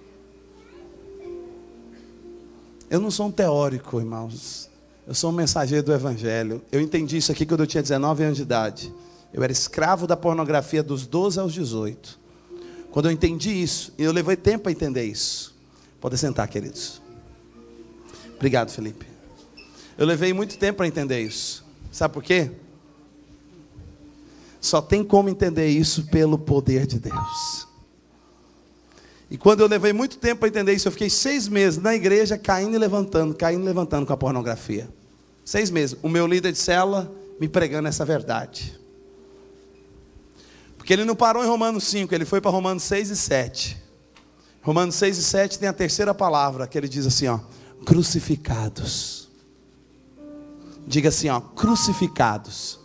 Eu não sou um teórico, irmãos. Eu sou um mensageiro do Evangelho. Eu entendi isso aqui quando eu tinha 19 anos de idade. Eu era escravo da pornografia dos 12 aos 18. Quando eu entendi isso, e eu levei tempo para entender isso. Pode sentar, queridos. Obrigado, Felipe. Eu levei muito tempo para entender isso. Sabe por quê? Só tem como entender isso pelo poder de Deus. E quando eu levei muito tempo para entender isso, eu fiquei 6 meses na igreja caindo e levantando com a pornografia. 6 meses. O meu líder de célula me pregando essa verdade. Porque ele não parou em Romanos 5, ele foi para Romanos 6 e 7. Romanos 6 e 7 tem a terceira palavra, que ele diz assim, ó, crucificados. Diga assim, ó, crucificados.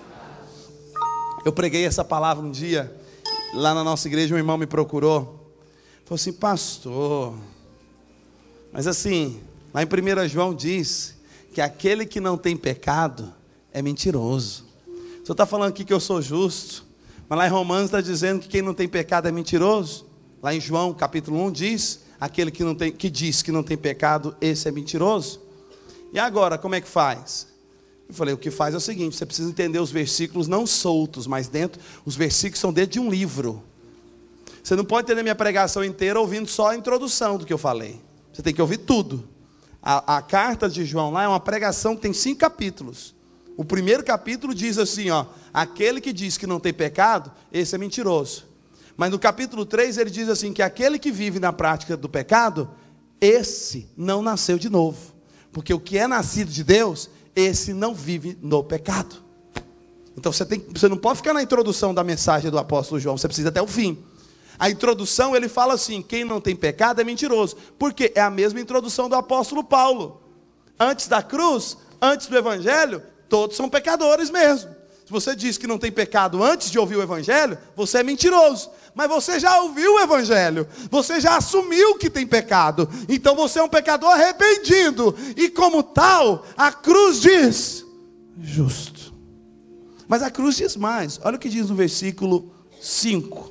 Eu preguei essa palavra um dia, lá na nossa igreja, um irmão me procurou. Falou assim, pastor, mas assim, lá em 1 João diz que aquele que não tem pecado é mentiroso. O senhor está falando aqui que eu sou justo, mas lá em Romanos está dizendo que quem não tem pecado é mentiroso. Lá em João capítulo 1 diz, aquele que diz que não tem pecado, esse é mentiroso. E agora, como é que faz? Eu falei, o que faz é o seguinte, você precisa entender os versículos não soltos, mas dentro, os versículos são dentro de um livro. Você não pode entender minha pregação inteira ouvindo só a introdução do que eu falei. Você tem que ouvir tudo. A carta de João lá é uma pregação que tem 5 capítulos. O primeiro capítulo diz assim, ó, aquele que diz que não tem pecado, esse é mentiroso. Mas no capítulo 3 ele diz assim, que aquele que vive na prática do pecado, esse não nasceu de novo. Porque o que é nascido de Deus, esse não vive no pecado. Então você não pode ficar na introdução da mensagem do apóstolo João, você precisa até o fim. A introdução ele fala assim, quem não tem pecado é mentiroso. Porque é a mesma introdução do apóstolo Paulo. Antes da cruz, antes do evangelho, todos são pecadores mesmo. Se você diz que não tem pecado antes de ouvir o evangelho, você é mentiroso. Mas você já ouviu o evangelho, você já assumiu que tem pecado. Então você é um pecador arrependido. E como tal, a cruz diz, justo. Mas a cruz diz mais. Olha o que diz no versículo 5.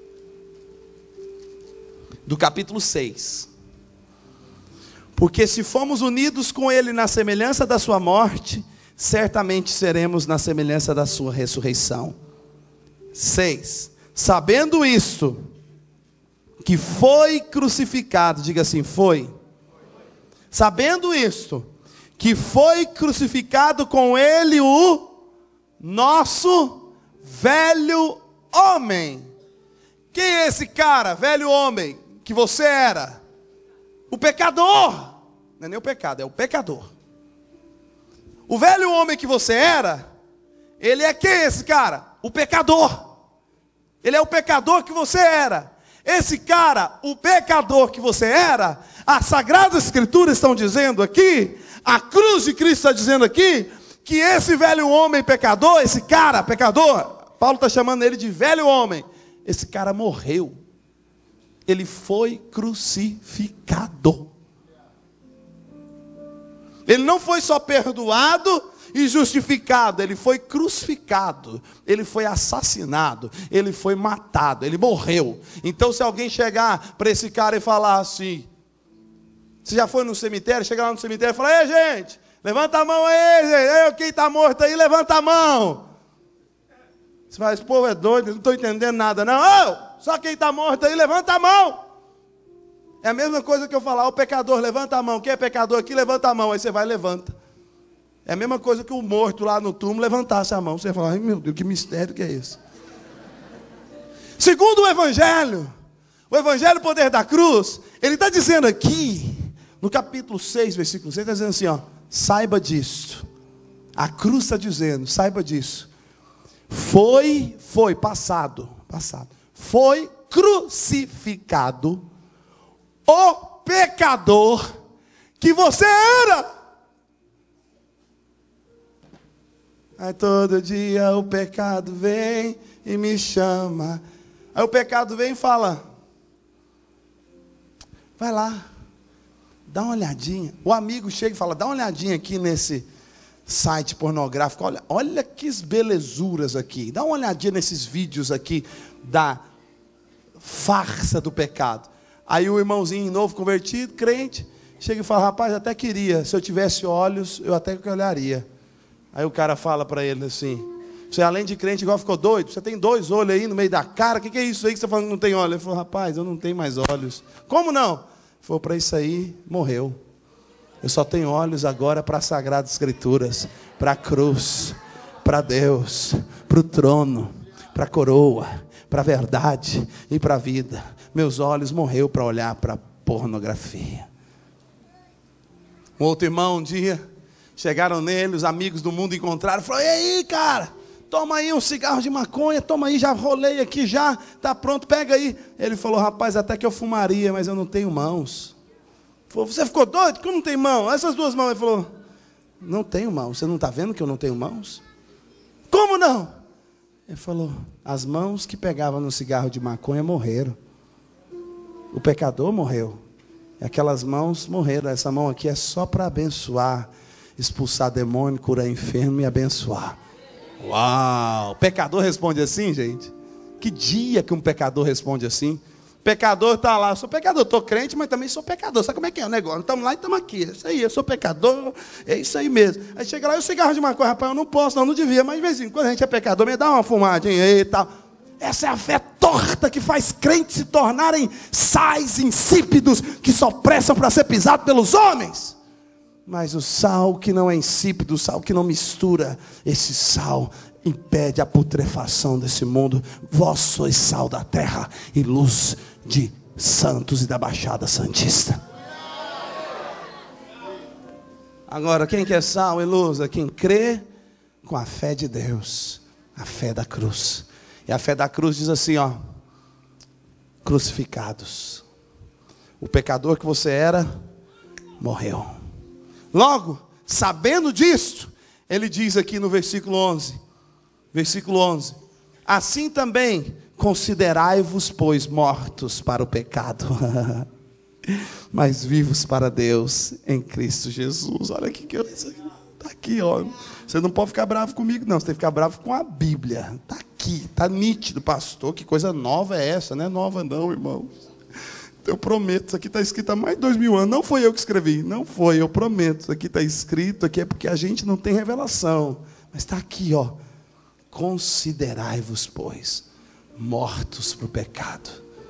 Do capítulo 6. Porque se fomos unidos com ele na semelhança da sua morte, certamente seremos na semelhança da sua ressurreição. 6. Sabendo isto, que foi crucificado, diga assim, foi. Sabendo isto, que foi crucificado com ele o nosso velho homem. Quem é esse cara, velho homem, que você era? O pecador. Não é nem o pecado, é o pecador. O velho homem que você era, ele é quem esse cara? O pecador. Ele é o pecador que você era. Esse cara, o pecador que você era, as Sagradas Escrituras estão dizendo aqui, a cruz de Cristo está dizendo aqui, que esse velho homem pecador, esse cara pecador, Paulo está chamando ele de velho homem, esse cara morreu. Ele foi crucificado. Ele não foi só perdoado e justificado, ele foi crucificado, ele foi assassinado, ele foi matado, ele morreu. Então se alguém chegar para esse cara e falar assim, você já foi no cemitério, chega lá no cemitério e fala, ei gente, levanta a mão aí, gente. Quem está morto aí, levanta a mão. Você fala, esse povo é doido, não estou entendendo nada não. Só quem está morto aí, levanta a mão. É a mesma coisa que eu falar, o pecador, levanta a mão. Quem é pecador aqui, levanta a mão. Aí você vai e levanta. É a mesma coisa que o morto lá no túmulo levantasse a mão. Você ia falar, ai meu Deus, que mistério que é esse? Segundo o Evangelho Poder da Cruz, ele está dizendo aqui, no capítulo 6, versículo 6, está dizendo assim, ó, saiba disso. A cruz está dizendo, saiba disso. Foi passado. Foi crucificado o pecador que você era. Aí todo dia o pecado vem e me chama. Aí o pecado vem e fala, vai lá, dá uma olhadinha. O amigo chega e fala, dá uma olhadinha aqui nesse site pornográfico. Olha que belezuras aqui. Dá uma olhadinha nesses vídeos aqui da farsa do pecado. Aí o irmãozinho novo convertido, crente, chega e fala, rapaz, até queria, se eu tivesse olhos, eu até que olharia. Aí o cara fala para ele assim, você além de crente igual ficou doido, você tem 2 olhos aí no meio da cara, o que é isso aí que você está falando que não tem olhos? Ele falou, rapaz, eu não tenho mais olhos. Como não? Ele falou, para isso aí, morreu. Eu só tenho olhos agora para as Sagradas Escrituras, para a cruz, para Deus, para o trono, para a coroa, para a verdade e para a vida. Meus olhos morreu para olhar para a pornografia. Um outro irmão um dia, chegaram nele, os amigos do mundo encontraram, falaram, e aí cara, toma aí um cigarro de maconha, toma aí, já rolei aqui já, tá pronto, pega aí. Ele falou, rapaz, até que eu fumaria, mas eu não tenho mãos. Falou, você ficou doido? Como não tem mão? Essas 2 mãos. Ele falou, não tenho mãos, você não está vendo que eu não tenho mãos? Como não? Ele falou, as mãos que pegavam no cigarro de maconha morreram. O pecador morreu. E aquelas mãos morreram. Essa mão aqui é só para abençoar, expulsar demônio, curar enfermo e abençoar. Uau! O pecador responde assim, gente? Que dia que um pecador responde assim? O pecador está lá, eu sou pecador, estou crente, mas também sou pecador. Sabe como é que é o negócio? Estamos lá e estamos aqui. É isso aí, eu sou pecador, é isso aí mesmo. Aí chega lá, e o cigarro de maconha, rapaz, eu não posso, não devia, mas de vez em quando a gente é pecador, me dá uma fumadinha aí e tal. Essa é a fé torta que faz crentes se tornarem sais insípidos, que só prestam para ser pisados pelos homens. Mas o sal que não é insípido, o sal que não mistura, esse sal impede a putrefação desse mundo. Vós sois sal da terra e luz de santos e da Baixada Santista. Agora, quem quer sal e luz é quem crê com a fé de Deus, a fé da cruz. E a fé da cruz diz assim, ó, crucificados. O pecador que você era, morreu. Logo, sabendo disto, ele diz aqui no versículo 11, assim também considerai-vos, pois, mortos para o pecado, mas vivos para Deus em Cristo Jesus. Olha aqui que está aqui, ó. Você não pode ficar bravo comigo, não. Você tem que ficar bravo com a Bíblia. Está aqui, está nítido, pastor. Que coisa nova é essa? Não é nova não, irmãos. Eu prometo, isso aqui está escrito há mais de 2000 anos. Não foi eu que escrevi, não foi, eu prometo. Isso aqui está escrito, aqui é porque a gente não tem revelação. Mas está aqui, ó. Considerai-vos, pois, mortos para o pecado.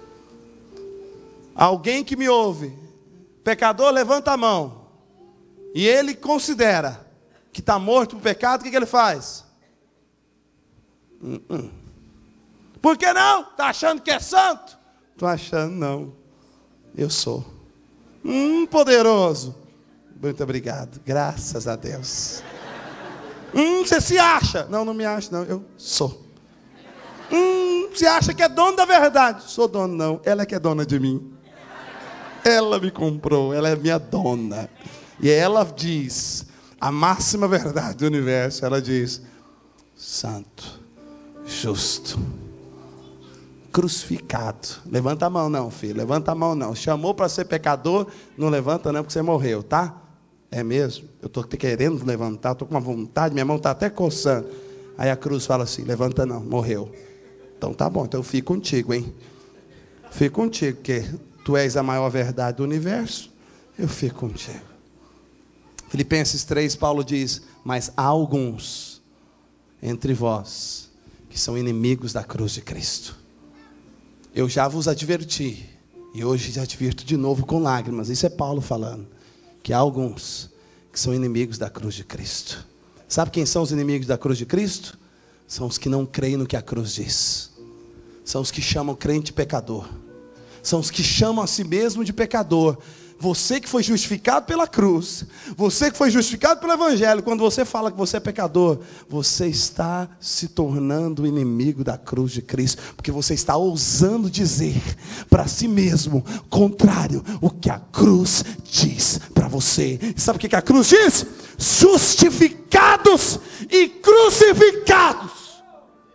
Alguém que me ouve, pecador, levanta a mão. E ele considera que está morto para o pecado, o que ele faz? Por que não? Está achando que é santo? Estou achando, não. Eu sou. Poderoso. Muito obrigado. Graças a Deus. Você se acha? Não, não me acho, não. Eu sou. Você acha que é dono da verdade? Sou dono, não. Ela é que é dona de mim. Ela me comprou. Ela é minha dona. E ela diz a máxima verdade do universo. Ela diz: santo, justo, crucificado. Levanta a mão não, filho. Levanta a mão não. Chamou para ser pecador, não levanta não, porque você morreu, tá? É mesmo? Eu estou querendo levantar, estou com uma vontade, minha mão está até coçando. Aí a cruz fala assim: levanta não, morreu. Então tá bom, então eu fico contigo, hein? Fico contigo, porque tu és a maior verdade do universo. Eu fico contigo. Filipenses 3, Paulo diz: mas há alguns entre vós que são inimigos da cruz de Cristo. Eu já vos adverti, e hoje já advirto de novo com lágrimas. Isso é Paulo falando. Que há alguns que são inimigos da cruz de Cristo. Sabe quem são os inimigos da cruz de Cristo? São os que não creem no que a cruz diz. São os que chamam o crente pecador. São os que chamam a si mesmo de pecador. Você que foi justificado pela cruz, você que foi justificado pelo Evangelho, quando você fala que você é pecador, você está se tornando inimigo da cruz de Cristo, porque você está ousando dizer para si mesmo, contrário, o que a cruz diz para você. E sabe o que a cruz diz? Justificados e crucificados.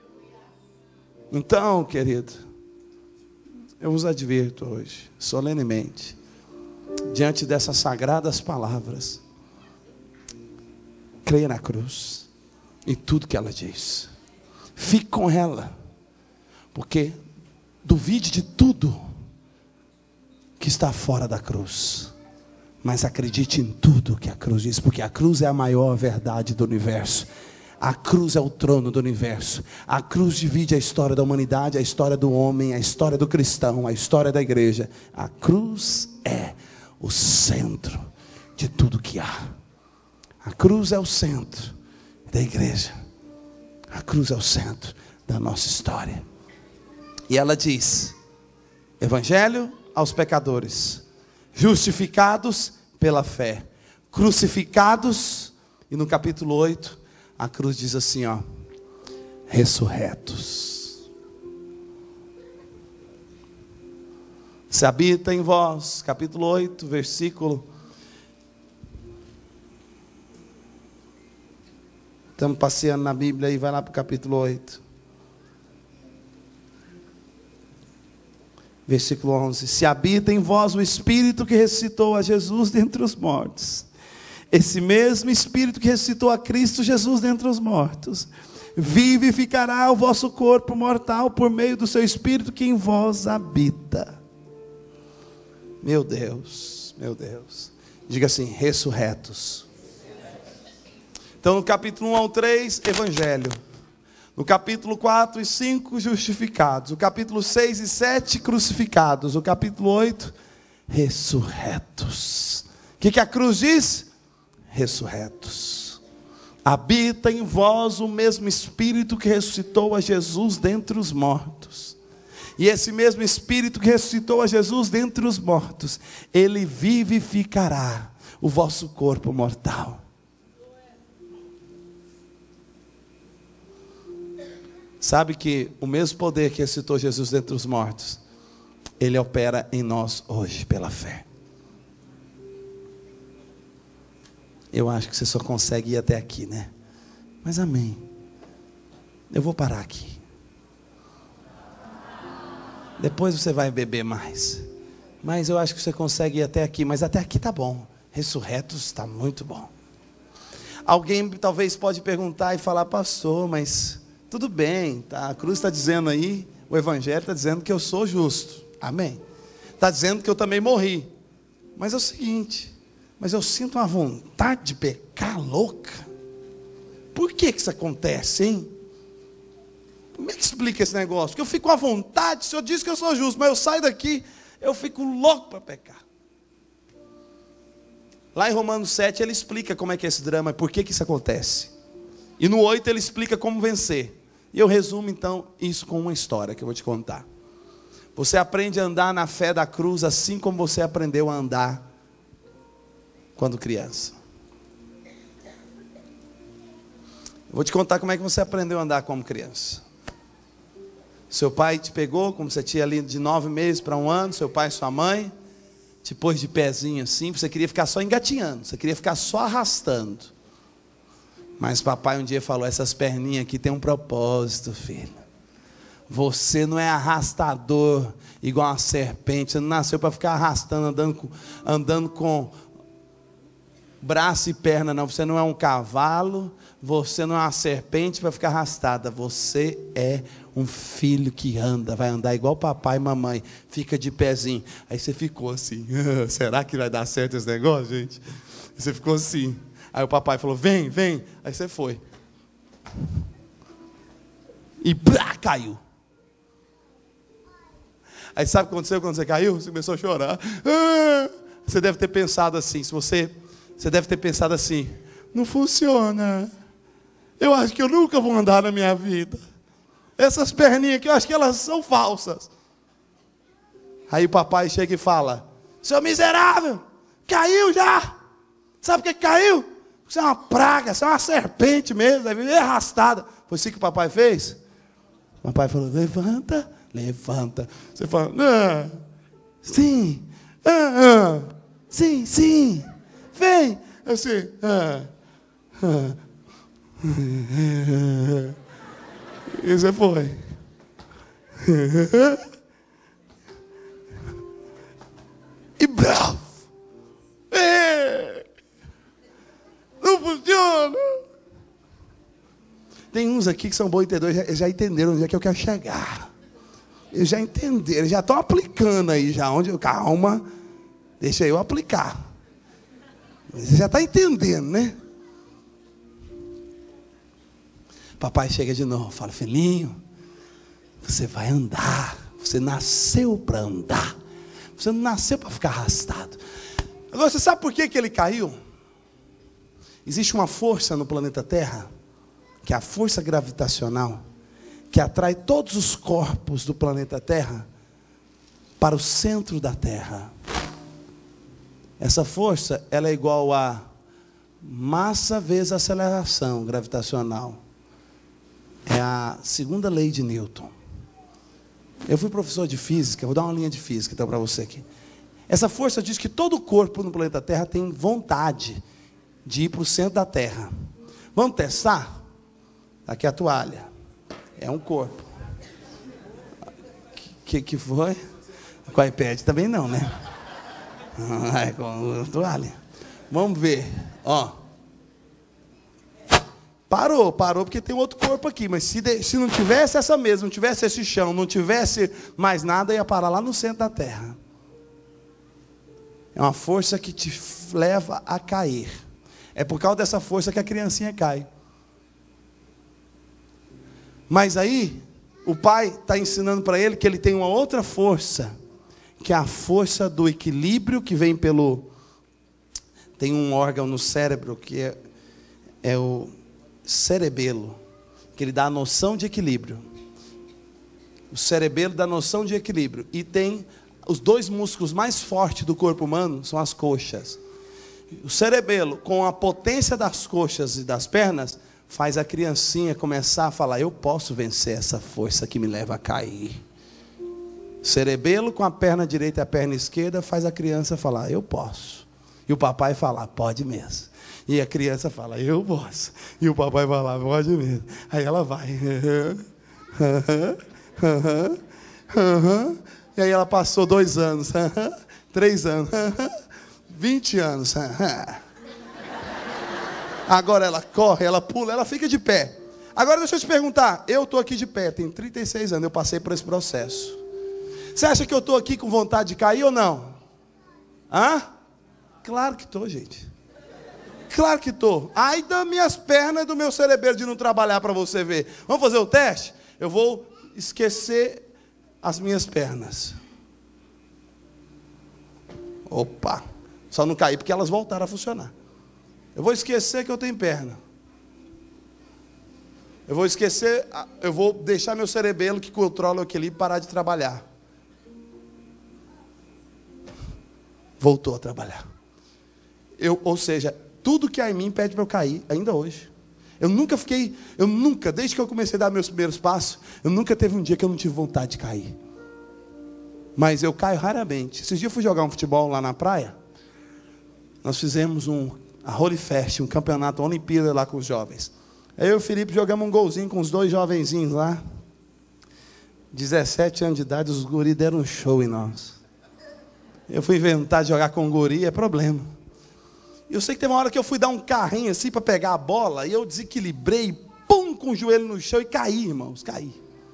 Então, querido, eu vos advirto hoje, solenemente, diante dessas sagradas palavras, creia na cruz, em tudo que ela diz, fique com ela, porque duvide de tudo que está fora da cruz, mas acredite em tudo que a cruz diz, porque a cruz é a maior verdade do universo. A cruz é o trono do universo. A cruz divide a história da humanidade, a história do homem, a história do cristão, a história da igreja. A cruz é o centro de tudo que há. A cruz é o centro da igreja. A cruz é o centro da nossa história. E ela diz: Evangelho aos pecadores, justificados pela fé, crucificados. E no capítulo 8, a cruz diz assim, ó: ressurretos. Se habita em vós, capítulo 8, versículo. Estamos passeando na Bíblia aí, vai lá para o capítulo 8. Versículo 11. Se habita em vós o Espírito que ressuscitou a Jesus dentre os mortos. Esse mesmo Espírito que ressuscitou a Cristo Jesus dentre os mortos, vivificará o vosso corpo mortal por meio do seu Espírito que em vós habita. Meu Deus, meu Deus. Diga assim: ressurretos. Então no capítulo 1 ao 3, Evangelho. No capítulo 4 e 5, justificados. O capítulo 6 e 7, crucificados. O capítulo 8, ressurretos. O que a cruz diz? Ressurretos. Habita em vós o mesmo Espírito que ressuscitou a Jesus dentre os mortos. E esse mesmo Espírito que ressuscitou a Jesus dentre os mortos, ele vivificará o vosso corpo mortal. Sabe que o mesmo poder que ressuscitou Jesus dentre os mortos, ele opera em nós hoje pela fé. Eu acho que você só consegue ir até aqui, né? Mas amém. Eu vou parar aqui. Depois você vai beber mais. Mas eu acho que você consegue ir até aqui. Mas até aqui tá bom. Ressurretos está muito bom. Alguém talvez pode perguntar e falar: pastor, mas tudo bem, tá? A cruz está dizendo aí, o Evangelho está dizendo que eu sou justo. Amém. Está dizendo que eu também morri. Mas é o seguinte: mas eu sinto uma vontade de pecar louca. Por que isso acontece, hein? Como é que explica esse negócio? Porque eu fico à vontade, o Senhor diz que eu sou justo, mas eu saio daqui, eu fico louco para pecar. Lá em Romanos 7 ele explica como é que é esse drama, por que isso acontece. E no 8 ele explica como vencer. E eu resumo então isso com uma história que eu vou te contar. Você aprende a andar na fé da cruz assim como você aprendeu a andar quando criança. Eu vou te contar como é que você aprendeu a andar como criança. Seu pai te pegou, como você tinha ali de 9 meses para 1 ano, seu pai e sua mãe, te pôs de pezinho assim, você queria ficar só engatinhando, você queria ficar só arrastando. Mas papai um dia falou: essas perninhas aqui tem um propósito, filho. Você não é arrastador igual uma serpente, você não nasceu para ficar arrastando, andando com braço e perna, não. Você não é um cavalo, você não é uma serpente para ficar arrastada. Você é um filho que anda, vai andar igual papai e mamãe, fica de pezinho. Aí você ficou assim: será que vai dar certo esse negócio, gente? E você ficou assim. Aí o papai falou: vem, vem. Aí você foi. E caiu. Aí sabe o que aconteceu quando você caiu? Você começou a chorar. Você deve ter pensado assim: se você Você deve ter pensado assim: não funciona. Eu acho que eu nunca vou andar na minha vida. Essas perninhas aqui, eu acho que elas são falsas. Aí o papai chega e fala: seu miserável, caiu já. Sabe por que caiu? Você é uma praga, você é uma serpente mesmo, vai viver arrastada. Foi assim que o papai fez? O papai falou: levanta, levanta. Você fala: não, sim, sim, sim, vem. Assim, e você foi. E bravo. Não funciona. Tem uns aqui que são bons entendedores, já entenderam onde é que eu quero chegar. Eles já entenderam, eles já estão aplicando aí já. Calma, deixa eu aplicar. Você já está entendendo, né? Papai chega de novo, fala: filhinho, você vai andar. Você nasceu para andar. Você não nasceu para ficar arrastado. Agora, você sabe por que ele caiu? Existe uma força no planeta Terra, que é a força gravitacional, que atrai todos os corpos do planeta Terra para o centro da Terra. Essa força, ela é igual a massa vezes aceleração gravitacional. É a segunda lei de Newton. Eu fui professor de física, vou dar uma linha de física então para você aqui. Essa força diz que todo corpo no planeta Terra tem vontade de ir para o centro da Terra. Vamos testar? Aqui é a toalha. É um corpo. Que foi? Com o iPad também não, né? É com a toalha. Vamos ver. Ó. Parou porque tem outro corpo aqui. Mas se não tivesse essa mesa, não tivesse esse chão, não tivesse mais nada, ia parar lá no centro da Terra. É uma força que te leva a cair. É por causa dessa força que a criancinha cai. Mas aí, o pai está ensinando para ele que ele tem uma outra força, que é a força do equilíbrio, que vem pelo... Tem um órgão no cérebro que é o cerebelo, que ele dá a noção de equilíbrio. O cerebelo dá a noção de equilíbrio. E tem os dois músculos mais fortes do corpo humano, são as coxas. O cerebelo, com a potência das coxas e das pernas, faz a criancinha começar a falar: eu posso vencer essa força que me leva a cair. O cerebelo, com a perna direita e a perna esquerda, faz a criança falar: eu posso. E o papai fala: pode mesmo. E a criança fala: eu posso. E o papai fala: pode mesmo. Aí ela vai. E aí ela passou 2 anos, 3 anos, 20 anos. Agora ela corre, ela pula, ela fica de pé. Agora deixa eu te perguntar, eu estou aqui de pé, tenho 36 anos, eu passei por esse processo. Você acha que eu estou aqui com vontade de cair ou não? Hã? Claro que estou, gente. Claro que estou. Ai das minhas pernas e do meu cerebelo de não trabalhar para você ver. Vamos fazer o teste? Eu vou esquecer as minhas pernas. Opa, só não caí porque elas voltaram a funcionar. Eu vou esquecer que eu tenho perna. Eu vou esquecer, eu vou deixar meu cerebelo que controla o equilíbrio parar de trabalhar. Voltou a trabalhar. Ou seja, tudo que há em mim pede para eu cair, ainda hoje. Eu nunca, desde que eu comecei a dar meus primeiros passos, eu nunca teve um dia que eu não tive vontade de cair. Mas eu caio raramente. Esses dias eu fui jogar um futebol lá na praia. Nós fizemos a Holy Fest, um campeonato, uma Olimpíada lá com os jovens. Aí eu e o Felipe jogamos um golzinho com os 2 jovenzinhos lá. 17 anos de idade, os guris deram um show em nós. Eu fui inventar de jogar com guri, é problema. Eu sei que teve uma hora que eu fui dar um carrinho assim para pegar a bola, e eu desequilibrei, pum, com o joelho no chão e caí, irmãos, caí.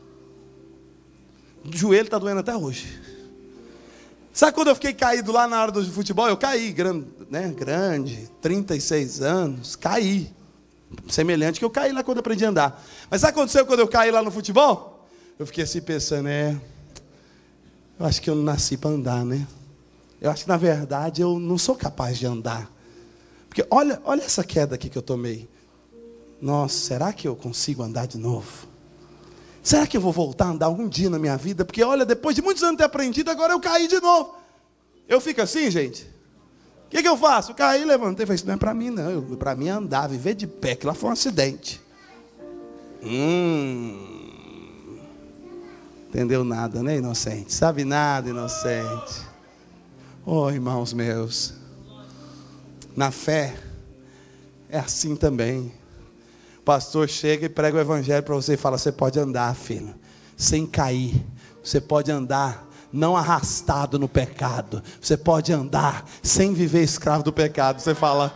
O joelho está doendo até hoje. Sabe quando eu fiquei caído lá na hora do futebol? Eu caí, grande, 36 anos, caí. Semelhante que eu caí lá quando eu aprendi a andar. Mas sabe o que aconteceu quando eu caí lá no futebol? Eu fiquei assim pensando, eu acho que eu não nasci para andar, né? Eu acho que na verdade eu não sou capaz de andar. Porque olha essa queda aqui que eu tomei. Nossa, será que eu consigo andar de novo? Será que eu vou voltar a andar algum dia na minha vida? Porque olha, depois de muitos anos de ter aprendido, agora eu caí de novo. Eu fico assim, gente. O que eu faço? Eu caí, levantei, falei, isso não é para mim não. Para mim é andar, viver de pé, que lá foi um acidente. Entendeu nada, né, inocente? Sabe nada, inocente. Oh, irmãos meus, na fé é assim também. O pastor chega e prega o evangelho para você e fala, você pode andar, filho, sem cair. Você pode andar não arrastado no pecado. Você pode andar sem viver escravo do pecado. Você fala,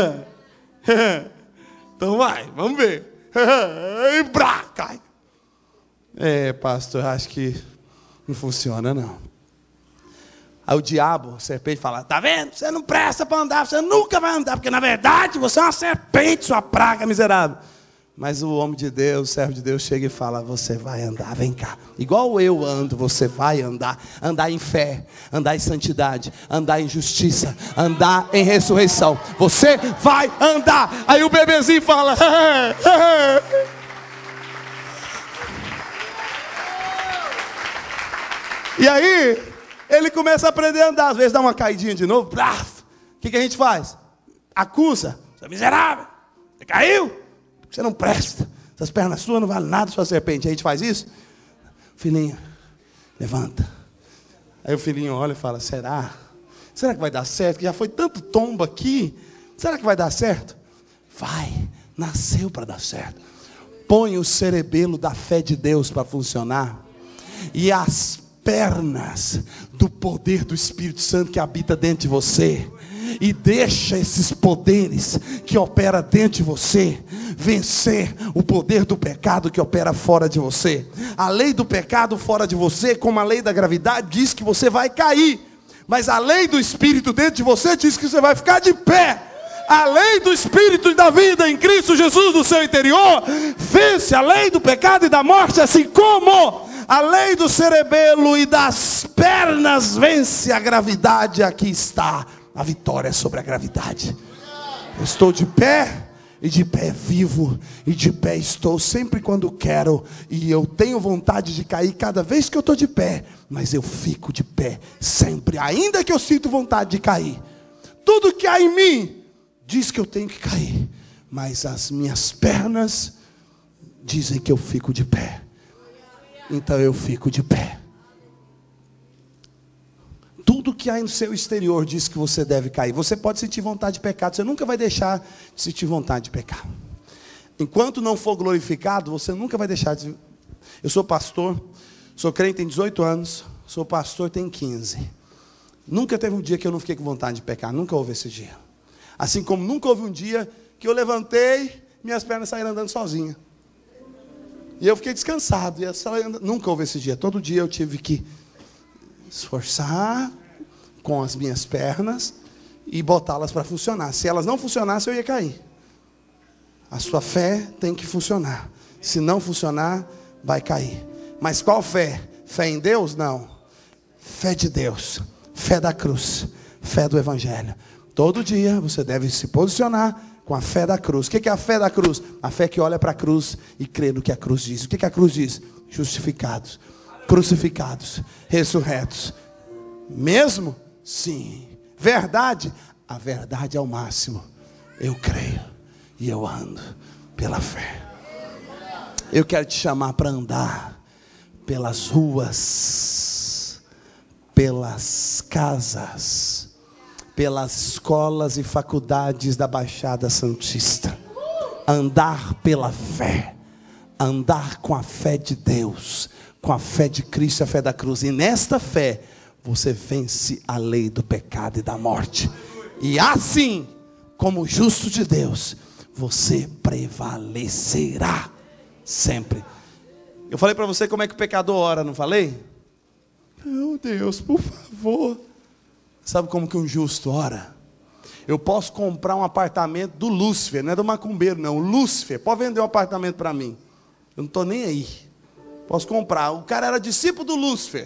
então vai, vamos ver. E brá, cai. Pastor, acho que não funciona não. Aí o diabo, a serpente, fala, tá vendo? Você não presta para andar, você nunca vai andar, porque na verdade você é uma serpente, sua praga miserável. Mas o homem de Deus, o servo de Deus, chega e fala, você vai andar, vem cá. Igual eu ando, você vai andar. Andar em fé, andar em santidade, andar em justiça, andar em ressurreição. Você vai andar. Aí o bebezinho fala, E aí, ele começa a aprender a andar. Às vezes dá uma caidinha de novo. O que a gente faz? Acusa. Você é miserável. Você caiu. Você não presta. Essas pernas suas não valem nada, sua serpente. Aí a gente faz isso. Filhinho, levanta. Aí o filhinho olha e fala, será? Será que vai dar certo? Que já foi tanto tombo aqui. Será que vai dar certo? Vai. Nasceu para dar certo. Põe o cerebelo da fé de Deus para funcionar. E as pernas do poder do Espírito Santo que habita dentro de você, e deixa esses poderes que opera dentro de você vencer o poder do pecado que opera fora de você. A lei do pecado fora de você, como a lei da gravidade, diz que você vai cair, mas a lei do Espírito dentro de você diz que você vai ficar de pé. A lei do Espírito e da vida em Cristo Jesus no seu interior vence a lei do pecado e da morte, assim como a lei do cerebelo e das pernas vence a gravidade. Aqui está a vitória sobre a gravidade. Eu estou de pé, e de pé vivo, e de pé estou sempre quando quero, e eu tenho vontade de cair cada vez que eu estou de pé, mas eu fico de pé sempre, ainda que eu sinto vontade de cair. Tudo que há em mim diz que eu tenho que cair, mas as minhas pernas dizem que eu fico de pé. Então eu fico de pé. Tudo que há no seu exterior diz que você deve cair. Você pode sentir vontade de pecado, você nunca vai deixar de sentir vontade de pecar. Enquanto não for glorificado, você nunca vai deixar de... Eu sou pastor, sou crente tem 18 anos, sou pastor tem 15. Nunca teve um dia que eu não fiquei com vontade de pecar, nunca houve esse dia. Assim como nunca houve um dia que eu levantei, minhas pernas saíram andando sozinhas. E eu fiquei descansado. Nunca houve esse dia. Todo dia eu tive que esforçar com as minhas pernas e botá-las para funcionar. Se elas não funcionassem, eu ia cair. A sua fé tem que funcionar. Se não funcionar, vai cair. Mas qual fé? Fé em Deus? Não. Fé de Deus. Fé da cruz. Fé do Evangelho. Todo dia você deve se posicionar com a fé da cruz. O que é a fé da cruz? A fé que olha para a cruz e crê no que a cruz diz. O que a cruz diz? Justificados, crucificados, ressurretos. Mesmo? Sim. Verdade? A verdade é o máximo. Eu creio e eu ando pela fé. Eu quero te chamar para andar pelas ruas, pelas casas, pelas escolas e faculdades da Baixada Santista. Andar pela fé. Andar com a fé de Deus, com a fé de Cristo, a fé da cruz. E nesta fé, você vence a lei do pecado e da morte. E assim, como justo de Deus, você prevalecerá sempre. Eu falei para você como é que o pecador ora, não falei? Meu Deus, por favor. Sabe como que um justo ora? Eu posso comprar um apartamento do Lúcifer, não é do macumbeiro não, o Lúcifer, pode vender um apartamento para mim. Eu não estou nem aí. Posso comprar. O cara era discípulo do Lúcifer.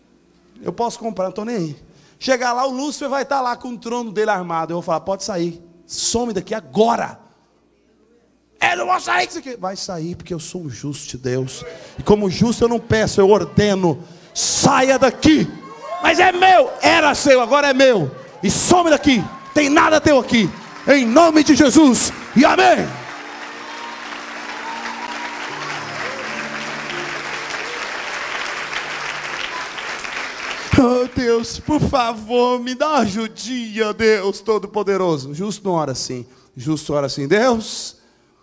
Eu posso comprar, não estou nem aí. Chegar lá, o Lúcifer vai estar lá com o trono dele armado. Eu vou falar, pode sair. some daqui agora. Eu não vou sair disso aqui. Vai sair, porque eu sou um justo de Deus. E como justo eu não peço, eu ordeno. Saia daqui. Mas é meu. Era seu, agora é meu. E some daqui. Tem nada teu aqui. Em nome de Jesus. E amém. Oh Deus, por favor, me dá uma ajudinha, Deus Todo-Poderoso. Justo não ora assim. Justo ora assim: Deus,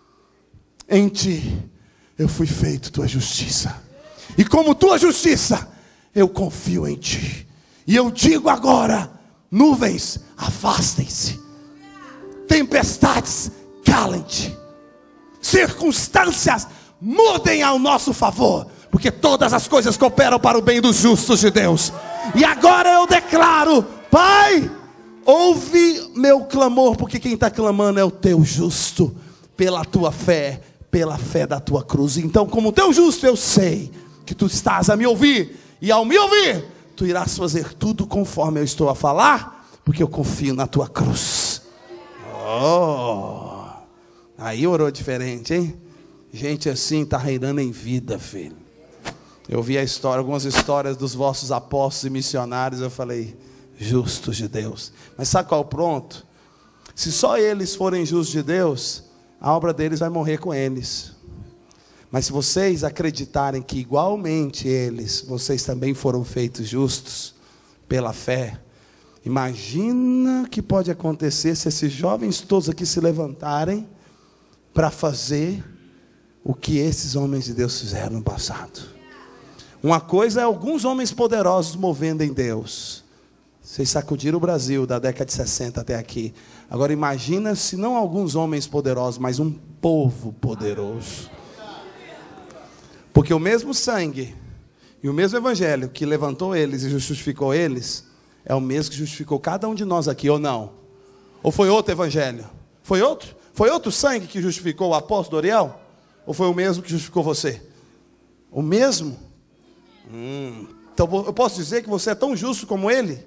em ti eu fui feito tua justiça. E como tua justiça, eu confio em ti. E eu digo agora: nuvens, afastem-se. Tempestades, calem-te. Circunstâncias, mudem ao nosso favor. Porque todas as coisas cooperam para o bem dos justos de Deus. E agora eu declaro: Pai, ouve meu clamor, porque quem está clamando é o teu justo, pela tua fé, pela fé da tua cruz. Então, como teu justo, eu sei que tu estás a me ouvir, e ao me ouvir, tu irás fazer tudo conforme eu estou a falar, porque eu confio na tua cruz. Oh, aí orou diferente, hein? Gente assim está reinando em vida, filho. Eu vi algumas histórias dos vossos apóstolos e missionários. Eu falei: justos de Deus. Mas sabe qual é o ponto? Se só eles forem justos de Deus, a obra deles vai morrer com eles. Mas se vocês acreditarem que igualmente eles, vocês também foram feitos justos pela fé, imagina o que pode acontecer se esses jovens todos aqui se levantarem para fazer o que esses homens de Deus fizeram no passado. Uma coisa é alguns homens poderosos movendo em Deus. Vocês sacudiram o Brasil da década de 60 até aqui. Agora imagina se não alguns homens poderosos, mas um povo poderoso. Porque o mesmo sangue e o mesmo evangelho que levantou eles e justificou eles, é o mesmo que justificou cada um de nós aqui, ou não? Ou foi outro evangelho? Foi outro? Foi outro sangue que justificou o apóstolo Doriel? Ou foi o mesmo que justificou você? O mesmo? Então eu posso dizer que você é tão justo como ele?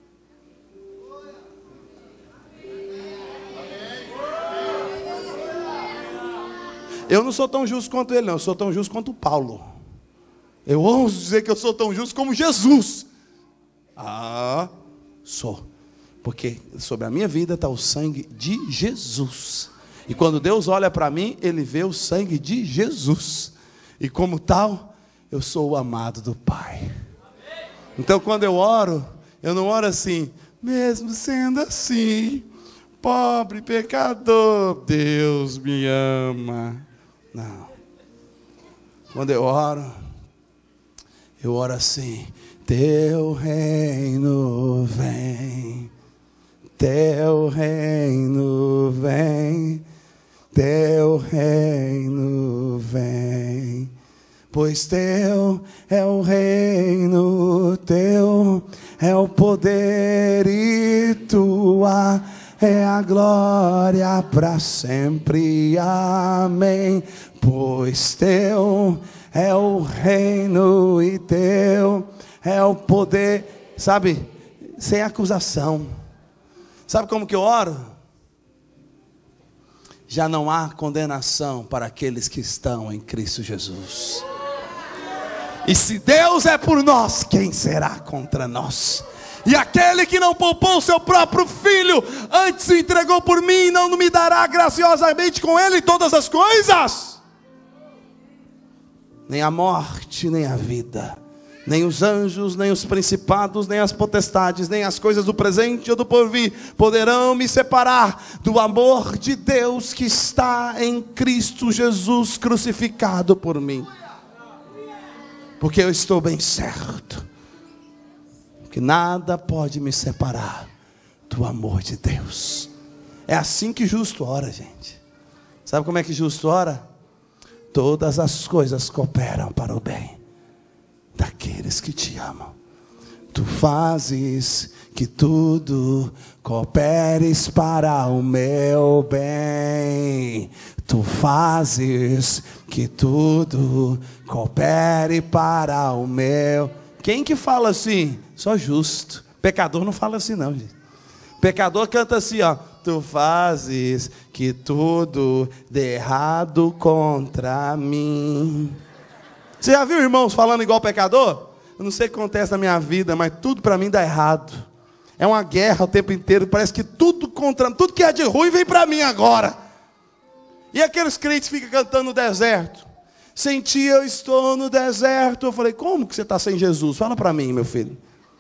Eu não sou tão justo quanto ele, não. Eu sou tão justo quanto Paulo. Eu ouso dizer que eu sou tão justo como Jesus. Sou. Porque sobre a minha vida está o sangue de Jesus. E quando Deus olha para mim, Ele vê o sangue de Jesus. E como tal, eu sou o amado do Pai. Então quando eu oro, eu não oro assim: mesmo sendo assim, pobre pecador, Deus me ama. Não. Quando eu oro assim: teu reino vem, teu reino vem, teu reino vem. Pois teu é o reino, teu é o poder e tua é a glória para sempre. Amém. Pois teu é o reino e teu é o poder. Sabe, sem acusação. Sabe como que eu oro? Já não há condenação para aqueles que estão em Cristo Jesus. E se Deus é por nós, quem será contra nós? E aquele que não poupou o seu próprio filho, antes o entregou por mim, não me dará graciosamente com ele todas as coisas? Nem a morte, nem a vida, nem os anjos, nem os principados, nem as potestades, nem as coisas do presente ou do porvir poderão me separar do amor de Deus que está em Cristo Jesus crucificado por mim. Porque eu estou bem certo que nada pode me separar do amor de Deus. É assim que justo ora, gente. Sabe como é que justo ora? Todas as coisas cooperam para o bem daqueles que te amam. Tu fazes que tudo cooperes para o meu bem. Tu fazes que tudo coopere para o meu. Quem que fala assim? Só justo. Pecador não fala assim não, gente. Pecador canta assim, ó: tu fazes que tudo dê errado contra mim. Você já viu irmãos falando igual pecador? Eu não sei o que acontece na minha vida, mas tudo para mim dá errado. É uma guerra o tempo inteiro, parece que tudo que é de ruim vem para mim agora. E aqueles crentes ficam cantando no deserto. Sem ti eu estou no deserto. Eu falei, como que você está sem Jesus? Fala para mim, meu filho.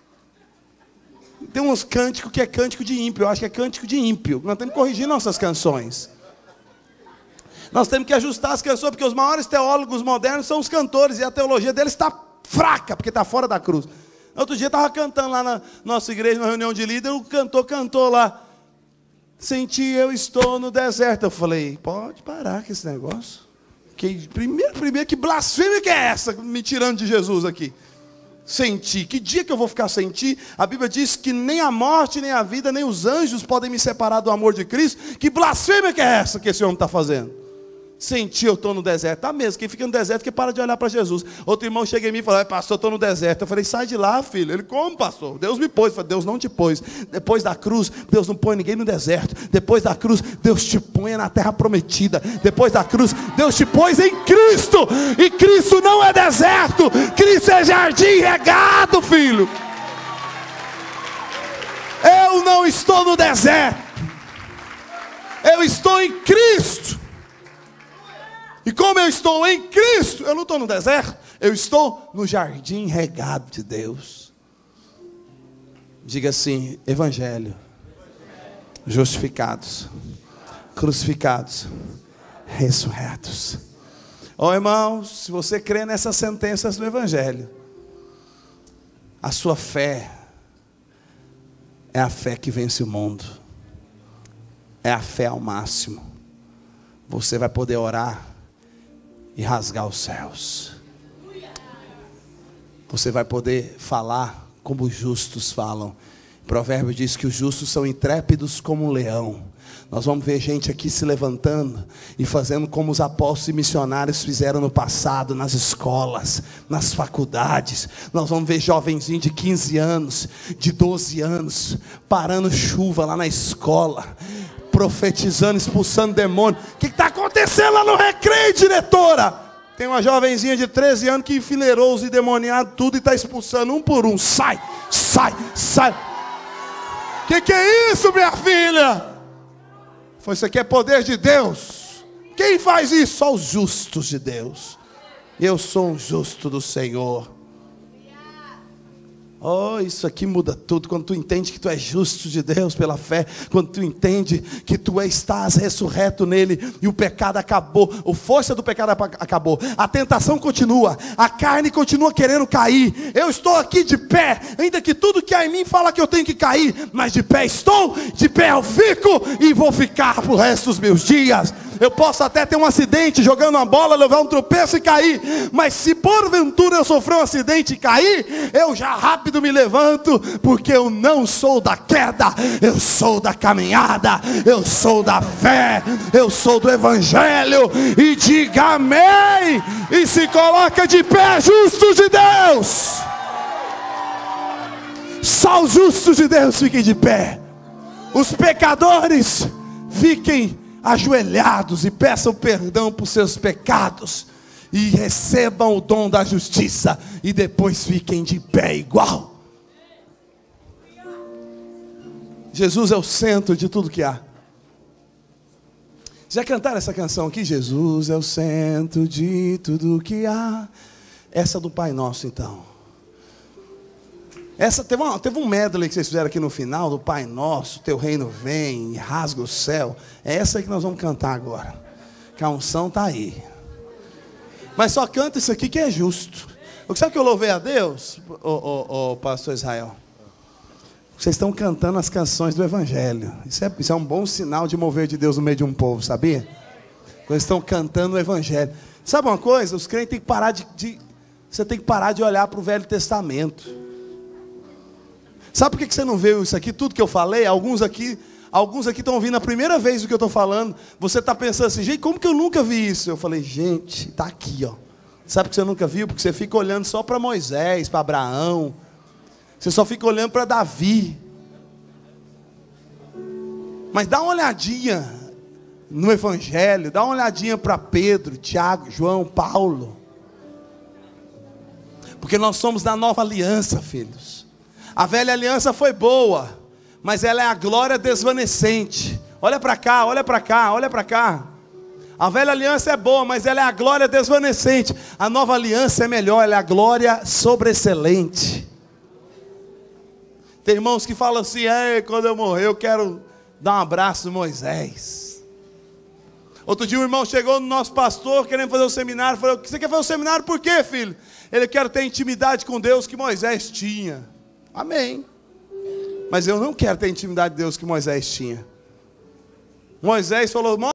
Tem uns cânticos que é cântico de ímpio. Eu acho que é cântico de ímpio. Nós temos que corrigir nossas canções. Nós temos que ajustar as canções, porque os maiores teólogos modernos são os cantores, e a teologia deles está fraca, porque está fora da cruz. Outro dia eu estava cantando lá na nossa igreja, na reunião de líder, o cantor cantou lá, sem ti eu estou no deserto. Eu falei, pode parar com esse negócio. Primeiro, que blasfêmia que é essa, me tirando de Jesus aqui? Sem ti, que dia que eu vou ficar sem ti? A Bíblia diz que nem a morte, nem a vida, nem os anjos podem me separar do amor de Cristo. Que blasfêmia que é essa que esse homem está fazendo? Sem ti eu estou no deserto. Tá mesmo, quem fica no deserto que para de olhar para Jesus. Outro irmão chega em mim e fala, pastor, eu estou no deserto. Eu falei, sai de lá, filho. Ele, como, pastor? Deus me pôs. Eu falei, Deus não te pôs. Depois da cruz, Deus não põe ninguém no deserto. Depois da cruz, Deus te põe na terra prometida. Depois da cruz, Deus te pôs em Cristo. E Cristo não é deserto. Cristo é jardim regado, filho. Eu não estou no deserto. Eu estou em Cristo. E como eu estou em Cristo, eu não estou no deserto, eu estou no jardim regado de Deus. Diga assim, evangelho, justificados, crucificados, ressurretos. Ó irmãos, se você crê nessas sentenças do evangelho, a sua fé é a fé que vence o mundo, é a fé ao máximo. Você vai poder orar e rasgar os céus. Você vai poder falar como os justos falam. O provérbio diz que os justos são intrépidos como um leão. Nós vamos ver gente aqui se levantando e fazendo como os apóstolos e missionários fizeram no passado, nas escolas, nas faculdades. Nós vamos ver jovenzinho de 15 anos, de 12 anos, parando chuva lá na escola, profetizando, expulsando demônio. O que está acontecendo lá no recreio, diretora? Tem uma jovenzinha de 13 anos que enfileirou os endemoniados tudo e está expulsando um por um. Sai, sai, sai. Que é isso, minha filha? Foi, isso aqui é poder de Deus. Quem faz isso? Só os justos de Deus. Eu sou um justo do Senhor. Oh, isso aqui muda tudo. Quando tu entende que tu és justo de Deus pela fé, quando tu entende que tu estás ressurreto nele e o pecado acabou, a força do pecado acabou, a tentação continua, a carne continua querendo cair. Eu estou aqui de pé, ainda que tudo que há em mim fala que eu tenho que cair, mas de pé estou, de pé eu fico e vou ficar pro resto dos meus dias. Eu posso até ter um acidente jogando uma bola, levar um tropeço e cair, mas se porventura eu sofrer um acidente e cair, eu já rápido me levanto, porque eu não sou da queda, eu sou da caminhada, eu sou da fé, eu sou do evangelho. E diga amém, e se coloca de pé, justos de Deus. Só os justos de Deus fiquem de pé. Os pecadores fiquem ajoelhados e peçam perdão por seus pecados e recebam o dom da justiça e depois fiquem de pé igual. Jesus é o centro de tudo que há. Já cantaram essa canção aqui? Jesus é o centro de tudo que há. Essa do Pai Nosso, então. Essa teve um medley que vocês fizeram aqui no final, do Pai Nosso, teu reino vem, rasga o céu. É essa aí que nós vamos cantar agora. Que a unção está aí. Mas só canta isso aqui que é justo. Sabe que eu louvei a Deus, pastor Israel? Vocês estão cantando as canções do Evangelho. Isso é um bom sinal de mover de Deus no meio de um povo, sabia? Vocês estão cantando o Evangelho. Sabe uma coisa? Os crentes têm que parar você tem que parar de olhar para o Velho Testamento. Sabe por que você não viu isso aqui? Tudo que eu falei, alguns aqui estão ouvindo a primeira vez o que eu estou falando. Você está pensando assim, gente, como que eu nunca vi isso? Eu falei, gente, está aqui, ó. Sabe por que você nunca viu? Porque você fica olhando só para Moisés, para Abraão. Você só fica olhando para Davi. Mas dá uma olhadinha no Evangelho, dá uma olhadinha para Pedro, Tiago, João, Paulo. Porque nós somos da nova aliança, filhos. A velha aliança foi boa, mas ela é a glória desvanecente. Olha para cá, olha para cá, olha para cá. A velha aliança é boa, mas ela é a glória desvanecente. A nova aliança é melhor, ela é a glória sobreexcelente. Tem irmãos que falam assim: quando eu morrer eu quero dar um abraço no Moisés. Outro dia um irmão chegou no nosso pastor querendo fazer um seminário. Falou: você quer fazer um seminário por quê, filho? Ele quer ter intimidade com Deus que Moisés tinha. Amém. Mas eu não quero ter intimidade de Deus que Moisés tinha. Moisés falou: